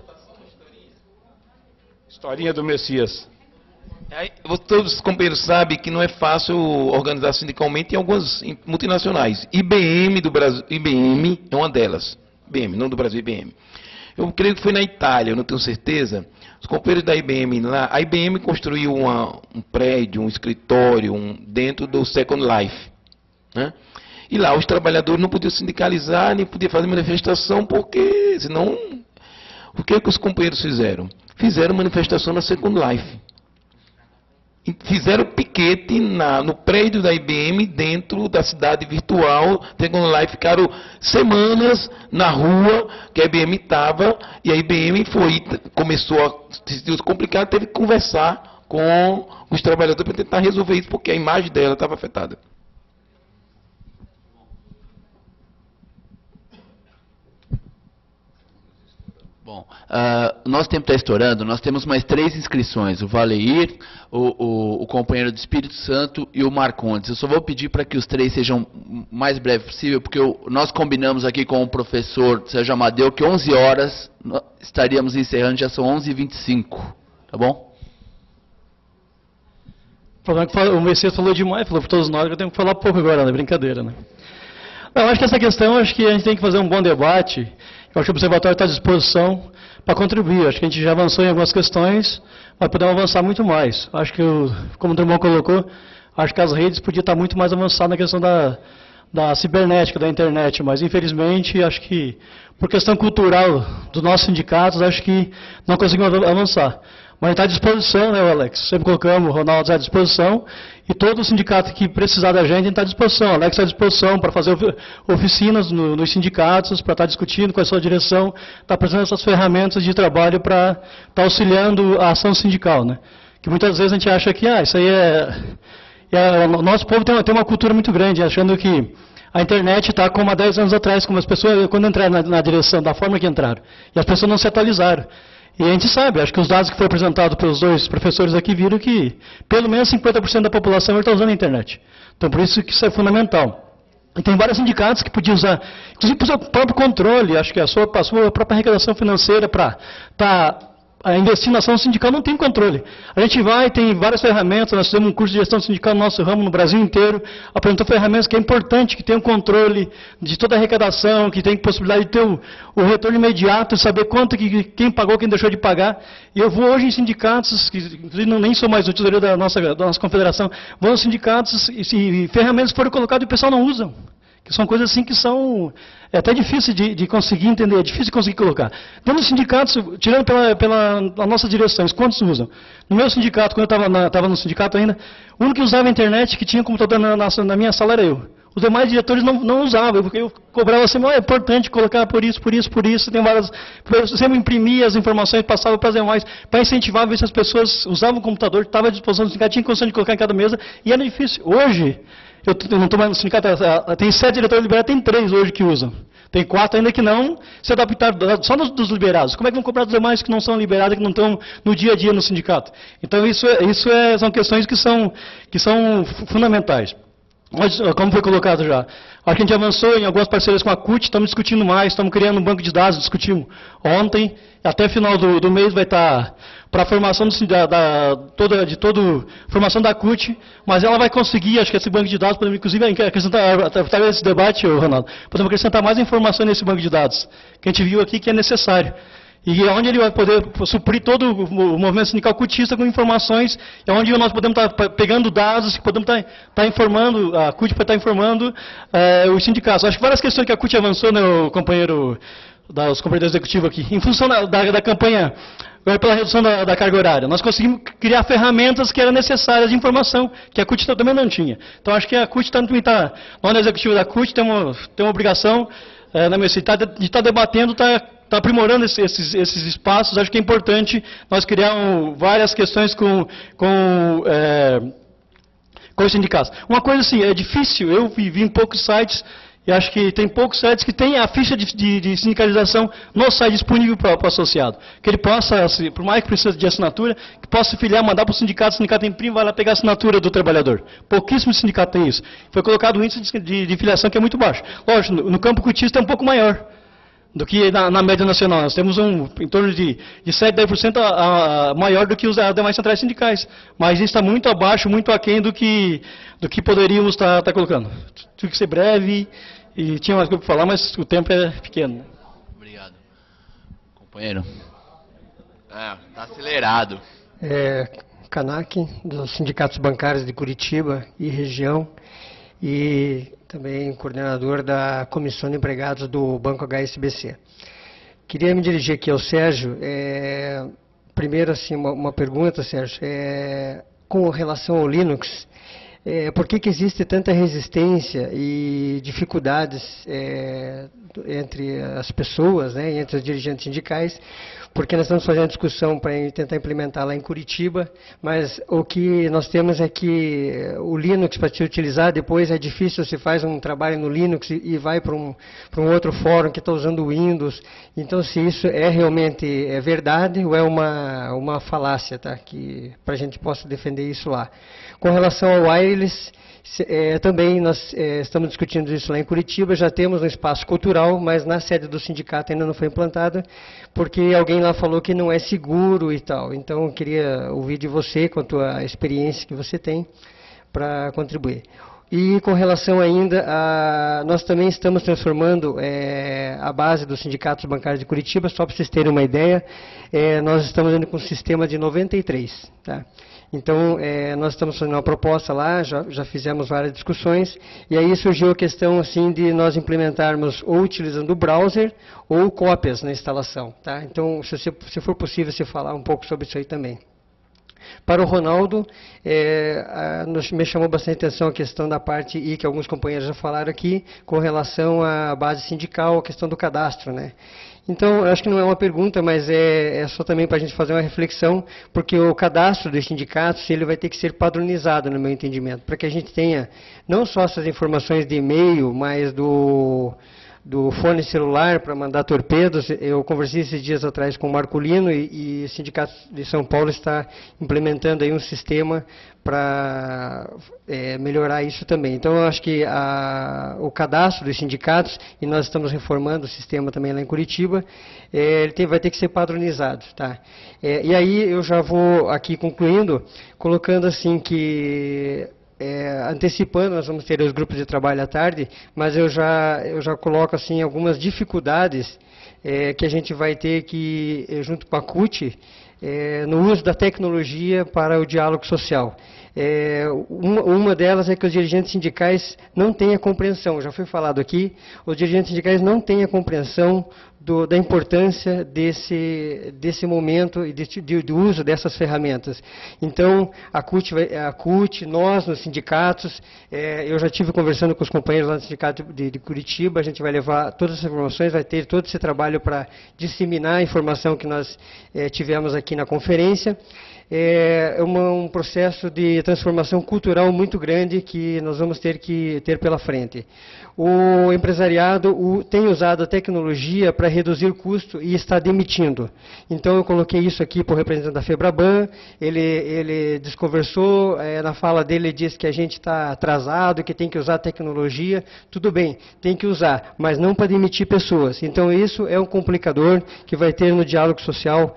Historinha do Messias. Todos os companheiros sabem que não é fácil organizar sindicalmente em algumas multinacionais. IBM do Brasil, IBM é uma delas. IBM, não do Brasil, IBM. Eu creio que foi na Itália, eu não tenho certeza. Os companheiros da IBM lá, a IBM construiu um prédio, um escritório, dentro do Second Life, né? E lá os trabalhadores não podiam sindicalizar, nem podiam fazer manifestação, porque senão... O que os companheiros fizeram? Fizeram manifestação na Second Life. Fizeram piquete no prédio da IBM, dentro da cidade virtual, ficaram semanas na rua que a IBM estava, e a IBM começou a se complicar, teve que conversar com os trabalhadores para tentar resolver isso, porque a imagem dela estava afetada. Bom, nosso tempo está estourando, nós temos mais 3 inscrições, o Valeir, o companheiro do Espírito Santo e o Marcondes. Eu só vou pedir para que os 3 sejam o mais breve possível, porque nós combinamos aqui com o professor Sérgio Amadeu que 11 horas estaríamos encerrando, já são 11h25, tá bom? O problema é que o Messias falou demais, falou para todos nós, que eu tenho que falar pouco agora, né? Brincadeira, né? Não, acho que essa questão, acho que a gente tem que fazer um bom debate. Eu acho que o Observatório está à disposição para contribuir. Acho que a gente já avançou em algumas questões, mas podemos avançar muito mais. Acho que, como o Drummond colocou, acho que as redes podiam estar muito mais avançadas na questão da cibernética, da internet, mas infelizmente, acho que por questão cultural dos nossos sindicatos, acho que não conseguimos avançar. Mas a gente está à disposição, né, Alex? Sempre colocamos o Ronaldo à disposição, e todo o sindicato que precisar da gente está à disposição. O Alex está à disposição para fazer oficinas nos sindicatos, para estar discutindo com a sua direção, está apresentando essas ferramentas de trabalho para estar auxiliando a ação sindical, né? Que muitas vezes a gente acha que isso aí o nosso povo tem uma cultura muito grande, achando que a internet está como há 10 anos atrás, como as pessoas, quando entraram na direção, da forma que entraram. E as pessoas não se atualizaram. E a gente sabe, acho que os dados que foram apresentados pelos 2 professores aqui viram que pelo menos 50% da população está usando a internet. Então, por isso que isso é fundamental. E tem vários sindicatos que podiam usar, inclusive para o seu próprio controle, acho que a sua própria arrecadação financeira para a investir na ação sindical não tem controle. A gente tem várias ferramentas, nós fizemos um curso de gestão sindical no nosso ramo, no Brasil inteiro, apresentou ferramentas que é importante, que tem um controle de toda a arrecadação, que tem possibilidade de ter o retorno imediato, saber quanto quem pagou, quem deixou de pagar. E eu vou hoje em sindicatos, que inclusive nem sou mais o tesoureiro da nossa confederação, vou aos sindicatos e ferramentas foram colocadas e o pessoal não usa. Que são coisas assim que são até difíceis de conseguir entender, é difícil de conseguir colocar. Dentro dos sindicatos, tirando pela nossas direções, quantos usam? No meu sindicato, quando eu estava no sindicato ainda, o único que usava a internet, que tinha computador na minha sala era eu. Os demais diretores não usavam, porque eu cobrava assim, é importante colocar por isso, tem várias... Eu sempre imprimia as informações, passava para as demais, para incentivar, ver se as pessoas usavam o computador, estava à disposição do sindicato, tinha condição de colocar em cada mesa, e era difícil. Hoje, eu não estou mais no sindicato, tem 7 diretores liberados, tem 3 hoje que usam. Tem 4 ainda que não se adaptaram, só dos liberados. Como é que vão cobrar dos demais que não são liberados, que não estão no dia a dia no sindicato? Então, são questões que são fundamentais. Mas, como foi colocado já, acho que a gente avançou em algumas parcerias com a CUT, estamos discutindo mais, estamos criando um banco de dados, discutimos ontem, até final do mês vai estar para a formação formação da CUT, mas ela vai conseguir, acho que esse banco de dados, podemos inclusive acrescentar, através desse debate, Ronaldo, podemos acrescentar mais informações nesse banco de dados, que a gente viu aqui que é necessário. E é onde ele vai poder suprir todo o movimento sindical cutista com informações, é onde nós podemos estar pegando dados, podemos estar informando, a CUT pode estar informando os sindicatos. Acho que várias questões que a CUT avançou, né, os companheiros executivos aqui, em função da campanha pela redução da carga horária. Nós conseguimos criar ferramentas que eram necessárias de informação, que a CUT também não tinha. Então, acho que a CUT nós, na executiva da CUT, temos uma obrigação, de estar debatendo, está aprimorando esses espaços. Acho que é importante nós criar várias questões com os sindicatos. Uma coisa assim, é difícil, eu vi em poucos sites, e acho que tem poucos sites que tem a ficha de sindicalização no site disponível para o associado. Que ele possa, por mais que precise de assinatura, que possa filiar, mandar para o sindicato imprime, vai lá pegar a assinatura do trabalhador. Pouquíssimos sindicatos têm isso. Foi colocado um índice de filiação que é muito baixo. Lógico, no campo cotista é um pouco maior do que na média nacional. Nós temos em torno de 7, 10% maior do que os demais centrais sindicais. Mas isso está muito abaixo, muito aquém do que poderíamos estar colocando. Tive que ser breve, e tinha mais coisa para falar, mas o tempo é pequeno. Obrigado. Companheiro. Está acelerado. Canac, dos sindicatos bancários de Curitiba e região, e também coordenador da Comissão de Empregados do Banco HSBC. Queria me dirigir aqui ao Sérgio. Primeiro, assim, uma pergunta, Sérgio. Com relação ao Linux, por que existe tanta resistência e dificuldades entre as pessoas, né, entre os dirigentes sindicais? Porque nós estamos fazendo discussão para tentar implementar lá em Curitiba, mas o que nós temos é que o Linux, para ser utilizado, depois é difícil, se faz um trabalho no Linux e vai para um outro fórum que está usando o Windows. Então, se isso realmente é verdade ou é uma falácia, tá? Para a gente possa defender isso lá. Com relação ao wireless, também nós estamos discutindo isso lá em Curitiba, já temos um espaço cultural, mas na sede do sindicato ainda não foi implantado, porque alguém lá falou que não é seguro e tal. Então, eu queria ouvir de você, quanto à experiência que você tem, para contribuir. E com relação ainda, nós também estamos transformando a base dos sindicatos bancários de Curitiba, só para vocês terem uma ideia, nós estamos indo com um sistema de 93, tá? Então, nós estamos fazendo uma proposta lá, já fizemos várias discussões, e aí surgiu a questão assim, de nós implementarmos ou utilizando o browser ou cópias na instalação. Tá? Então, se for possível, você falar um pouco sobre isso aí também. Para o Ronaldo, me chamou bastante atenção a questão da parte I, que alguns companheiros já falaram aqui, com relação à base sindical, a questão do cadastro, né? Então, eu acho que não é uma pergunta, mas é só também para a gente fazer uma reflexão, porque o cadastro dos sindicatos, ele vai ter que ser padronizado, no meu entendimento, para que a gente tenha não só essas informações de e-mail, mas do fone celular para mandar torpedos. Eu conversei esses dias atrás com o Marculino e o Sindicato de São Paulo está implementando aí um sistema para melhorar isso também. Então, eu acho que o cadastro dos sindicatos, e nós estamos reformando o sistema também lá em Curitiba, ele vai ter que ser padronizado. Tá? E aí eu já vou aqui concluindo, colocando assim que... antecipando, nós vamos ter os grupos de trabalho à tarde, mas eu já coloco assim algumas dificuldades que a gente vai ter que, junto com a CUT, no uso da tecnologia para o diálogo social. Uma delas é que os dirigentes sindicais não têm a compreensão, já foi falado aqui, os dirigentes sindicais não têm a compreensão da importância desse momento e do uso dessas ferramentas. Então, a CUT, nós nos sindicatos, eu já estive conversando com os companheiros lá do sindicato de Curitiba, a gente vai levar todas as informações, vai ter todo esse trabalho para disseminar a informação que nós tivemos aqui na conferência. É um processo de transformação cultural muito grande que nós vamos ter que ter pela frente. O empresariado tem usado a tecnologia para reduzir o custo e está demitindo. Então, eu coloquei isso aqui para o representante da FEBRABAN, ele desconversou, na fala dele ele disse que a gente está atrasado, que tem que usar a tecnologia. Tudo bem, tem que usar, mas não para demitir pessoas. Então, isso é um complicador que vai ter no diálogo social,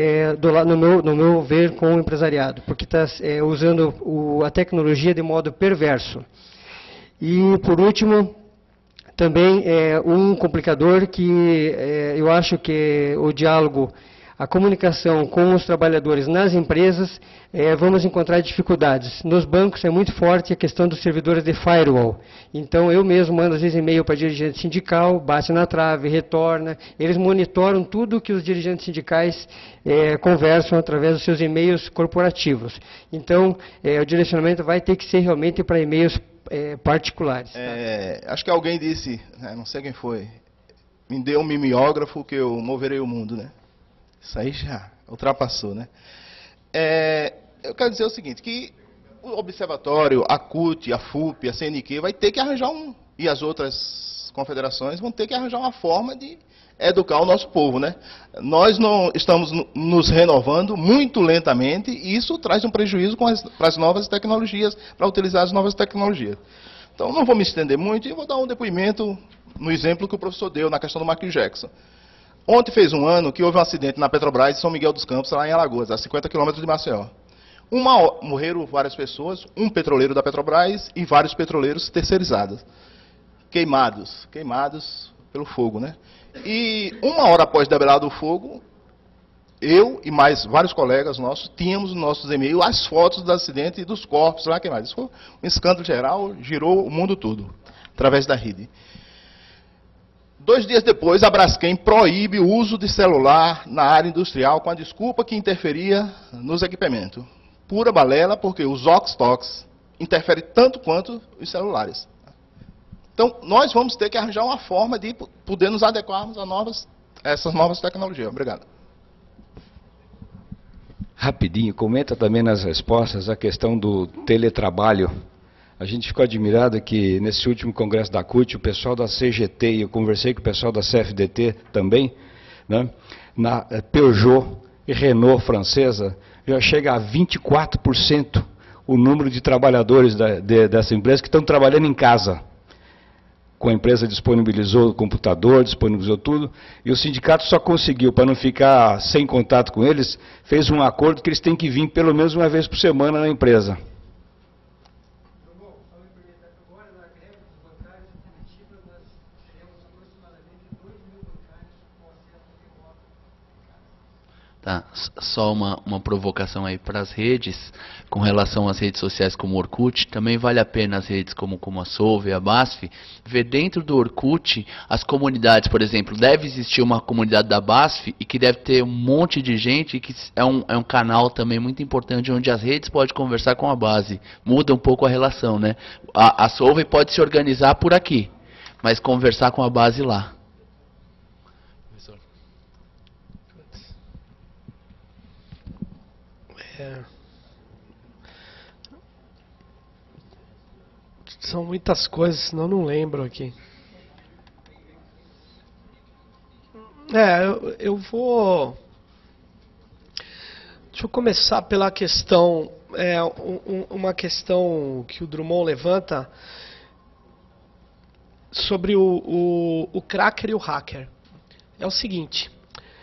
no meu ver, com o empresariado, porque está usando a tecnologia de modo perverso. E, por último, também um complicador que eu acho que o diálogo, a comunicação com os trabalhadores nas empresas, vamos encontrar dificuldades. Nos bancos é muito forte a questão dos servidores de firewall. Então, eu mesmo mando às vezes e-mail para dirigente sindical, bate na trave, retorna. Eles monitoram tudo que os dirigentes sindicais conversam através dos seus e-mails corporativos. Então, o direcionamento vai ter que ser realmente para e-mails particulares. Acho que alguém disse, não sei quem foi, me dê um mimeógrafo que eu moverei o mundo, né? Isso aí já ultrapassou, né? Eu quero dizer o seguinte, que o Observatório, a CUT, a FUP, a CNQ vai ter que arranjar e as outras confederações vão ter que arranjar uma forma de educar o nosso povo, né? Nós não estamos nos renovando muito lentamente e isso traz um prejuízo para as novas tecnologias, para utilizar as novas tecnologias. Então, não vou me estender muito e vou dar um depoimento no exemplo que o professor deu na questão do Michael Jackson. Ontem fez um ano que houve um acidente na Petrobras em São Miguel dos Campos, lá em Alagoas, a 50 quilômetros de Maceió. Morreram várias pessoas, um petroleiro da Petrobras e vários petroleiros terceirizados. Queimados pelo fogo, né? E 1 hora após debelado o fogo, eu e mais vários colegas nossos tínhamos nos nossos e-mails as fotos do acidente e dos corpos lá queimados. Isso foi um escândalo geral, girou o mundo todo, através da rede. 2 dias depois, a Braskem proíbe o uso de celular na área industrial com a desculpa que interferia nos equipamentos. Pura balela, porque os OX-TOX interferem tanto quanto os celulares. Então, nós vamos ter que arranjar uma forma de poder nos adequarmos a essas novas tecnologias. Obrigado. Rapidinho, comenta também nas respostas a questão do teletrabalho. A gente ficou admirado que nesse último congresso da CUT, o pessoal da CGT, e eu conversei com o pessoal da CFDT também, né, na Peugeot e Renault francesa, já chega a 24% o número de trabalhadores dessa empresa que estão trabalhando em casa. Com a empresa disponibilizou o computador, disponibilizou tudo, e o sindicato só conseguiu, para não ficar sem contato com eles, fez um acordo que eles têm que vir pelo menos uma vez por semana na empresa. Tá, só uma provocação aí para as redes, com relação às redes sociais como o Orkut, também vale a pena as redes como a Solve e a BASF, ver dentro do Orkut as comunidades, por exemplo, deve existir uma comunidade da BASF e que deve ter um monte de gente, e que é um canal também muito importante, onde as redes podem conversar com a base, muda um pouco a relação, né? A Solve pode se organizar por aqui, mas conversar com a base lá. São muitas coisas, senão eu não lembro aqui. Eu vou... Deixa eu começar pela questão... uma questão que o Drummond levanta sobre o cracker e o hacker. É o seguinte...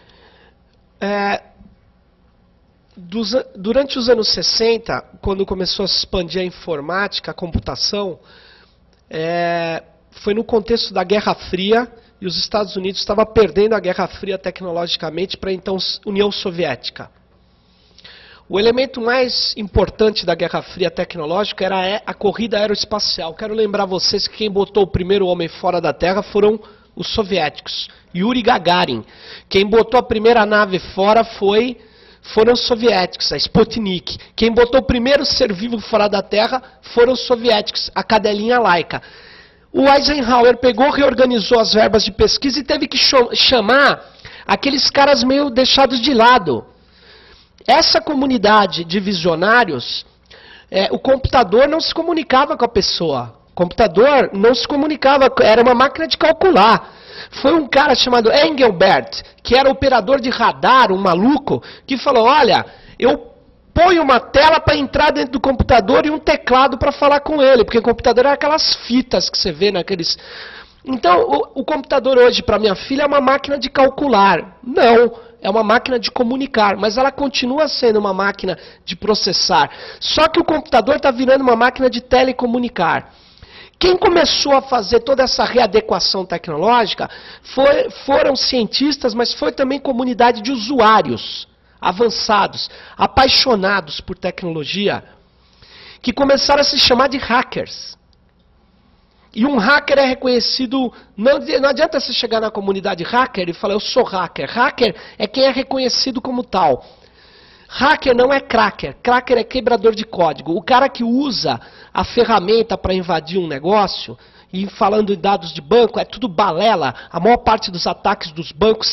Durante os anos 60, quando começou a se expandir a informática, a computação, foi no contexto da Guerra Fria, e os Estados Unidos estavam perdendo a Guerra Fria tecnologicamente para a então União Soviética. O elemento mais importante da Guerra Fria tecnológica era a corrida aeroespacial. Quero lembrar vocês que quem botou o primeiro homem fora da Terra foram os soviéticos. Yuri Gagarin. Quem botou a primeira nave fora foram os soviéticos, a Sputnik. Quem botou o primeiro ser vivo fora da Terra foram os soviéticos, a cadelinha Laika. O Eisenhower pegou, reorganizou as verbas de pesquisa e teve que chamar aqueles caras meio deixados de lado. Essa comunidade de visionários, o computador não se comunicava com a pessoa. O computador não se comunicava, era uma máquina de calcular. Foi um cara chamado Engelbert, que era operador de radar, um maluco, que falou, olha, eu ponho uma tela para entrar dentro do computador e um teclado para falar com ele, porque o computador é aquelas fitas que você vê naqueles... Então, o computador hoje, para minha filha, é uma máquina de calcular. Não, é uma máquina de comunicar, mas ela continua sendo uma máquina de processar. Só que o computador está virando uma máquina de telecomunicar. Quem começou a fazer toda essa readequação tecnológica foram cientistas, mas foi também comunidade de usuários avançados, apaixonados por tecnologia, que começaram a se chamar de hackers. E um hacker é reconhecido... Não adianta você chegar na comunidade hacker e falar, eu sou hacker. Hacker é quem é reconhecido como tal. Hacker não é cracker. Cracker é quebrador de código. O cara que usa a ferramenta para invadir um negócio, e falando em dados de banco, é tudo balela. A maior parte dos ataques dos bancos,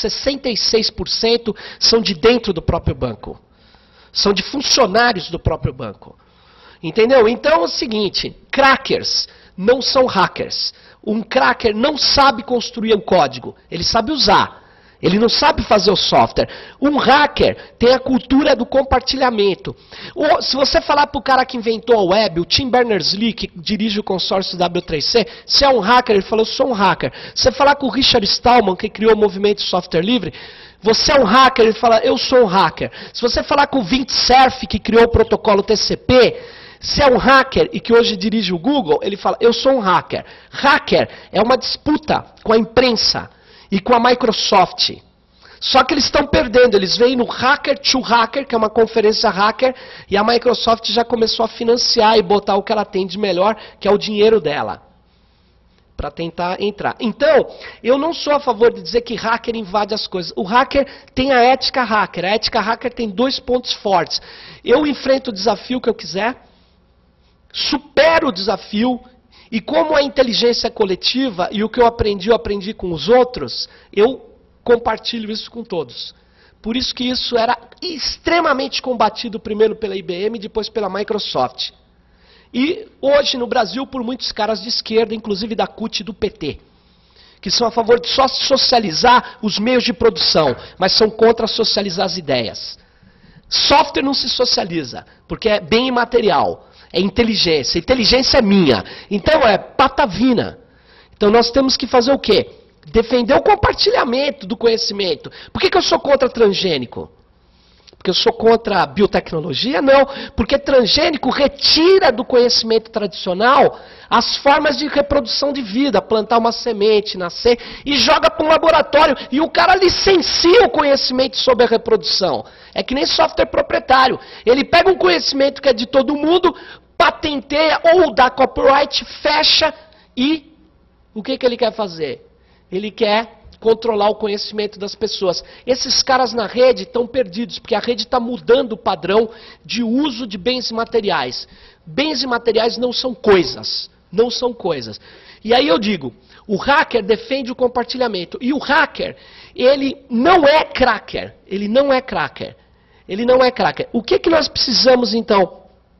66% são de dentro do próprio banco. São de funcionários do próprio banco. Entendeu? Então é o seguinte, crackers não são hackers. Um cracker não sabe construir um código, ele sabe usar. Ele não sabe fazer o software. Um hacker tem a cultura do compartilhamento. Se você falar para o cara que inventou a web, o Tim Berners-Lee, que dirige o consórcio W3C, se é um hacker, ele falou, eu sou um hacker. Se você falar com o Richard Stallman, que criou o movimento de software livre, você é um hacker, ele fala, eu sou um hacker. Se você falar com o Vint Cerf, que criou o protocolo TCP, se é um hacker e que hoje dirige o Google, ele fala, eu sou um hacker. Hacker é uma disputa com a imprensa e com a Microsoft. Só que eles estão perdendo, eles vêm no Hacker to Hacker, que é uma conferência hacker, e a Microsoft já começou a financiar e botar o que ela tem de melhor, que é o dinheiro dela, para tentar entrar. Então, eu não sou a favor de dizer que hacker invade as coisas. O hacker tem a ética hacker. A ética hacker tem 2 pontos fortes. Eu enfrento o desafio que eu quiser, supero o desafio, e como a inteligência é coletiva, e o que eu aprendi com os outros, eu compartilho isso com todos. Por isso que isso era extremamente combatido primeiro pela IBM e depois pela Microsoft. E hoje no Brasil por muitos caras de esquerda, inclusive da CUT e do PT, que são a favor de só socializar os meios de produção, mas são contra socializar as ideias. Software não se socializa, porque é bem imaterial. É inteligência. Inteligência é minha. Então é patavina. Então nós temos que fazer o quê? Defender o compartilhamento do conhecimento. Por que eu sou contra transgênico? Porque eu sou contra a biotecnologia? Não. Porque transgênico retira do conhecimento tradicional as formas de reprodução de vida. Plantar uma semente, nascer, e joga para um laboratório. E o cara licencia o conhecimento sobre a reprodução. É que nem software proprietário. Ele pega um conhecimento que é de todo mundo, patenteia ou dá copyright, fecha e o que ele quer fazer? Ele quer controlar o conhecimento das pessoas. Esses caras na rede estão perdidos, porque a rede está mudando o padrão de uso de bens imateriais. Bens imateriais não são coisas. Não são coisas. E aí eu digo, o hacker defende o compartilhamento. E o hacker, ele não é cracker. Ele não é cracker. Ele não é cracker. O que nós precisamos então?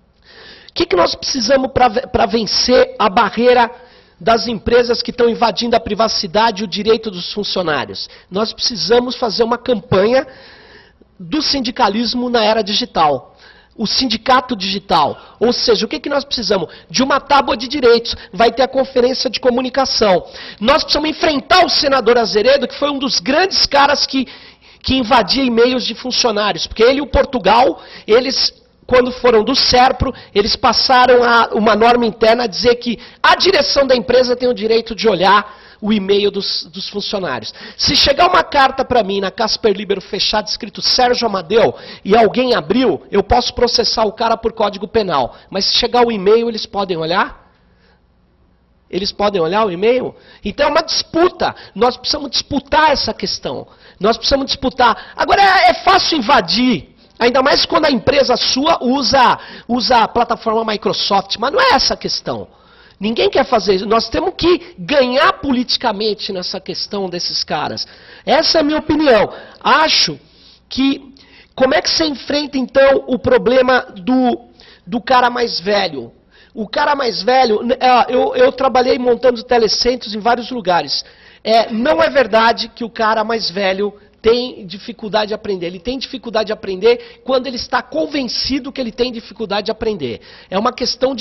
O que nós precisamos para vencer a barreira das empresas que estão invadindo a privacidade e o direito dos funcionários? Nós precisamos fazer uma campanha do sindicalismo na era digital. O sindicato digital. Ou seja, o que nós precisamos? De uma tábua de direitos. Vai ter a conferência de comunicação. Nós precisamos enfrentar o senador Azeredo, que foi um dos grandes caras que invadia e-mails de funcionários. Porque ele e o Portugal, eles, quando foram do SERPRO, eles passaram uma norma interna a dizer que a direção da empresa tem o direito de olhar o e-mail dos funcionários. Se chegar uma carta para mim na Casper Libero fechada, escrito Sérgio Amadeu, e alguém abriu, eu posso processar o cara por código penal. Mas se chegar o e-mail, eles podem olhar? Eles podem olhar o e-mail? Então é uma disputa. Nós precisamos disputar essa questão. Nós precisamos disputar. Agora é fácil invadir. Ainda mais quando a empresa sua usa a plataforma Microsoft. Mas não é essa a questão. Ninguém quer fazer isso. Nós temos que ganhar politicamente nessa questão desses caras. Essa é a minha opinião. Acho que... Como é que você enfrenta, então, o problema do cara mais velho? O cara mais velho... Eu trabalhei montando telecentros em vários lugares. Não é verdade que o cara mais velho tem dificuldade de aprender. Ele tem dificuldade de aprender quando ele está convencido que ele tem dificuldade de aprender. É uma questão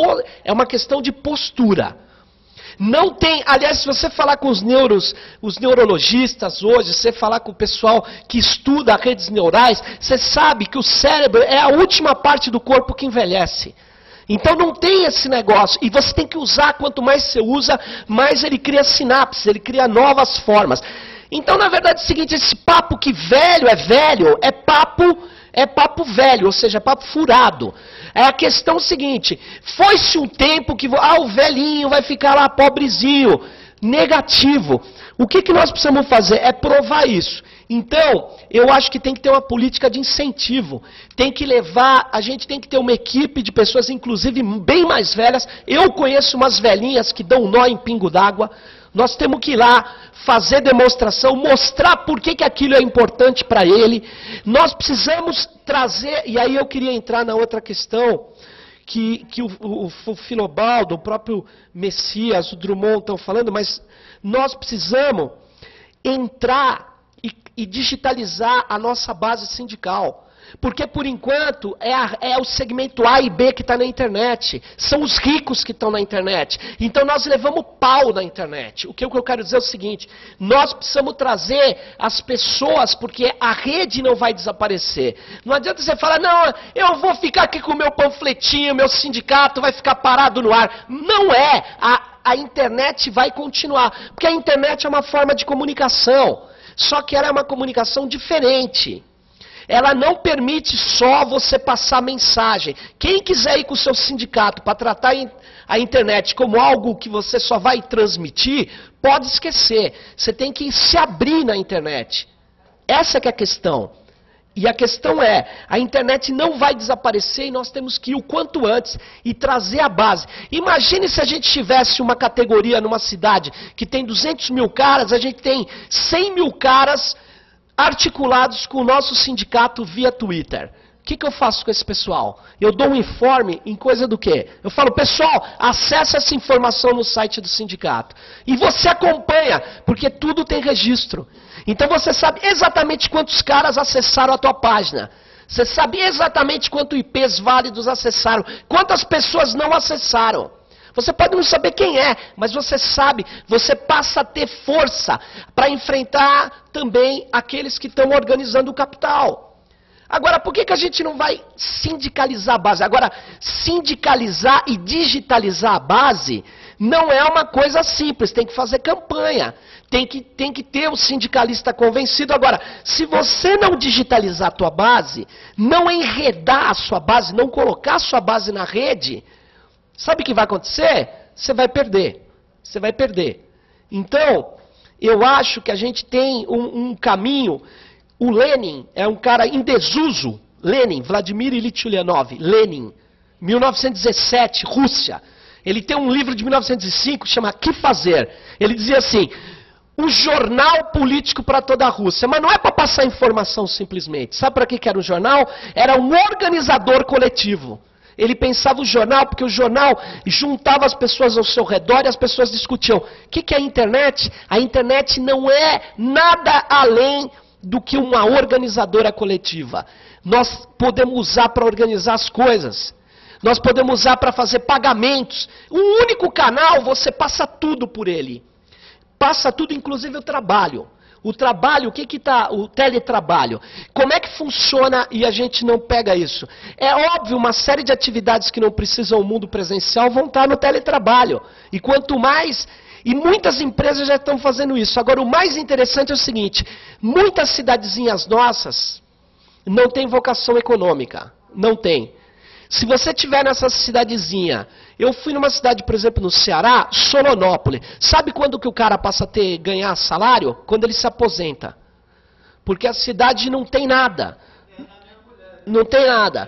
de postura. Não tem, aliás, se você falar com os neurologistas hoje, se você falar com o pessoal que estuda redes neurais, você sabe que o cérebro é a última parte do corpo que envelhece. Então não tem esse negócio. E você tem que usar, quanto mais você usa, mais ele cria sinapses, ele cria novas formas. Então, na verdade, é o seguinte, esse papo que velho, é papo velho, ou seja, é papo furado. É a questão seguinte, foi-se um tempo que o velhinho vai ficar lá pobrezinho, negativo. O que nós precisamos fazer é provar isso. Então, eu acho que tem que ter uma política de incentivo. Tem que levar, a gente tem que ter uma equipe de pessoas, inclusive bem mais velhas. Eu conheço umas velhinhas que dão nó em pingo d'água. Nós temos que ir lá, fazer demonstração, mostrar por que aquilo é importante para ele. Nós precisamos trazer, e aí eu queria entrar na outra questão, que o Filobaldo, o próprio Messias, o Drummond estão falando, mas nós precisamos entrar e digitalizar a nossa base sindical. Porque, por enquanto, é o segmento A e B que está na internet. São os ricos que estão na internet. Então, nós levamos pau na internet. O que eu quero dizer é o seguinte, nós precisamos trazer as pessoas, porque a rede não vai desaparecer. Não adianta você falar, não, eu vou ficar aqui com o meu panfletinho, meu sindicato vai ficar parado no ar. Não é. A internet vai continuar. Porque a internet é uma forma de comunicação. Só que ela é uma comunicação diferente. Ela não permite só você passar mensagem. Quem quiser ir com o seu sindicato para tratar a internet como algo que você só vai transmitir, pode esquecer. Você tem que se abrir na internet. Essa que é a questão. E a questão é, a internet não vai desaparecer e nós temos que ir o quanto antes e trazer a base. Imagine se a gente tivesse uma categoria numa cidade que tem 200 mil caras, a gente tem 100 mil caras articulados com o nosso sindicato via Twitter. O que eu faço com esse pessoal? Eu dou um informe em coisa do quê? Eu falo, pessoal, acessa essa informação no site do sindicato. E você acompanha, porque tudo tem registro. Então você sabe exatamente quantos caras acessaram a tua página. Você sabe exatamente quantos IPs válidos acessaram. Quantas pessoas não acessaram. Você pode não saber quem é, mas você sabe, você passa a ter força para enfrentar também aqueles que estão organizando o capital. Agora, por que a gente não vai sindicalizar a base? Agora, sindicalizar e digitalizar a base não é uma coisa simples, tem que fazer campanha. Tem que ter o sindicalista convencido. Agora, se você não digitalizar a tua base, não enredar a sua base, não colocar a sua base na rede, sabe o que vai acontecer? Você vai perder. Você vai perder. Então, eu acho que a gente tem um caminho. O Lenin é um cara em desuso. Lenin, Vladimir Ilyich Ulyanov. Lenin, 1917, Rússia. Ele tem um livro de 1905 que chama Que Fazer. Ele dizia assim, um jornal político para toda a Rússia. Mas não é para passar informação simplesmente. Sabe para que era um jornal? Era um organizador coletivo. Ele pensava o jornal, porque o jornal juntava as pessoas ao seu redor e as pessoas discutiam. O que é a internet? A internet não é nada além do que uma organizadora coletiva. Nós podemos usar para organizar as coisas. Nós podemos usar para fazer pagamentos. Um único canal, você passa tudo por ele. Passa tudo, inclusive o trabalho. O trabalho, o que está? O teletrabalho. Como é que funciona e a gente não pega isso? É óbvio, uma série de atividades que não precisam o mundo presencial vão estar no teletrabalho. E quanto mais... E muitas empresas já estão fazendo isso. Agora, o mais interessante é o seguinte, muitas cidadezinhas nossas não têm vocação econômica. Não tem. Se você estiver nessa cidadezinha, eu fui numa cidade, por exemplo, no Ceará, Solonópolis. Sabe quando que o cara passa a ganhar salário? Quando ele se aposenta. Porque a cidade não tem nada. Não tem nada.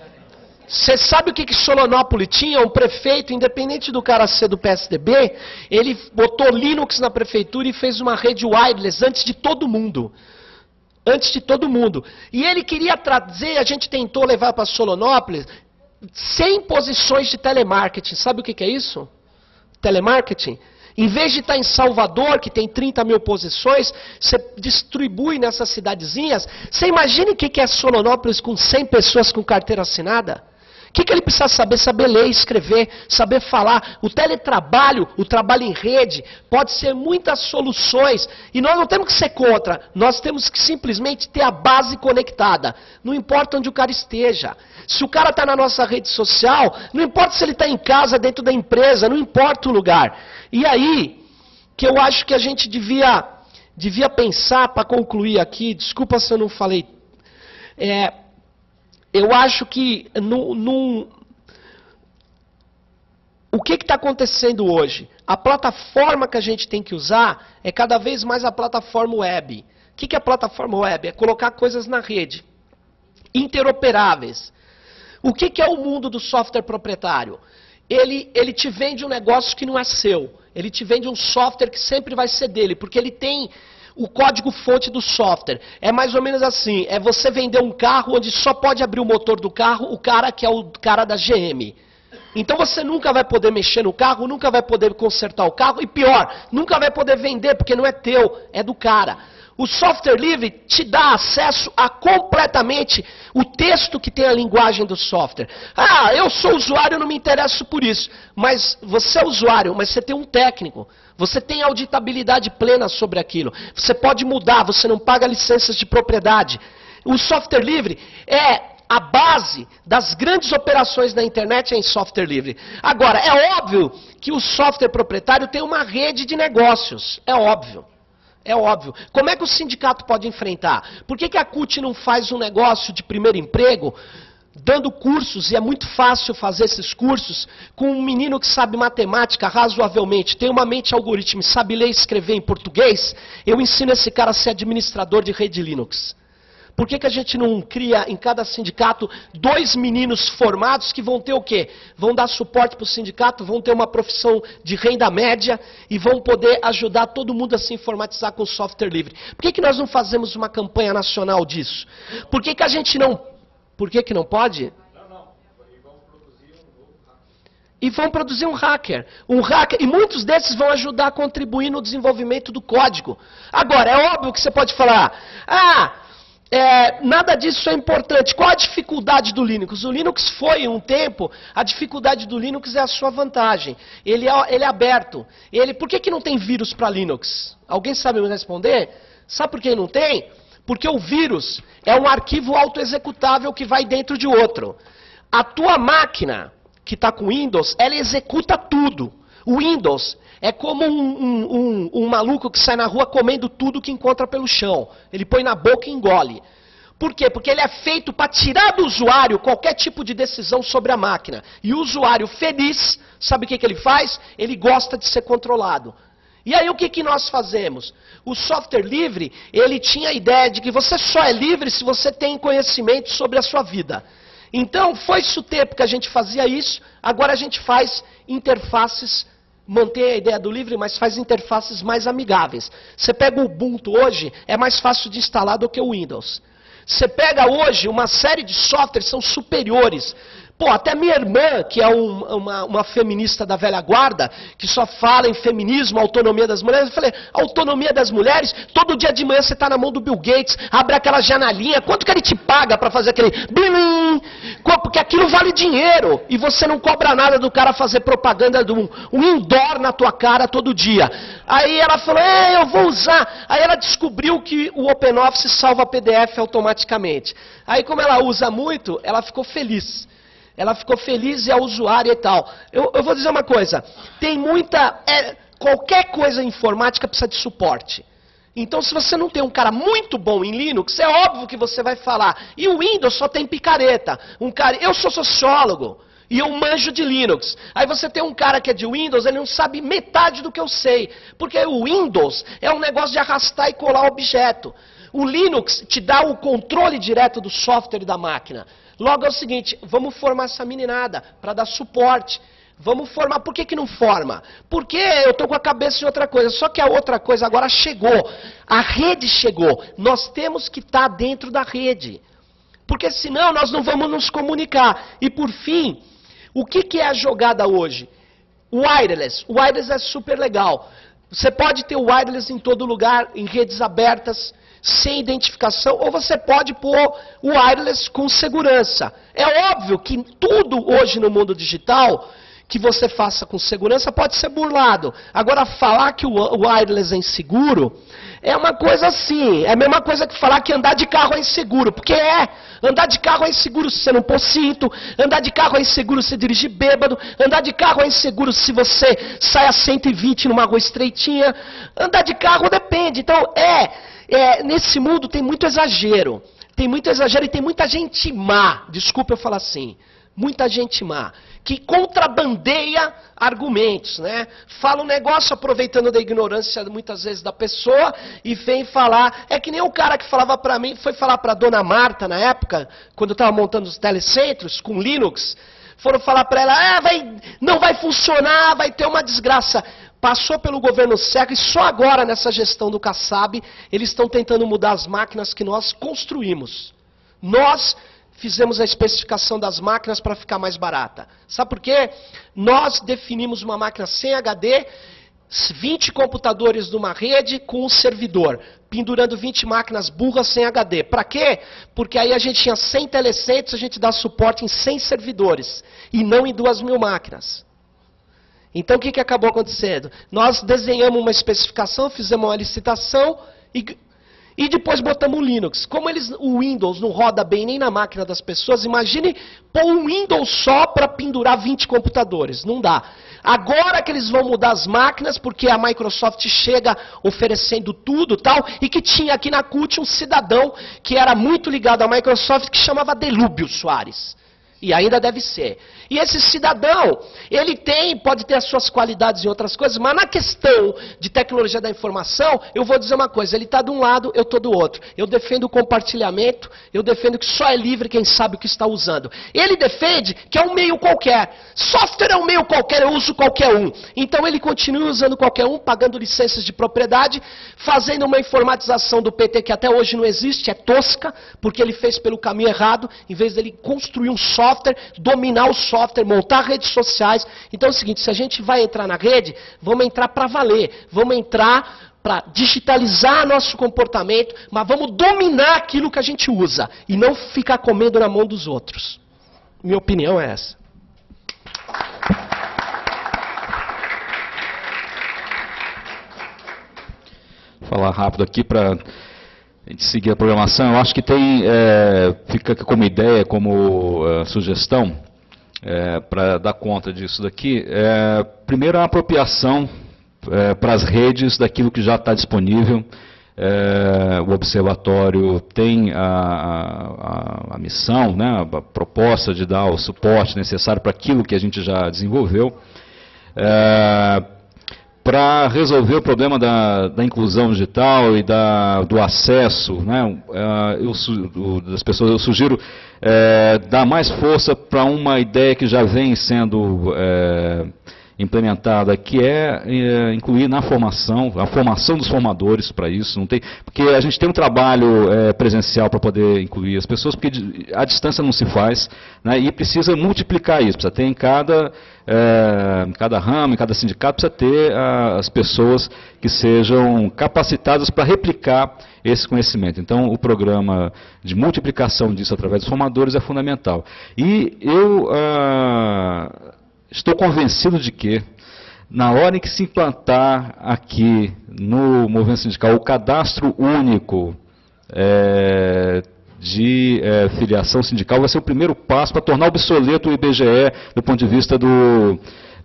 Você sabe o que Solonópolis tinha? Um prefeito, independente do cara ser do PSDB, ele botou Linux na prefeitura e fez uma rede wireless antes de todo mundo. Antes de todo mundo. E ele queria trazer, a gente tentou levar para Solonópolis, 100 posições de telemarketing. Sabe o que é isso? Telemarketing. Em vez de estar em Salvador, que tem 30 mil posições, você distribui nessas cidadezinhas. Você imagina o que é Solonópolis com 100 pessoas com carteira assinada? O que ele precisa saber? Saber ler, escrever, saber falar. O teletrabalho, o trabalho em rede, pode ser muitas soluções. E nós não temos que ser contra, nós temos que simplesmente ter a base conectada. Não importa onde o cara esteja. Se o cara está na nossa rede social, não importa se ele está em casa, dentro da empresa, não importa o lugar. E aí, que eu acho que a gente devia pensar, para concluir aqui, desculpa se eu não falei, eu acho que o que está acontecendo hoje? A plataforma que a gente tem que usar é cada vez mais a plataforma web. que é plataforma web? É colocar coisas na rede, interoperáveis. O que é o mundo do software proprietário? Ele te vende um negócio que não é seu. Ele te vende um software que sempre vai ser dele, porque ele tem o código-fonte do software. É mais ou menos assim, é você vender um carro onde só pode abrir o motor do carro o cara que é o cara da GM. Então você nunca vai poder mexer no carro, nunca vai poder consertar o carro, e pior, nunca vai poder vender, porque não é teu, é do cara. O software livre te dá acesso a completamente o texto que tem a linguagem do software. Ah, eu sou usuário, eu não me interesso por isso. Mas você é usuário, mas você tem um técnico. Você tem auditabilidade plena sobre aquilo. Você pode mudar, você não paga licenças de propriedade. O software livre é a base das grandes operações na internet em software livre. Agora, é óbvio que o software proprietário tem uma rede de negócios. É óbvio. É óbvio. Como é que o sindicato pode enfrentar? Por que a CUT não faz um negócio de primeiro emprego, dando cursos, e é muito fácil fazer esses cursos, com um menino que sabe matemática razoavelmente, tem uma mente algoritmo, sabe ler e escrever em português, eu ensino esse cara a ser administrador de rede Linux. Por que a gente não cria em cada sindicato 2 meninos formados que vão ter o quê? Vão dar suporte para o sindicato, vão ter uma profissão de renda média e vão poder ajudar todo mundo a se informatizar com software livre. Por que nós não fazemos uma campanha nacional disso? Por que a gente não... Por que não pode? E vão produzir um hacker. E muitos desses vão ajudar a contribuir no desenvolvimento do código. Agora, é óbvio que você pode falar... nada disso é importante. Qual a dificuldade do Linux? O Linux foi, um tempo, a dificuldade do Linux é a sua vantagem. Ele é aberto. Por que não tem vírus para Linux? Alguém sabe me responder? Sabe por que não tem? Porque o vírus é um arquivo autoexecutável que vai dentro de outro. A tua máquina, que está com Windows, ela executa tudo. O Windows é como um maluco que sai na rua comendo tudo que encontra pelo chão. Ele põe na boca e engole. Por quê? Porque ele é feito para tirar do usuário qualquer tipo de decisão sobre a máquina. E o usuário feliz, sabe o que ele faz? Ele gosta de ser controlado. E aí o que nós fazemos? O software livre, ele tinha a ideia de que você só é livre se você tem conhecimento sobre a sua vida. Então, foi-se o tempo que a gente fazia isso, agora a gente faz interfaces, mantém a ideia do livre, mas faz interfaces mais amigáveis. Você pega o Ubuntu hoje, é mais fácil de instalar do que o Windows. Você pega hoje uma série de softwares, são superiores. Pô, até minha irmã, que é uma feminista da velha guarda, que só fala em feminismo, autonomia das mulheres, eu falei, autonomia das mulheres, todo dia de manhã você está na mão do Bill Gates, abre aquela janelinha, quanto que ele te paga para fazer aquele blim? Porque aquilo vale dinheiro, e você não cobra nada do cara fazer propaganda de um indoor na tua cara todo dia. Aí ela falou, eu vou usar. Aí ela descobriu que o OpenOffice salva PDF automaticamente. Aí como ela usa muito, ela ficou feliz. Ela ficou feliz e é usuária e tal. Eu vou dizer uma coisa, tem muita... qualquer coisa informática precisa de suporte. Então, se você não tem um cara muito bom em Linux, é óbvio que você vai falar. E o Windows só tem picareta. Eu sou sociólogo e eu manjo de Linux. Aí você tem um cara que é de Windows, ele não sabe metade do que eu sei. Porque o Windows é um negócio de arrastar e colar objeto. O Linux te dá o controle direto do software e da máquina. Logo é o seguinte, vamos formar essa meninada para dar suporte. Vamos formar. Por que não forma? Porque eu estou com a cabeça em outra coisa. Só que a outra coisa agora chegou. A rede chegou. Nós temos que estar dentro da rede. Porque senão nós não vamos nos comunicar. E por fim, o que é a jogada hoje? O wireless. O wireless é super legal. Você pode ter o wireless em todo lugar, em redes abertas, sem identificação, ou você pode pôr o wireless com segurança. É óbvio que tudo hoje no mundo digital que você faça com segurança pode ser burlado. Agora, falar que o wireless é inseguro é uma coisa assim, é a mesma coisa que falar que andar de carro é inseguro, porque andar de carro é inseguro se você não pôr cinto, andar de carro é inseguro se você dirigir bêbado, andar de carro é inseguro se você sai a 120 numa rua estreitinha, andar de carro depende. Então, nesse mundo tem muito exagero e tem muita gente má, desculpa eu falar assim, muita gente má, que contrabandeia argumentos, né? Fala um negócio aproveitando da ignorância muitas vezes da pessoa e vem falar, é que nem o cara que falava para mim, foi falar para a dona Marta na época, quando eu estava montando os telecentros com Linux, foram falar para ela, não vai funcionar, vai ter uma desgraça. Passou pelo governo Serra e só agora, nessa gestão do Kassab, eles estão tentando mudar as máquinas que nós construímos. Nós fizemos a especificação das máquinas para ficar mais barata. Sabe por quê? Nós definimos uma máquina sem HD, 20 computadores numa rede com um servidor, pendurando 20 máquinas burras sem HD. Para quê? Porque aí a gente tinha 100 telecentros, a gente dá suporte em 100 servidores, e não em 2.000 máquinas. Então, o que acabou acontecendo? Nós desenhamos uma especificação, fizemos uma licitação e depois botamos o Linux. Como o Windows não roda bem nem na máquina das pessoas, imagine pôr um Windows só para pendurar 20 computadores. Não dá. Agora que eles vão mudar as máquinas, porque a Microsoft chega oferecendo tudo e tal, e que tinha aqui na CUT um cidadão que era muito ligado à Microsoft, que chamava Delúbio Soares. E ainda deve ser. E esse cidadão, ele pode ter as suas qualidades em outras coisas, mas na questão de tecnologia da informação, eu vou dizer uma coisa, ele está de um lado, eu estou do outro. Eu defendo o compartilhamento, eu defendo que só é livre quem sabe o que está usando. Ele defende que é um meio qualquer. Software é um meio qualquer, eu uso qualquer um. Então ele continua usando qualquer um, pagando licenças de propriedade, fazendo uma informatização do PT que até hoje não existe, é tosca, porque ele fez pelo caminho errado, em vez dele construir um software, dominar o software, montar redes sociais. Então é o seguinte, se a gente vai entrar na rede, vamos entrar para valer, vamos entrar para digitalizar nosso comportamento, mas vamos dominar aquilo que a gente usa, e não ficar comendo na mão dos outros. Minha opinião é essa. Vou falar rápido aqui para a gente seguir a programação. Eu acho que fica aqui como ideia, como sugestão, para dar conta disso daqui. Primeiro, a apropriação para as redes daquilo que já está disponível. O observatório tem a missão, né, a proposta de dar o suporte necessário para aquilo que a gente já desenvolveu. Para resolver o problema da inclusão digital e do acesso, né, das pessoas, eu sugiro dar mais força para uma ideia que já vem sendo implementada, que é incluir na formação, a formação dos formadores para isso. Não tem, porque a gente tem um trabalho presencial para poder incluir as pessoas, porque a distância não se faz, né, e precisa multiplicar isso, precisa ter em cada ramo, em cada sindicato, precisa ter as pessoas que sejam capacitadas para replicar esse conhecimento. Então, o programa de multiplicação disso através dos formadores é fundamental. E eu estou convencido de que, na hora em que se implantar aqui no movimento sindical o cadastro único de filiação sindical, vai ser o primeiro passo para tornar obsoleto o IBGE do ponto de vista do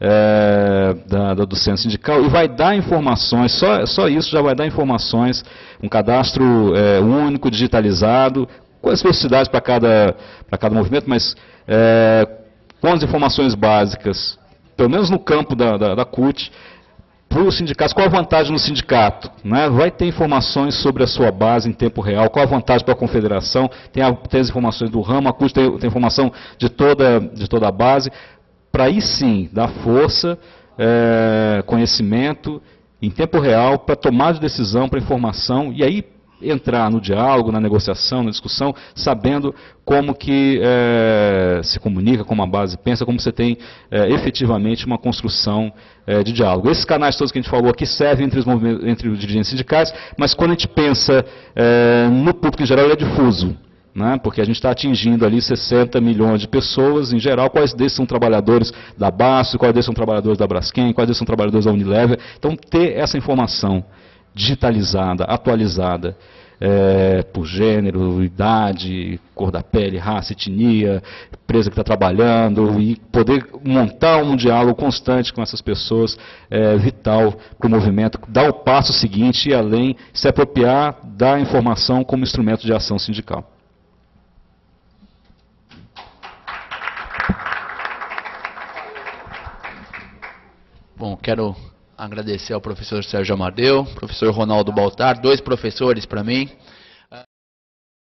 censo sindical, e vai dar informações, só isso já vai dar informações, um cadastro único, digitalizado, com as especificidades para cada movimento, mas com as informações básicas, pelo menos no campo da CUT, para os sindicatos. Qual a vantagem no sindicato? Né? Vai ter informações sobre a sua base em tempo real. Qual a vantagem para a confederação? Tem as informações do ramo, a CUT tem informação de toda a base, para aí sim dar força, conhecimento em tempo real, para tomar de decisão, para informação, e aí entrar no diálogo, na negociação, na discussão, sabendo como que se comunica, como a base pensa, como você tem efetivamente uma construção de diálogo. Esses canais todos que a gente falou aqui servem entre os dirigentes sindicais, mas quando a gente pensa no público em geral, ele é difuso, né? Porque a gente está atingindo ali 60 milhões de pessoas, em geral, quais desses são trabalhadores da Basto, quais desses são trabalhadores da Braskem, quais desses são trabalhadores da Unilever. Então, ter essa informação digitalizada, atualizada, por gênero, idade, cor da pele, raça, etnia, empresa que está trabalhando, e poder montar um diálogo constante com essas pessoas é vital para o movimento, dar o passo seguinte e além, se apropriar da informação como instrumento de ação sindical. Bom, quero agradecer ao professor Sérgio Amadeu, professor Ronaldo Baltar, 2 professores para mim,